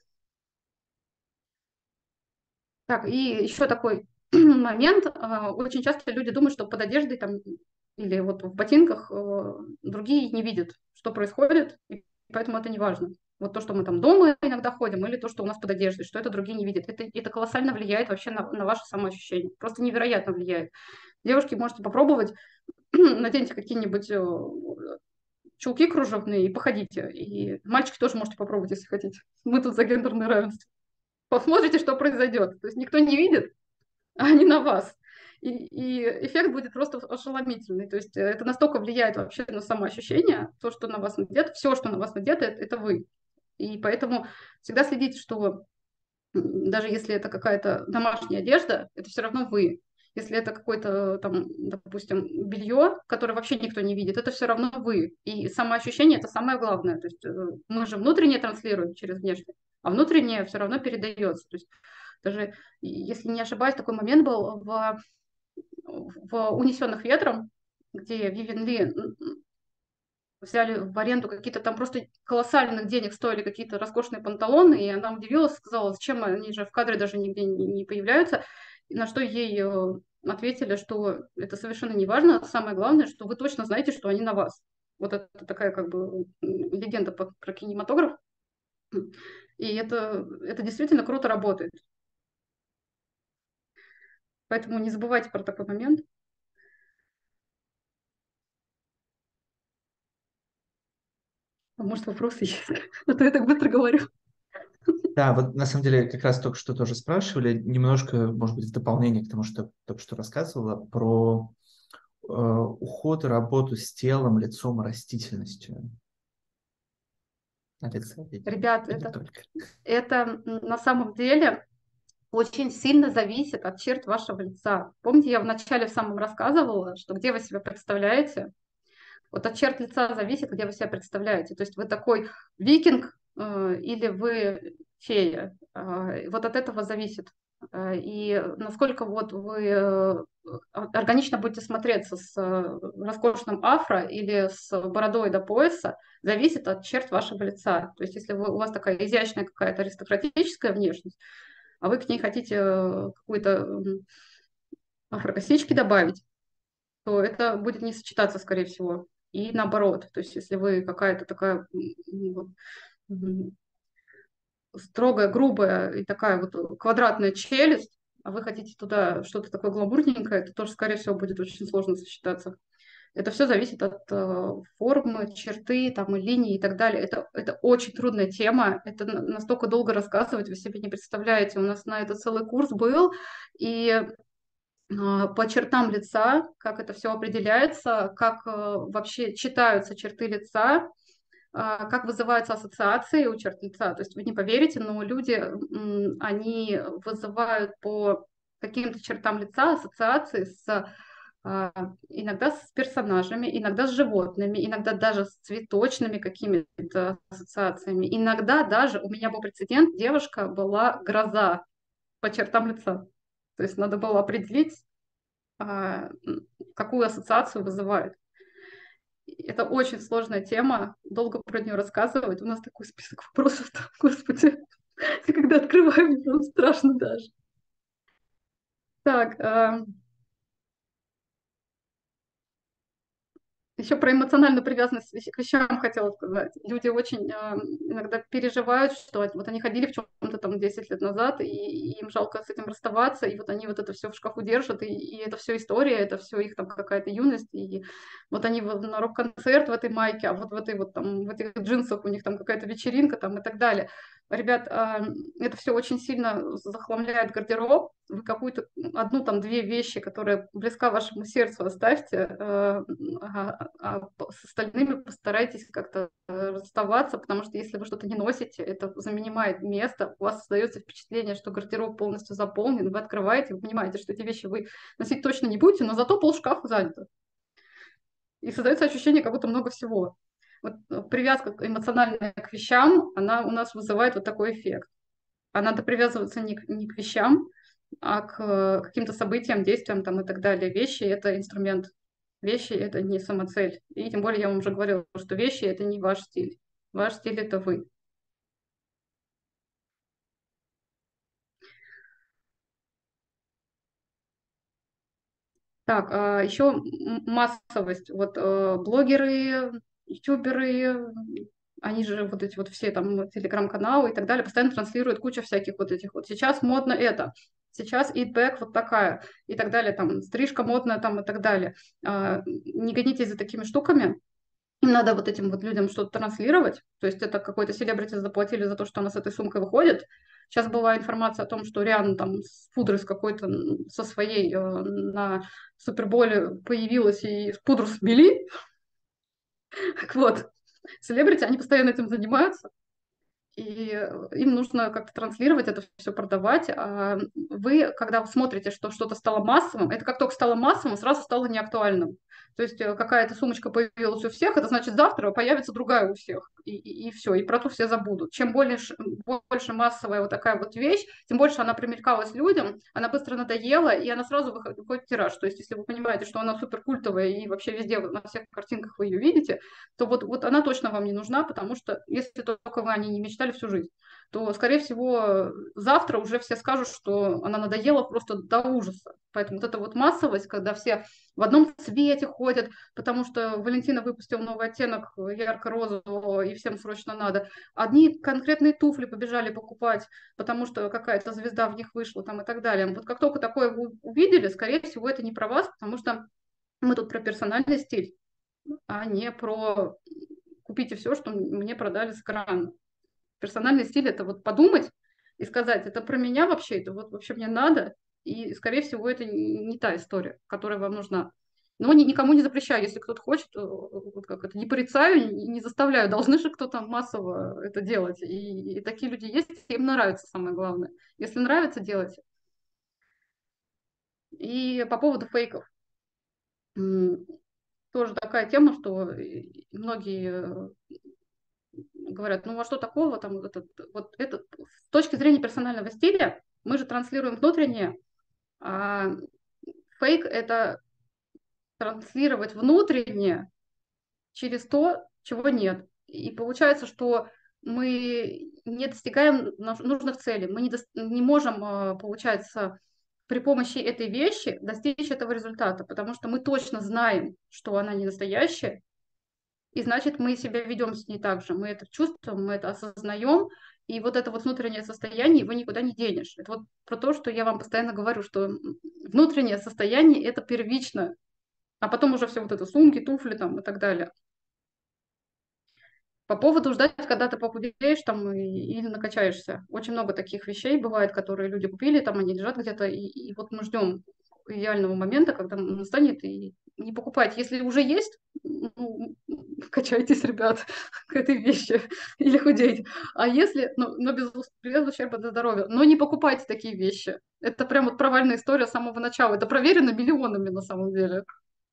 Так, и еще такой момент. а, Очень часто люди думают, что под одеждой там или вот в ботинках э, другие не видят, что происходит, и поэтому это не важно. Вот то, что мы там дома иногда ходим, или то, что у нас под одеждой, что это другие не видят. Это, это колоссально влияет вообще на, на ваше самоощущение. Просто невероятно влияет. Девушки, можете попробовать, наденьте какие-нибудь э, чулки кружевные и походите. И мальчики тоже можете попробовать, если хотите. Мы тут за гендерное равенство. Посмотрите, что произойдет. То есть никто не видит, а не на вас. И, и эффект будет просто ошеломительный. То есть это настолько влияет вообще на самоощущение, то, что на вас надето, все, что на вас надето, это, это вы. И поэтому всегда следите, что даже если это какая-то домашняя одежда, это все равно вы. Если это какое-то там, допустим, белье, которое вообще никто не видит, это все равно вы. И самоощущение это самое главное. То есть э, мы же внутреннее транслируем через внешнее, а внутреннее все равно передается. То есть даже, если не ошибаюсь, такой момент был в, в «Унесенных ветром», где Вивьен Ли взяли в аренду какие-то там просто колоссальных денег стоили какие-то роскошные панталоны, и она удивилась, сказала, зачем они же в кадре даже нигде не, не появляются, и на что ей э, ответили, что это совершенно не важно, самое главное, что вы точно знаете, что они на вас. Вот это такая как бы легенда по, про кинематограф, и это, это действительно круто работает. Поэтому не забывайте про такой момент. А может, вопросы есть? А то я так быстро говорю. Да, вот на самом деле как раз только что тоже спрашивали, немножко, может быть, в дополнение к тому, что только что рассказывала, про э, уход и работу с телом, лицом, растительностью на лице. Ребят, И не это, только. это на самом деле очень сильно зависит от черт вашего лица. Помните, я вначале в самом рассказывала, что где вы себя представляете, вот от черт лица зависит, где вы себя представляете. То есть вы такой викинг э, или вы фея. Э, вот от этого зависит. Э, и насколько вот вы э, органично будете смотреться с э, роскошным афро или с бородой до пояса, зависит от черт вашего лица. То есть если вы, у вас такая изящная какая-то аристократическая внешность, а вы к ней хотите э, какую-то м, афрокосички добавить, то это будет не сочетаться, скорее всего. И наоборот, то есть если вы какая-то такая м, вот, м, строгая, грубая и такая вот квадратная челюсть, а вы хотите туда что-то такое гламурненькое, это тоже, скорее всего, будет очень сложно сочетаться. Это все зависит от э, формы, черты, там, и линии и так далее. Это, это очень трудная тема. Это на- настолько долго рассказывать, вы себе не представляете. У нас на это целый курс был, и а, по чертам лица, как это все определяется, как э, вообще читаются черты лица, а, как вызываются ассоциации у черт лица. То есть вы не поверите, но люди, м, они вызывают по каким-то чертам лица ассоциации с а, иногда с персонажами, иногда с животными, иногда даже с цветочными какими-то ассоциациями. Иногда даже у меня был прецедент, девушка была гроза по чертам лица. То есть надо было определить, а, какую ассоциацию вызывает. Это очень сложная тема, долго про нее рассказывать. У нас такой список вопросов, там, господи, когда открываю, мне прям страшно даже. Так, а, еще про эмоциональную привязанность к вещам хотела сказать. Люди очень э, иногда переживают, что вот они ходили в чем-то там десять лет назад, и, и им жалко с этим расставаться, и вот они вот это все в шкафу держат, и, и это все история, это все их там какая-то юность, и вот они вот на рок-концерт в этой майке, а вот в этой вот там, в этих джинсах у них там какая-то вечеринка там и так далее. Ребят, э, это все очень сильно захламляет гардероб, вы какую-то одну там две вещи, которые близка вашему сердцу, оставьте, э, а, а с остальными постарайтесь как-то э, расставаться, потому что если вы что-то не носите, это занимает место, у вас создается впечатление, что гардероб полностью заполнен, вы открываете, вы понимаете, что эти вещи вы носить точно не будете, но зато пол шкафа занято. И создается ощущение, как будто много всего. Вот э, привязка эмоциональная к вещам, она у нас вызывает вот такой эффект. А надо привязываться не к, не к вещам, а к э, каким-то событиям, действиям там, и так далее. Вещи– это инструмент. Вещи– это не самоцель. И тем более я вам уже говорила, что вещи– это не ваш стиль. Ваш стиль– это вы. Так, а еще м- массовость. Вот э, блогеры, ютуберы, они же вот эти вот все там телеграм-каналы и так далее постоянно транслируют кучу всяких вот этих вот. Сейчас модно это, сейчас eat back вот такая и так далее, там стрижка модная там и так далее. А, не гонитесь за такими штуками. Им надо вот этим вот людям что-то транслировать. То есть это какой-то селебрити заплатили за то, что она с этой сумкой выходит. Сейчас была информация о том, что Риана там с пудрой с какой-то, м, со своей э, на Суперболе появилась и пудру смели. Так вот, селебрити, они постоянно этим занимаются. И э, им нужно как-то транслировать это все, продавать. А вы, когда вы смотрите, что что-то стало массовым, это как только стало массовым, сразу стало неактуальным. То есть э, какая-то сумочка появилась у всех, это значит завтра появится другая у всех. И, и, и все, и про то все забудут. Чем более, больше массовая вот такая вот вещь, тем больше она примелькалась людям, она быстро надоела, и она сразу выходит, выходит в тираж. То есть если вы понимаете, что она супер культовая и вообще везде, на всех картинках вы ее видите, то вот, вот она точно вам не нужна, потому что если только вы о ней не мечтали всю жизнь, то, скорее всего, завтра уже все скажут, что она надоела просто до ужаса. Поэтому вот эта вот массовость, когда все в одном цвете ходят, потому что Валентина выпустил новый оттенок ярко-розового, и всем срочно надо. Одни конкретные туфли побежали покупать, потому что какая-то звезда в них вышла там и так далее. Вот как только такое вы увидели, скорее всего, это не про вас, потому что мы тут про персональный стиль, а не про купите все, что мне продали с экрана. Персональный стиль – это вот подумать и сказать, это про меня вообще, это вот вообще мне надо, и, скорее всего, это не та история, которая вам нужна. Но ни, никому не запрещаю, если кто-то хочет, вот как это, не порицаю, не, не заставляю, должны же кто-то массово это делать. И, и такие люди есть, им нравится самое главное. Если нравится, делайте. И по поводу фейков. Тоже такая тема, что многие говорят, ну а что такого там, вот это, вот это, с точки зрения персонального стиля, мы же транслируем внутреннее, а фейк – это транслировать внутреннее через то, чего нет. И получается, что мы не достигаем нужных целей, мы не, до, не можем, получается, при помощи этой вещи достичь этого результата, потому что мы точно знаем, что она не настоящая, и значит, мы себя ведем с ней так же. Мы это чувствуем, мы это осознаем. И вот это вот внутреннее состояние, его никуда не денешь. Это вот про то, что я вам постоянно говорю, что внутреннее состояние – это первично. А потом уже все вот это сумки, туфли там и так далее. По поводу ждать, когда ты похудеешь там и, или накачаешься. Очень много таких вещей бывает, которые люди купили, там они лежат где-то, и, и вот мы ждем идеального момента, когда он настанет, и не покупать. Если уже есть, ну, качайтесь, ребят, к этой вещи или худейте. А если, ну, но без, без ущерба для здоровья, но не покупайте такие вещи. Это прям вот провальная история с самого начала. Это проверено миллионами на самом деле.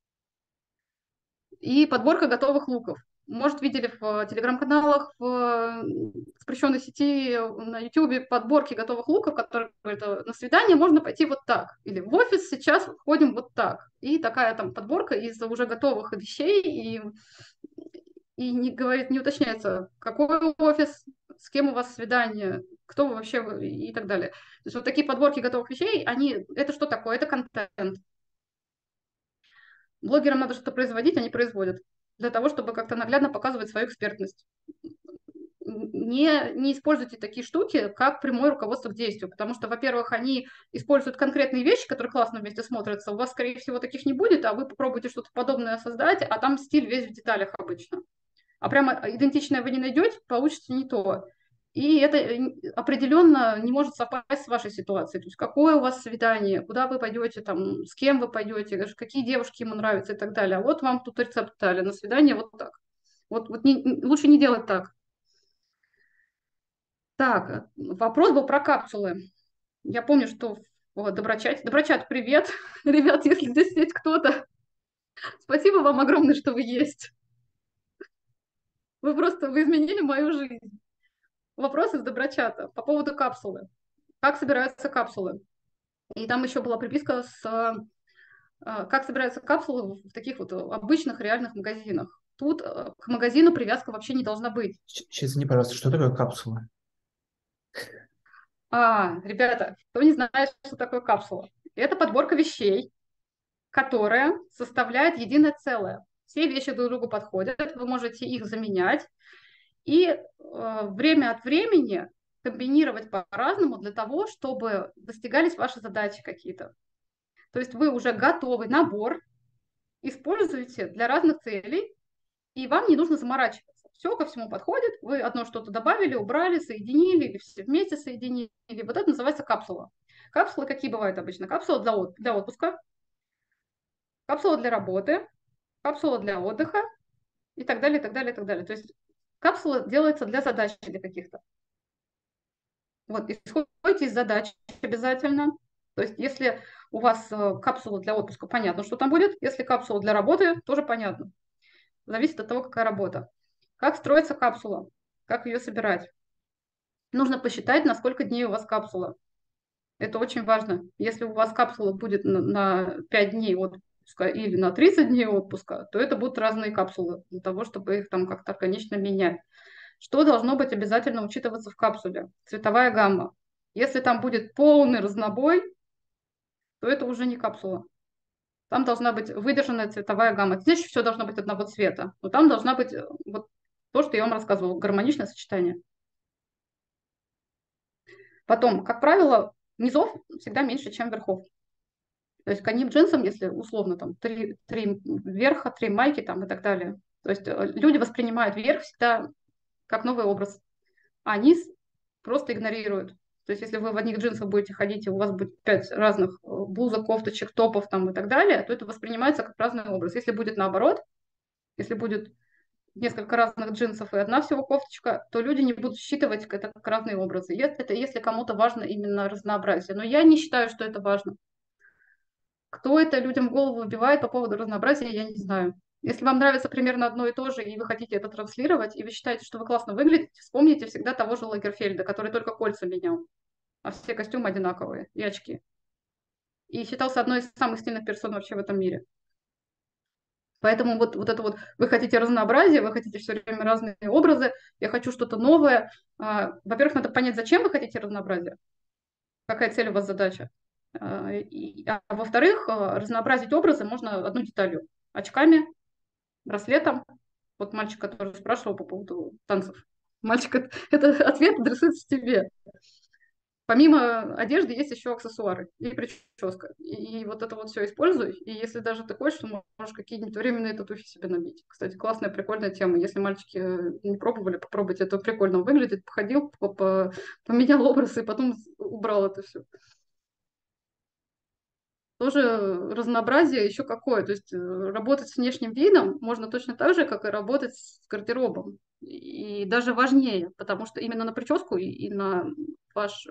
И подборка готовых луков. Может, видели в телеграм-каналах, в запрещенной сети, на ютубе подборки готовых луков, которые говорят, на свидание можно пойти вот так. Или в офис сейчас ходим вот так. И такая там подборка из уже готовых вещей. И, и не, говорит, не уточняется, какой офис, с кем у вас свидание, кто вы вообще и так далее. То есть вот такие подборки готовых вещей, они, это что такое? Это контент. Блогерам надо что-то производить, они производят для того, чтобы как-то наглядно показывать свою экспертность. Не, не используйте такие штуки, как прямое руководство к действию, потому что, во-первых, они используют конкретные вещи, которые классно вместе смотрятся, у вас, скорее всего, таких не будет, а вы попробуйте что-то подобное создать, а там стиль весь в деталях обычно. А прямо идентичное вы не найдете, получится не то. И это определенно не может совпасть с вашей ситуацией. То есть какое у вас свидание, куда вы пойдете, там, с кем вы пойдете, какие девушки ему нравятся и так далее. А вот вам тут рецепт дали на свидание вот так. Вот, вот не, лучше не делать так. Так, вопрос был про капсулы. Я помню, что в Доброчате... Доброчат, привет! Ребят, если здесь есть кто-то, спасибо вам огромное, что вы есть. Вы просто вы изменили мою жизнь. Вопрос из Доброчата по поводу капсулы. Как собираются капсулы? И там еще была приписка с как собираются капсулы в таких вот обычных реальных магазинах. Тут к магазину привязка вообще не должна быть. Извини, пожалуйста, что такое капсула? А, ребята, кто не знает, что такое капсула? Это подборка вещей, которая составляет единое целое. Все вещи друг другу подходят, вы можете их заменять и э, время от времени комбинировать по-разному для того, чтобы достигались ваши задачи какие-то. То есть вы уже готовый набор используете для разных целей, и вам не нужно заморачиваться. Все ко всему подходит, вы одно что-то добавили, убрали, соединили, или все вместе соединили. Вот это называется капсула. Капсулы какие бывают обычно? Капсула для, от, для отпуска, капсула для работы, капсула для отдыха и так далее, и так далее, и так далее. То есть капсула делается для задач для каких-то. Вот, исходите из задач обязательно. То есть если у вас э, капсула для отпуска, понятно, что там будет. Если капсула для работы, тоже понятно. Зависит от того, какая работа. Как строится капсула, как ее собирать. Нужно посчитать, на сколько дней у вас капсула. Это очень важно. Если у вас капсула будет на, на пять дней отпуска или на тридцать дней отпуска, то это будут разные капсулы для того, чтобы их там как-то органично менять. Что должно быть обязательно учитываться в капсуле? Цветовая гамма. Если там будет полный разнобой, то это уже не капсула. Там должна быть выдержанная цветовая гамма. Здесь все должно быть одного цвета, но там должна быть э, вот то, что я вам рассказывала, гармоничное сочетание. Потом, как правило, низов всегда меньше, чем верхов. То есть к одним джинсам, если условно там три, три верха, три майки там и так далее. То есть э, люди воспринимают верх всегда как новый образ, а низ просто игнорируют. То есть если вы в одних джинсах будете ходить, и у вас будет пять разных э, блузок, кофточек, топов там и так далее, то это воспринимается как разный образ. Если будет наоборот, если будет несколько разных джинсов и одна всего кофточка, то люди не будут считывать это как разные образы. И это если кому-то важно именно разнообразие. Но я не считаю, что это важно. Кто это людям в голову вбивает по поводу разнообразия, я не знаю. Если вам нравится примерно одно и то же, и вы хотите это транслировать, и вы считаете, что вы классно выглядите, вспомните всегда того же Лагерфельда, который только кольца менял, а все костюмы одинаковые и очки. И считался одной из самых стильных персон вообще в этом мире. Поэтому вот, вот это вот, вы хотите разнообразие, вы хотите все время разные образы, я хочу что-то новое. А, во-первых, надо понять, зачем вы хотите разнообразие, какая цель у вас, задача. А, и, а во-вторых, а, разнообразить образы можно одной деталью. Очками, браслетом. Вот мальчик, который спрашивал по поводу танцев. Мальчик, это, это ответ адресуется тебе. Помимо одежды есть еще аксессуары и прическа. И, и вот это вот все используй. И если даже ты хочешь, то можешь какие-нибудь временные татухи себе набить. Кстати, классная, прикольная тема. Если мальчики не пробовали, попробуйте. Это прикольно выглядит. Походил, поменял образ и потом убрал это все. Тоже разнообразие еще какое. То есть работать с внешним видом можно точно так же, как и работать с гардеробом. И даже важнее, потому что именно на прическу и, и на ваш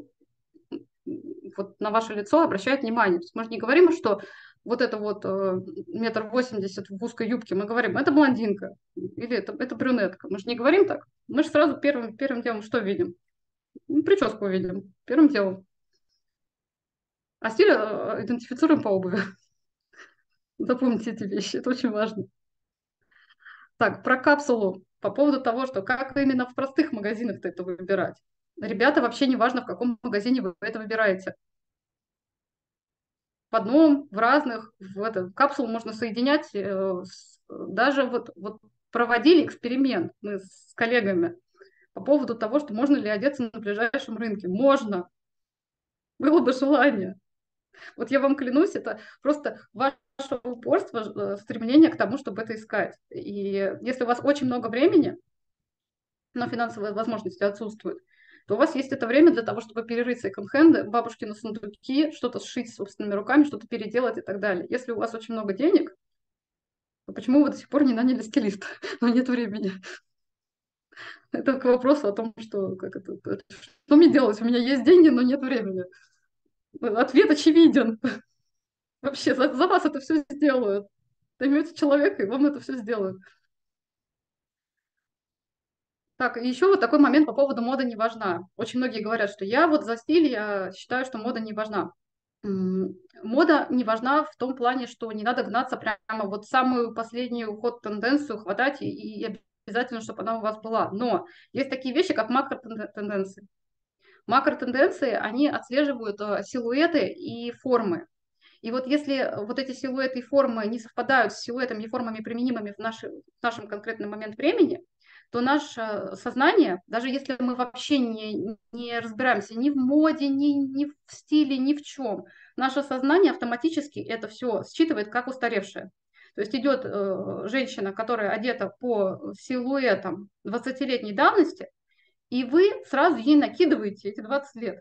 вот на ваше лицо обращают внимание. То есть мы же не говорим, что вот это вот метр восемьдесят в узкой юбке, мы говорим, это блондинка или это, это брюнетка. Мы же не говорим так. Мы же сразу первым, первым делом что видим? Прическу видим, первым делом. А стиль идентифицируем по обуви. Запомните эти вещи, это очень важно. Так, про капсулу. По поводу того, что как именно в простых магазинах-то это выбирать. Ребята, вообще не важно, в каком магазине вы это выбираете. В одном, в разных, в это, капсулу можно соединять. Э, с, даже вот, вот проводили эксперимент мы с коллегами по поводу того, что можно ли одеться на ближайшем рынке. Можно. Было бы желание. Вот я вам клянусь, это просто ваше упорство, стремление к тому, чтобы это искать. И если у вас очень много времени, но финансовые возможности отсутствуют, то у вас есть это время для того, чтобы перерыть секонд-хенды, бабушкины сундуки, что-то сшить собственными руками, что-то переделать и так далее. Если у вас очень много денег, то почему вы до сих пор не наняли стилиста, но нет времени? Это к вопросу о том, что, как это, это, что мне делать? У меня есть деньги, но нет времени. Ответ очевиден. Вообще, за, за вас это все сделают. Наймете человека, и вам это все сделают. Так, и еще вот такой момент по поводу мода не важна. Очень многие говорят, что я вот за стиль, я считаю, что мода не важна. Мода не важна в том плане, что не надо гнаться прямо вот самую последнюю ход-тенденцию хватать и, и обязательно, чтобы она у вас была. Но есть такие вещи, как макротенденции. Макротенденции, они отслеживают силуэты и формы. И вот если вот эти силуэты и формы не совпадают с силуэтами и формами, применимыми в, наши, в нашем конкретном момент времени, то наше сознание, даже если мы вообще не, не разбираемся ни в моде, ни, ни в стиле, ни в чем, наше сознание автоматически это все считывает как устаревшее. То есть идет э, женщина, которая одета по силуэтам двадцатилетней давности, и вы сразу ей накидываете эти двадцать лет.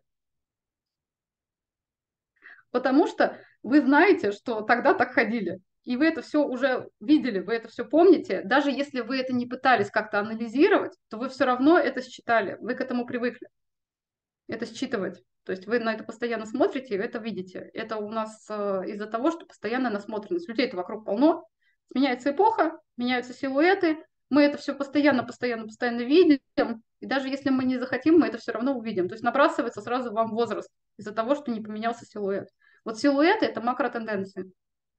Потому что вы знаете, что тогда так ходили. И вы это все уже видели, вы это все помните. Даже если вы это не пытались как-то анализировать, то вы все равно это считали, вы к этому привыкли. Это считывать. То есть вы на это постоянно смотрите и это видите. Это у нас э, из-за того, что постоянная насмотренность. Людей-то вокруг полно. Меняется эпоха, меняются силуэты. Мы это все постоянно, постоянно, постоянно видим. И даже если мы не захотим, мы это все равно увидим. То есть набрасывается сразу вам возраст из-за того, что не поменялся силуэт. Вот силуэты – это макротенденции.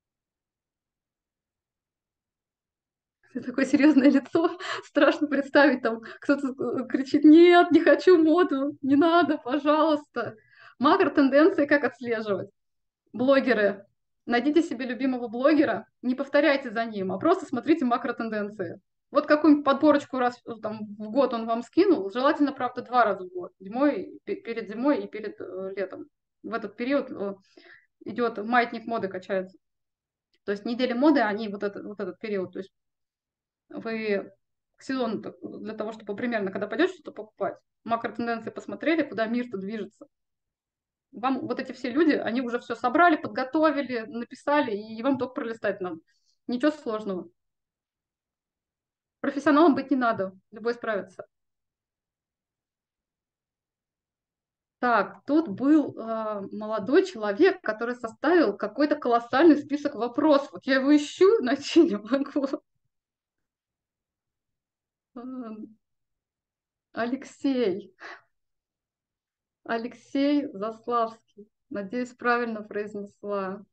Такое серьезное лицо, страшно представить, там кто-то кричит: нет, не хочу моду, не надо, пожалуйста. Макротенденции как отслеживать? Блогеры. Найдите себе любимого блогера, не повторяйте за ним, а просто смотрите макротенденции. Вот какую-нибудь подборочку раз там, в год он вам скинул, желательно, правда, два раза в год, зимой, перед зимой и перед э, летом. В этот период э, идет маятник моды, качается. То есть недели моды, они вот, это, вот этот период. То есть вы к сезону для того, чтобы примерно, когда пойдете что-то покупать, макротенденции посмотрели, куда мир-то движется. Вам вот эти все люди, они уже все собрали, подготовили, написали, и вам только пролистать надо. Ничего сложного. Профессионалом быть не надо, любой справится. Так, тут был э, молодой человек, который составил какой-то колоссальный список вопросов. Вот я его ищу, найти не могу. Алексей. Алексей Заславский. Надеюсь, правильно произнесла.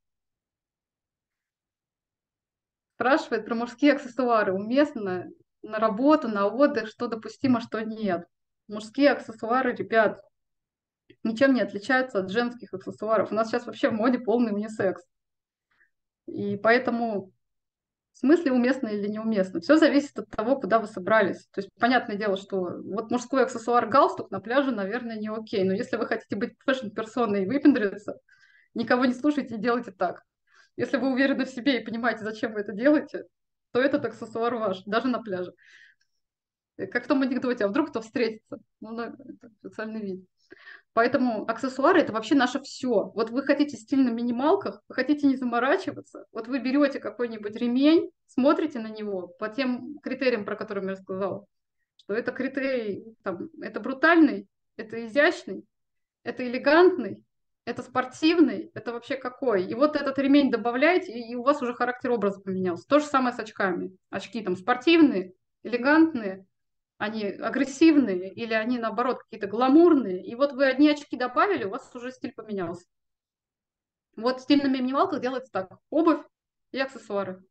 Спрашивает про мужские аксессуары. Уместно на работу, на отдых, что допустимо, что нет. Мужские аксессуары, ребят, ничем не отличаются от женских аксессуаров. У нас сейчас вообще в моде полный унисекс. И поэтому в смысле уместно или неуместно. Все зависит от того, куда вы собрались. То есть понятное дело, что вот мужской аксессуар галстук на пляже, наверное, не окей. Но если вы хотите быть фэшн-персоной и выпендриться, никого не слушайте и делайте так. Если вы уверены в себе и понимаете, зачем вы это делаете, то этот аксессуар ваш, даже на пляже. Как в том анекдоте, а вдруг кто встретится? Ну, это социальный вид. Поэтому аксессуары – это вообще наше все. Вот вы хотите стиль на минималках, вы хотите не заморачиваться, вот вы берете какой-нибудь ремень, смотрите на него по тем критериям, про которые я рассказала, что это критерий, там, это брутальный, это изящный, это элегантный, это спортивный, это вообще какой. И вот этот ремень добавляете, и у вас уже характер образа поменялся. То же самое с очками. Очки там спортивные, элегантные, они агрессивные или они, наоборот, какие-то гламурные. И вот вы одни очки добавили, у вас уже стиль поменялся. Вот стиль на минималках делается так. Обувь и аксессуары.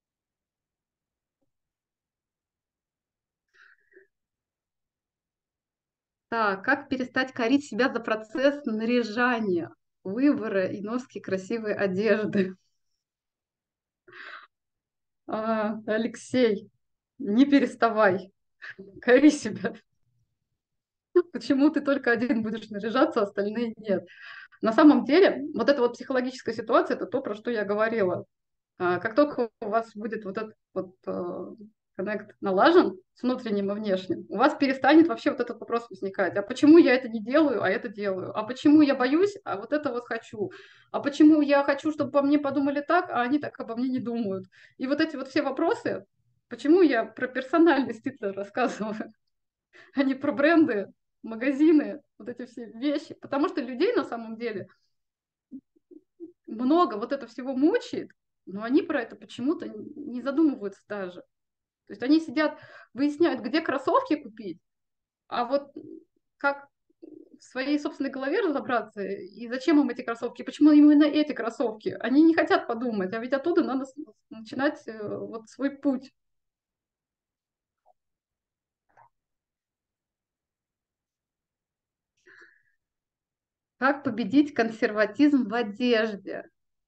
Так, как перестать корить себя за процесс наряжания, выбора и носки красивой одежды? А, Алексей, не переставай, кори себя. Почему ты только один будешь наряжаться, а остальные нет? На самом деле, вот эта вот психологическая ситуация, это то, про что я говорила. А, Как только у вас будет вот этот вот э, коннект налажен с внутренним и внешним, у вас перестанет вообще вот этот вопрос возникать. А почему я это не делаю, а это делаю? А почему я боюсь, а вот это вот хочу? А почему я хочу, чтобы обо мне подумали так, а они так обо мне не думают? И вот эти вот все вопросы, почему я про персональный стиль рассказываю, а не про бренды, магазины, вот эти все вещи? Потому что людей на самом деле много вот это всего мучает, но они про это почему-то не задумываются даже. То есть они сидят, выясняют, где кроссовки купить, а вот как в своей собственной голове разобраться, и зачем им эти кроссовки, почему именно эти кроссовки, они не хотят подумать, а ведь оттуда надо начинать э, вот свой путь. Как победить консерватизм в одежде?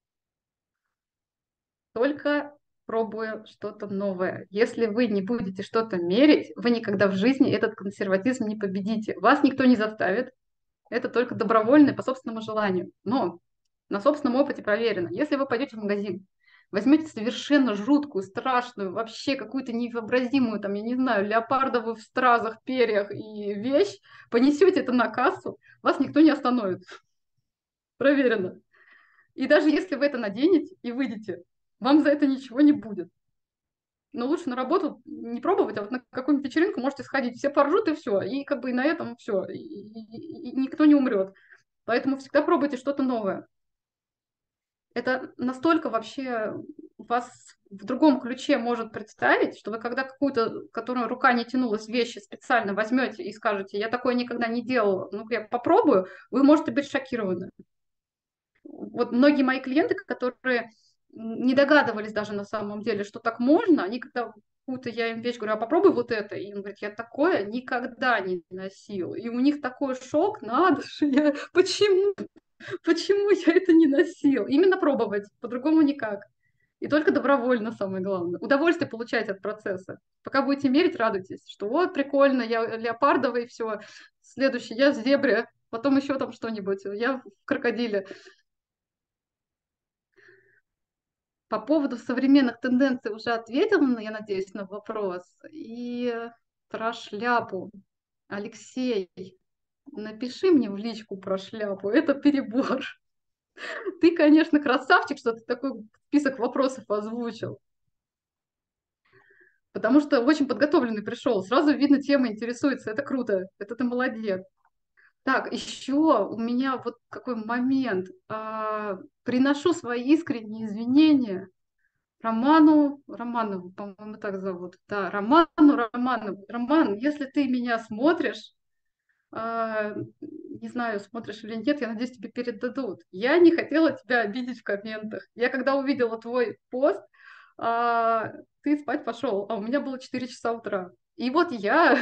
Только пробуя что-то новое. Если вы не будете что-то мерить, вы никогда в жизни этот консерватизм не победите. Вас никто не заставит. Это только добровольное по собственному желанию. Но на собственном опыте проверено. Если вы пойдете в магазин, возьмете совершенно жуткую, страшную, вообще какую-то невообразимую, там, я не знаю, леопардовую в стразах, перьях и вещь, понесете это на кассу, вас никто не остановит. Проверено. И даже если вы это наденете и выйдете, вам за это ничего не будет. Но лучше на работу не пробовать, а вот на какую-нибудь вечеринку можете сходить. Все поржут и все. И как бы и на этом все. И, и, и никто не умрет. Поэтому всегда пробуйте что-то новое. Это настолько вообще вас в другом ключе может представить, что вы когда какую-то, которую рука не тянулась, вещи специально возьмете и скажете, я такое никогда не делала, ну я попробую, вы можете быть шокированы. Вот многие мои клиенты, которые не догадывались даже на самом деле, что так можно, они когда какую-то я им вещь говорю, а попробуй вот это, и он говорит, я такое никогда не носил. И у них такой шок, надо же, я... почему? Почему я это не носил? Именно пробовать, по-другому никак. И только добровольно, самое главное. Удовольствие получать от процесса. Пока будете мерить, радуйтесь, что вот прикольно, я леопардовый, все, следующий, я в зебре, потом еще там что-нибудь, я в крокодиле. По поводу современных тенденций уже ответила, я надеюсь, на вопрос. И про шляпу. Алексей, напиши мне в личку про шляпу, это перебор. Ты, конечно, красавчик, что ты такой список вопросов озвучил. Потому что очень подготовленный пришел. Сразу видно, тема интересуется. Это круто. Это ты молодец. Так, еще у меня вот какой момент. А, приношу свои искренние извинения Роману, Романову, по-моему, так зовут. Да, Роману Романову. Роман, если ты меня смотришь, а, не знаю, смотришь или нет, я надеюсь, тебе передадут. Я не хотела тебя обидеть в комментах. Я когда увидела твой пост, а, ты спать пошел, а у меня было четыре часа утра. И вот я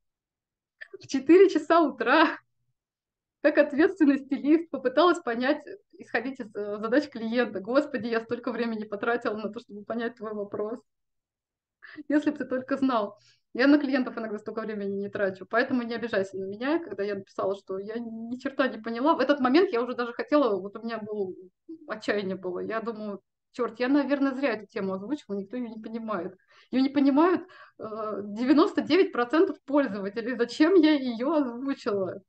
в четыре часа утра, как ответственный стилист, попыталась понять, исходить из э, задач клиента. Господи, я столько времени потратила на то, чтобы понять твой вопрос. Если бы ты только знал. Я на клиентов иногда столько времени не трачу, поэтому не обижайся на меня, когда я написала, что я ни черта не поняла. В этот момент я уже даже хотела, вот у меня было отчаяние было. Я думаю, черт, я, наверное, зря эту тему озвучила, никто ее не понимает. Ее не понимают э, девяносто девять процентов пользователей. Зачем я ее озвучила?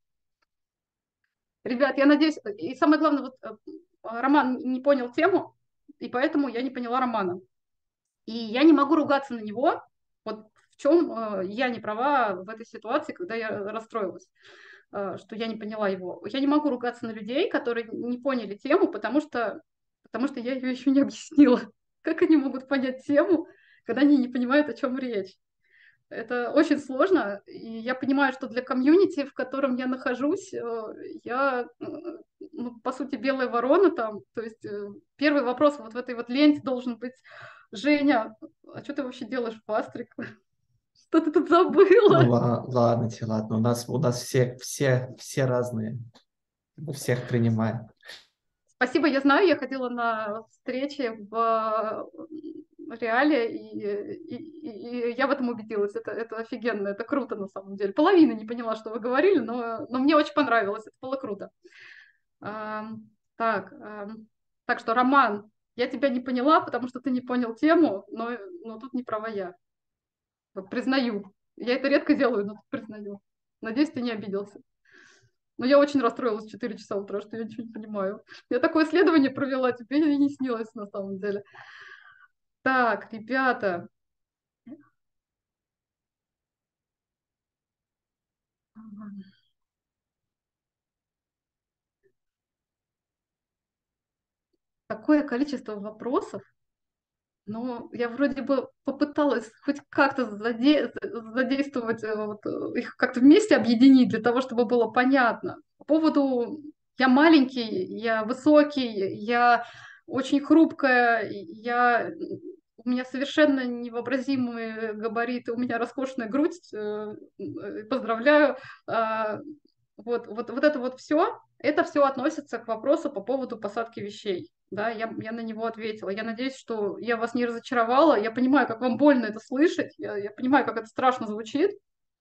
Ребят, я надеюсь, и самое главное, вот э, Роман не понял тему, и поэтому я не поняла Романа. И я не могу ругаться на него. Вот в чем э, я не права в этой ситуации, когда я расстроилась, э, что я не поняла его. Я не могу ругаться на людей, которые не поняли тему, потому что, потому что я ее еще не объяснила. Как они могут понять тему, когда они не понимают, о чем речь? Это очень сложно, и я понимаю, что для комьюнити, в котором я нахожусь, э, я, э, ну, по сути, белая ворона там. То есть э, первый вопрос вот в этой вот ленте должен быть: Женя, а что ты вообще делаешь в Астрик? Что ты тут Ну забыла? ла- ладно тебе, ладно. У нас, у нас все, все, все разные. Мы всех принимаем. Спасибо, я знаю, я ходила на встречи в э, реале, и, и, и- и я в этом убедилась. Это, это офигенно, это круто на самом деле. Половина не поняла, что вы говорили, но, но мне очень понравилось, это было круто. Ам, так, ам, так что, Роман, я тебя не поняла, потому что ты не понял тему, но, но тут не права я. Вот признаю. Я это редко делаю, но признаю. Надеюсь, ты не обиделся. Но я очень расстроилась в четыре часа утра, что я ничего не понимаю. Я такое исследование провела, тебе и не снилось на самом деле. Так, ребята. Такое количество вопросов, но я вроде бы попыталась хоть как-то заде- задействовать, э, вот, э, их как-то вместе объединить для того, чтобы было понятно. По поводу я маленький, я высокий, я очень хрупкая, я, у меня совершенно невообразимые габариты, у меня роскошная грудь, э, э, поздравляю. А, Вот, вот, вот это вот все, это все относится к вопросу по поводу посадки вещей. Да, я, я на него ответила. Я надеюсь, что я вас не разочаровала. Я понимаю, как вам больно это слышать. Я, я понимаю, как это страшно звучит,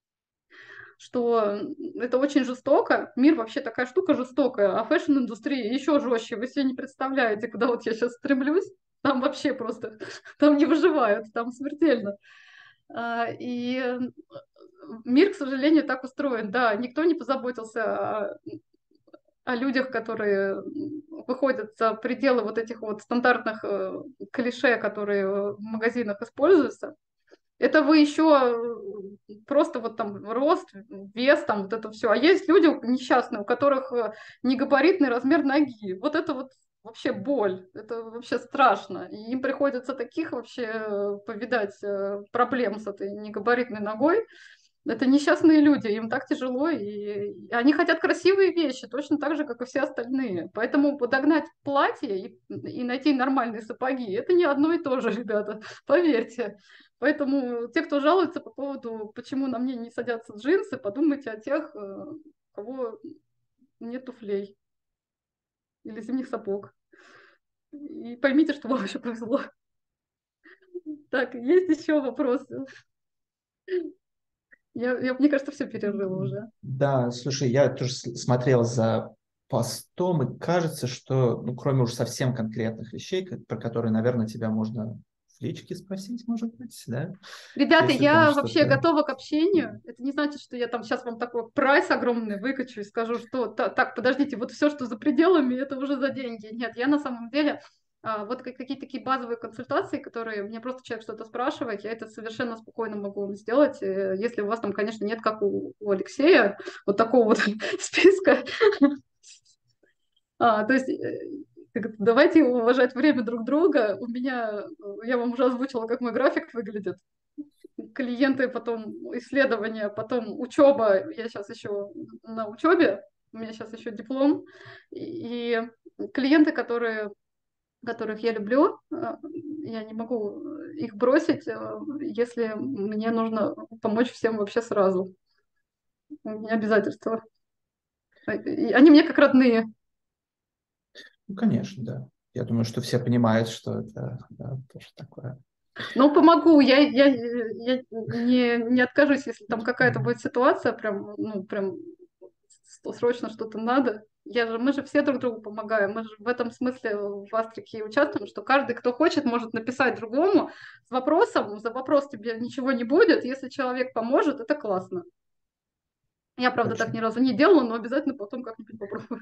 что это очень жестоко. Мир вообще такая штука жестокая, а фэшн-индустрия еще жестче. Вы себе не представляете, куда вот я сейчас стремлюсь. Там вообще просто, там не выживают, там смертельно. А, И мир, к сожалению, так устроен. Да, никто не позаботился о о людях, которые выходят за пределы вот этих вот стандартных э, клише, которые в магазинах используются. Это вы еще просто вот там рост, вес, там вот это все. А есть люди несчастные, у которых э, негабаритный размер ноги. Вот это вот вообще боль, это вообще страшно. И им приходится таких вообще э, повидать э, проблем с этой негабаритной ногой. Это несчастные люди, им так тяжело, и они хотят красивые вещи, точно так же, как и все остальные. Поэтому подогнать платье и, и найти нормальные сапоги – это не одно и то же, ребята, поверьте. Поэтому те, кто жалуется по поводу, почему на мне не садятся джинсы, подумайте о тех, э, у кого нет туфлей или зимних сапог. И поймите, что вам еще повезло. Так, есть еще вопросы? Я, я, мне кажется, все перерыла уже. Да, слушай, я тоже с- смотрел за постом, и кажется, что, ну, кроме уж совсем конкретных вещей, как- про которые, наверное, тебя можно в личке спросить, может быть, да? Ребята, Если там я вообще что-то... готова к общению. Это не значит, что я там сейчас вам такой прайс огромный выкачу и скажу, что та- так, подождите, вот все, что за пределами, это уже за деньги. Нет, я на самом деле а, вот как- какие-то такие базовые консультации, которые мне просто человек что-то спрашивает, я это совершенно спокойно могу вам сделать, э, если у вас там, конечно, нет, как у, у Алексея, вот такого вот списка. А, то есть э, как это, давайте уважать время друг друга. У меня, э, я вам уже озвучила, как мой график выглядит. Клиенты, потом исследования, потом учеба. Я сейчас еще на учебе, у меня сейчас еще диплом. И клиенты, которые, которых я люблю, э, я не могу их бросить, э, если мне нужно помочь всем вообще сразу. У меня обязательства. И они мне как родные. Ну, конечно, да. Я думаю, что все понимают, что это, да, тоже такое. Ну, помогу. Я, я, я не, не откажусь, если там какая-то будет ситуация, прям, ну, прям срочно что-то надо. Я же, мы же все друг другу помогаем. Мы же в этом смысле в Астрике и участвуем, что каждый, кто хочет, может написать другому с вопросом. За вопрос тебе ничего не будет. Если человек поможет, это классно. Я, правда, так Точно. ни разу не делала, но обязательно потом как-нибудь попробую.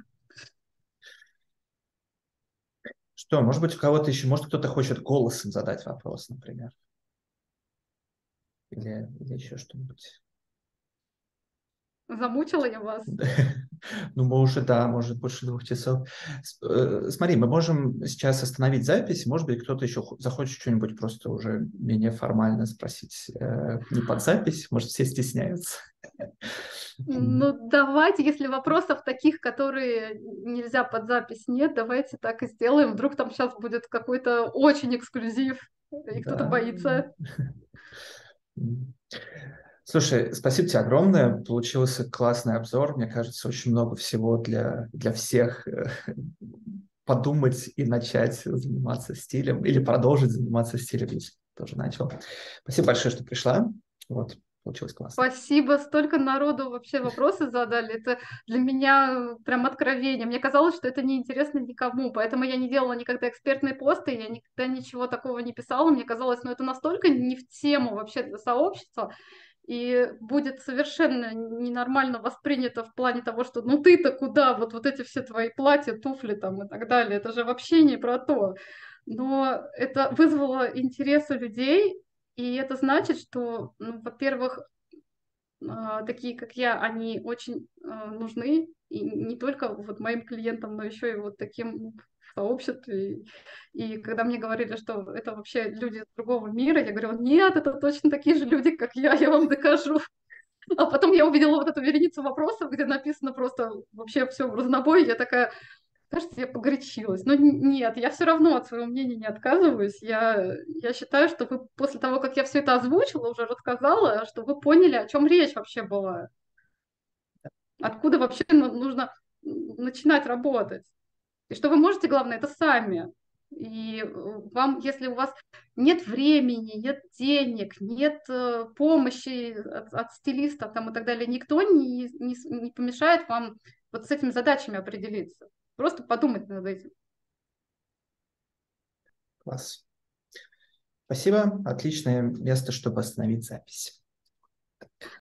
Что, может быть, у кого-то еще, может, кто-то хочет голосом задать вопрос, например, или, или еще что-нибудь. Замучила я вас. Ну, мы уже, да, может, больше двух часов. С- э, Смотри, мы можем сейчас остановить запись. Может быть, кто-то еще хо- захочет что-нибудь просто уже менее формально спросить э, не под запись. Может, все стесняются. М, Ну, давайте, если вопросов таких, которые нельзя под запись, нет, давайте так и сделаем. Вдруг там сейчас будет какой-то очень эксклюзив, и кто-то Да. боится. М. Слушай, спасибо тебе огромное. Получился классный обзор. Мне кажется, очень много всего для, для всех э, подумать и начать заниматься стилем или продолжить заниматься стилем, если тоже начал. Спасибо большое, что пришла. Вот, получилось классно. Спасибо, столько народу вообще вопросы задали. Это для меня прям откровение. Мне казалось, что это неинтересно никому, поэтому я не делала никогда экспертные посты, я никогда ничего такого не писала. Мне казалось, ну это настолько не в тему вообще для сообщества, и будет совершенно ненормально воспринято в плане того, что ну ты-то куда, вот, вот эти все твои платья, туфли там и так далее, это же вообще не про то. Но это вызвало интерес у людей, и это значит, что, ну, во-первых, а, такие как я, они очень а, нужны, и не только вот моим клиентам, но еще и вот таким в сообществе. И, и когда мне говорили, что это вообще люди из другого мира, я говорила, нет, это точно такие же люди, как я, я вам докажу. А потом я увидела вот эту вереницу вопросов, где написано просто вообще все в разнобой, я такая, кажется, я погорячилась. Но нет, я все равно от своего мнения не отказываюсь. Я, я считаю, что вы после того, как я все это озвучила, уже рассказала, что вы поняли, о чем речь вообще была. Откуда вообще ну- нужно начинать работать. И что вы можете, главное, это сами. И э, вам, если у вас нет времени, нет денег, нет э, помощи от, от стилиста там, и так далее, никто не, не, не помешает вам вот с этими задачами определиться. Просто подумать над этим. Класс. Спасибо. Отличное место, чтобы остановить запись.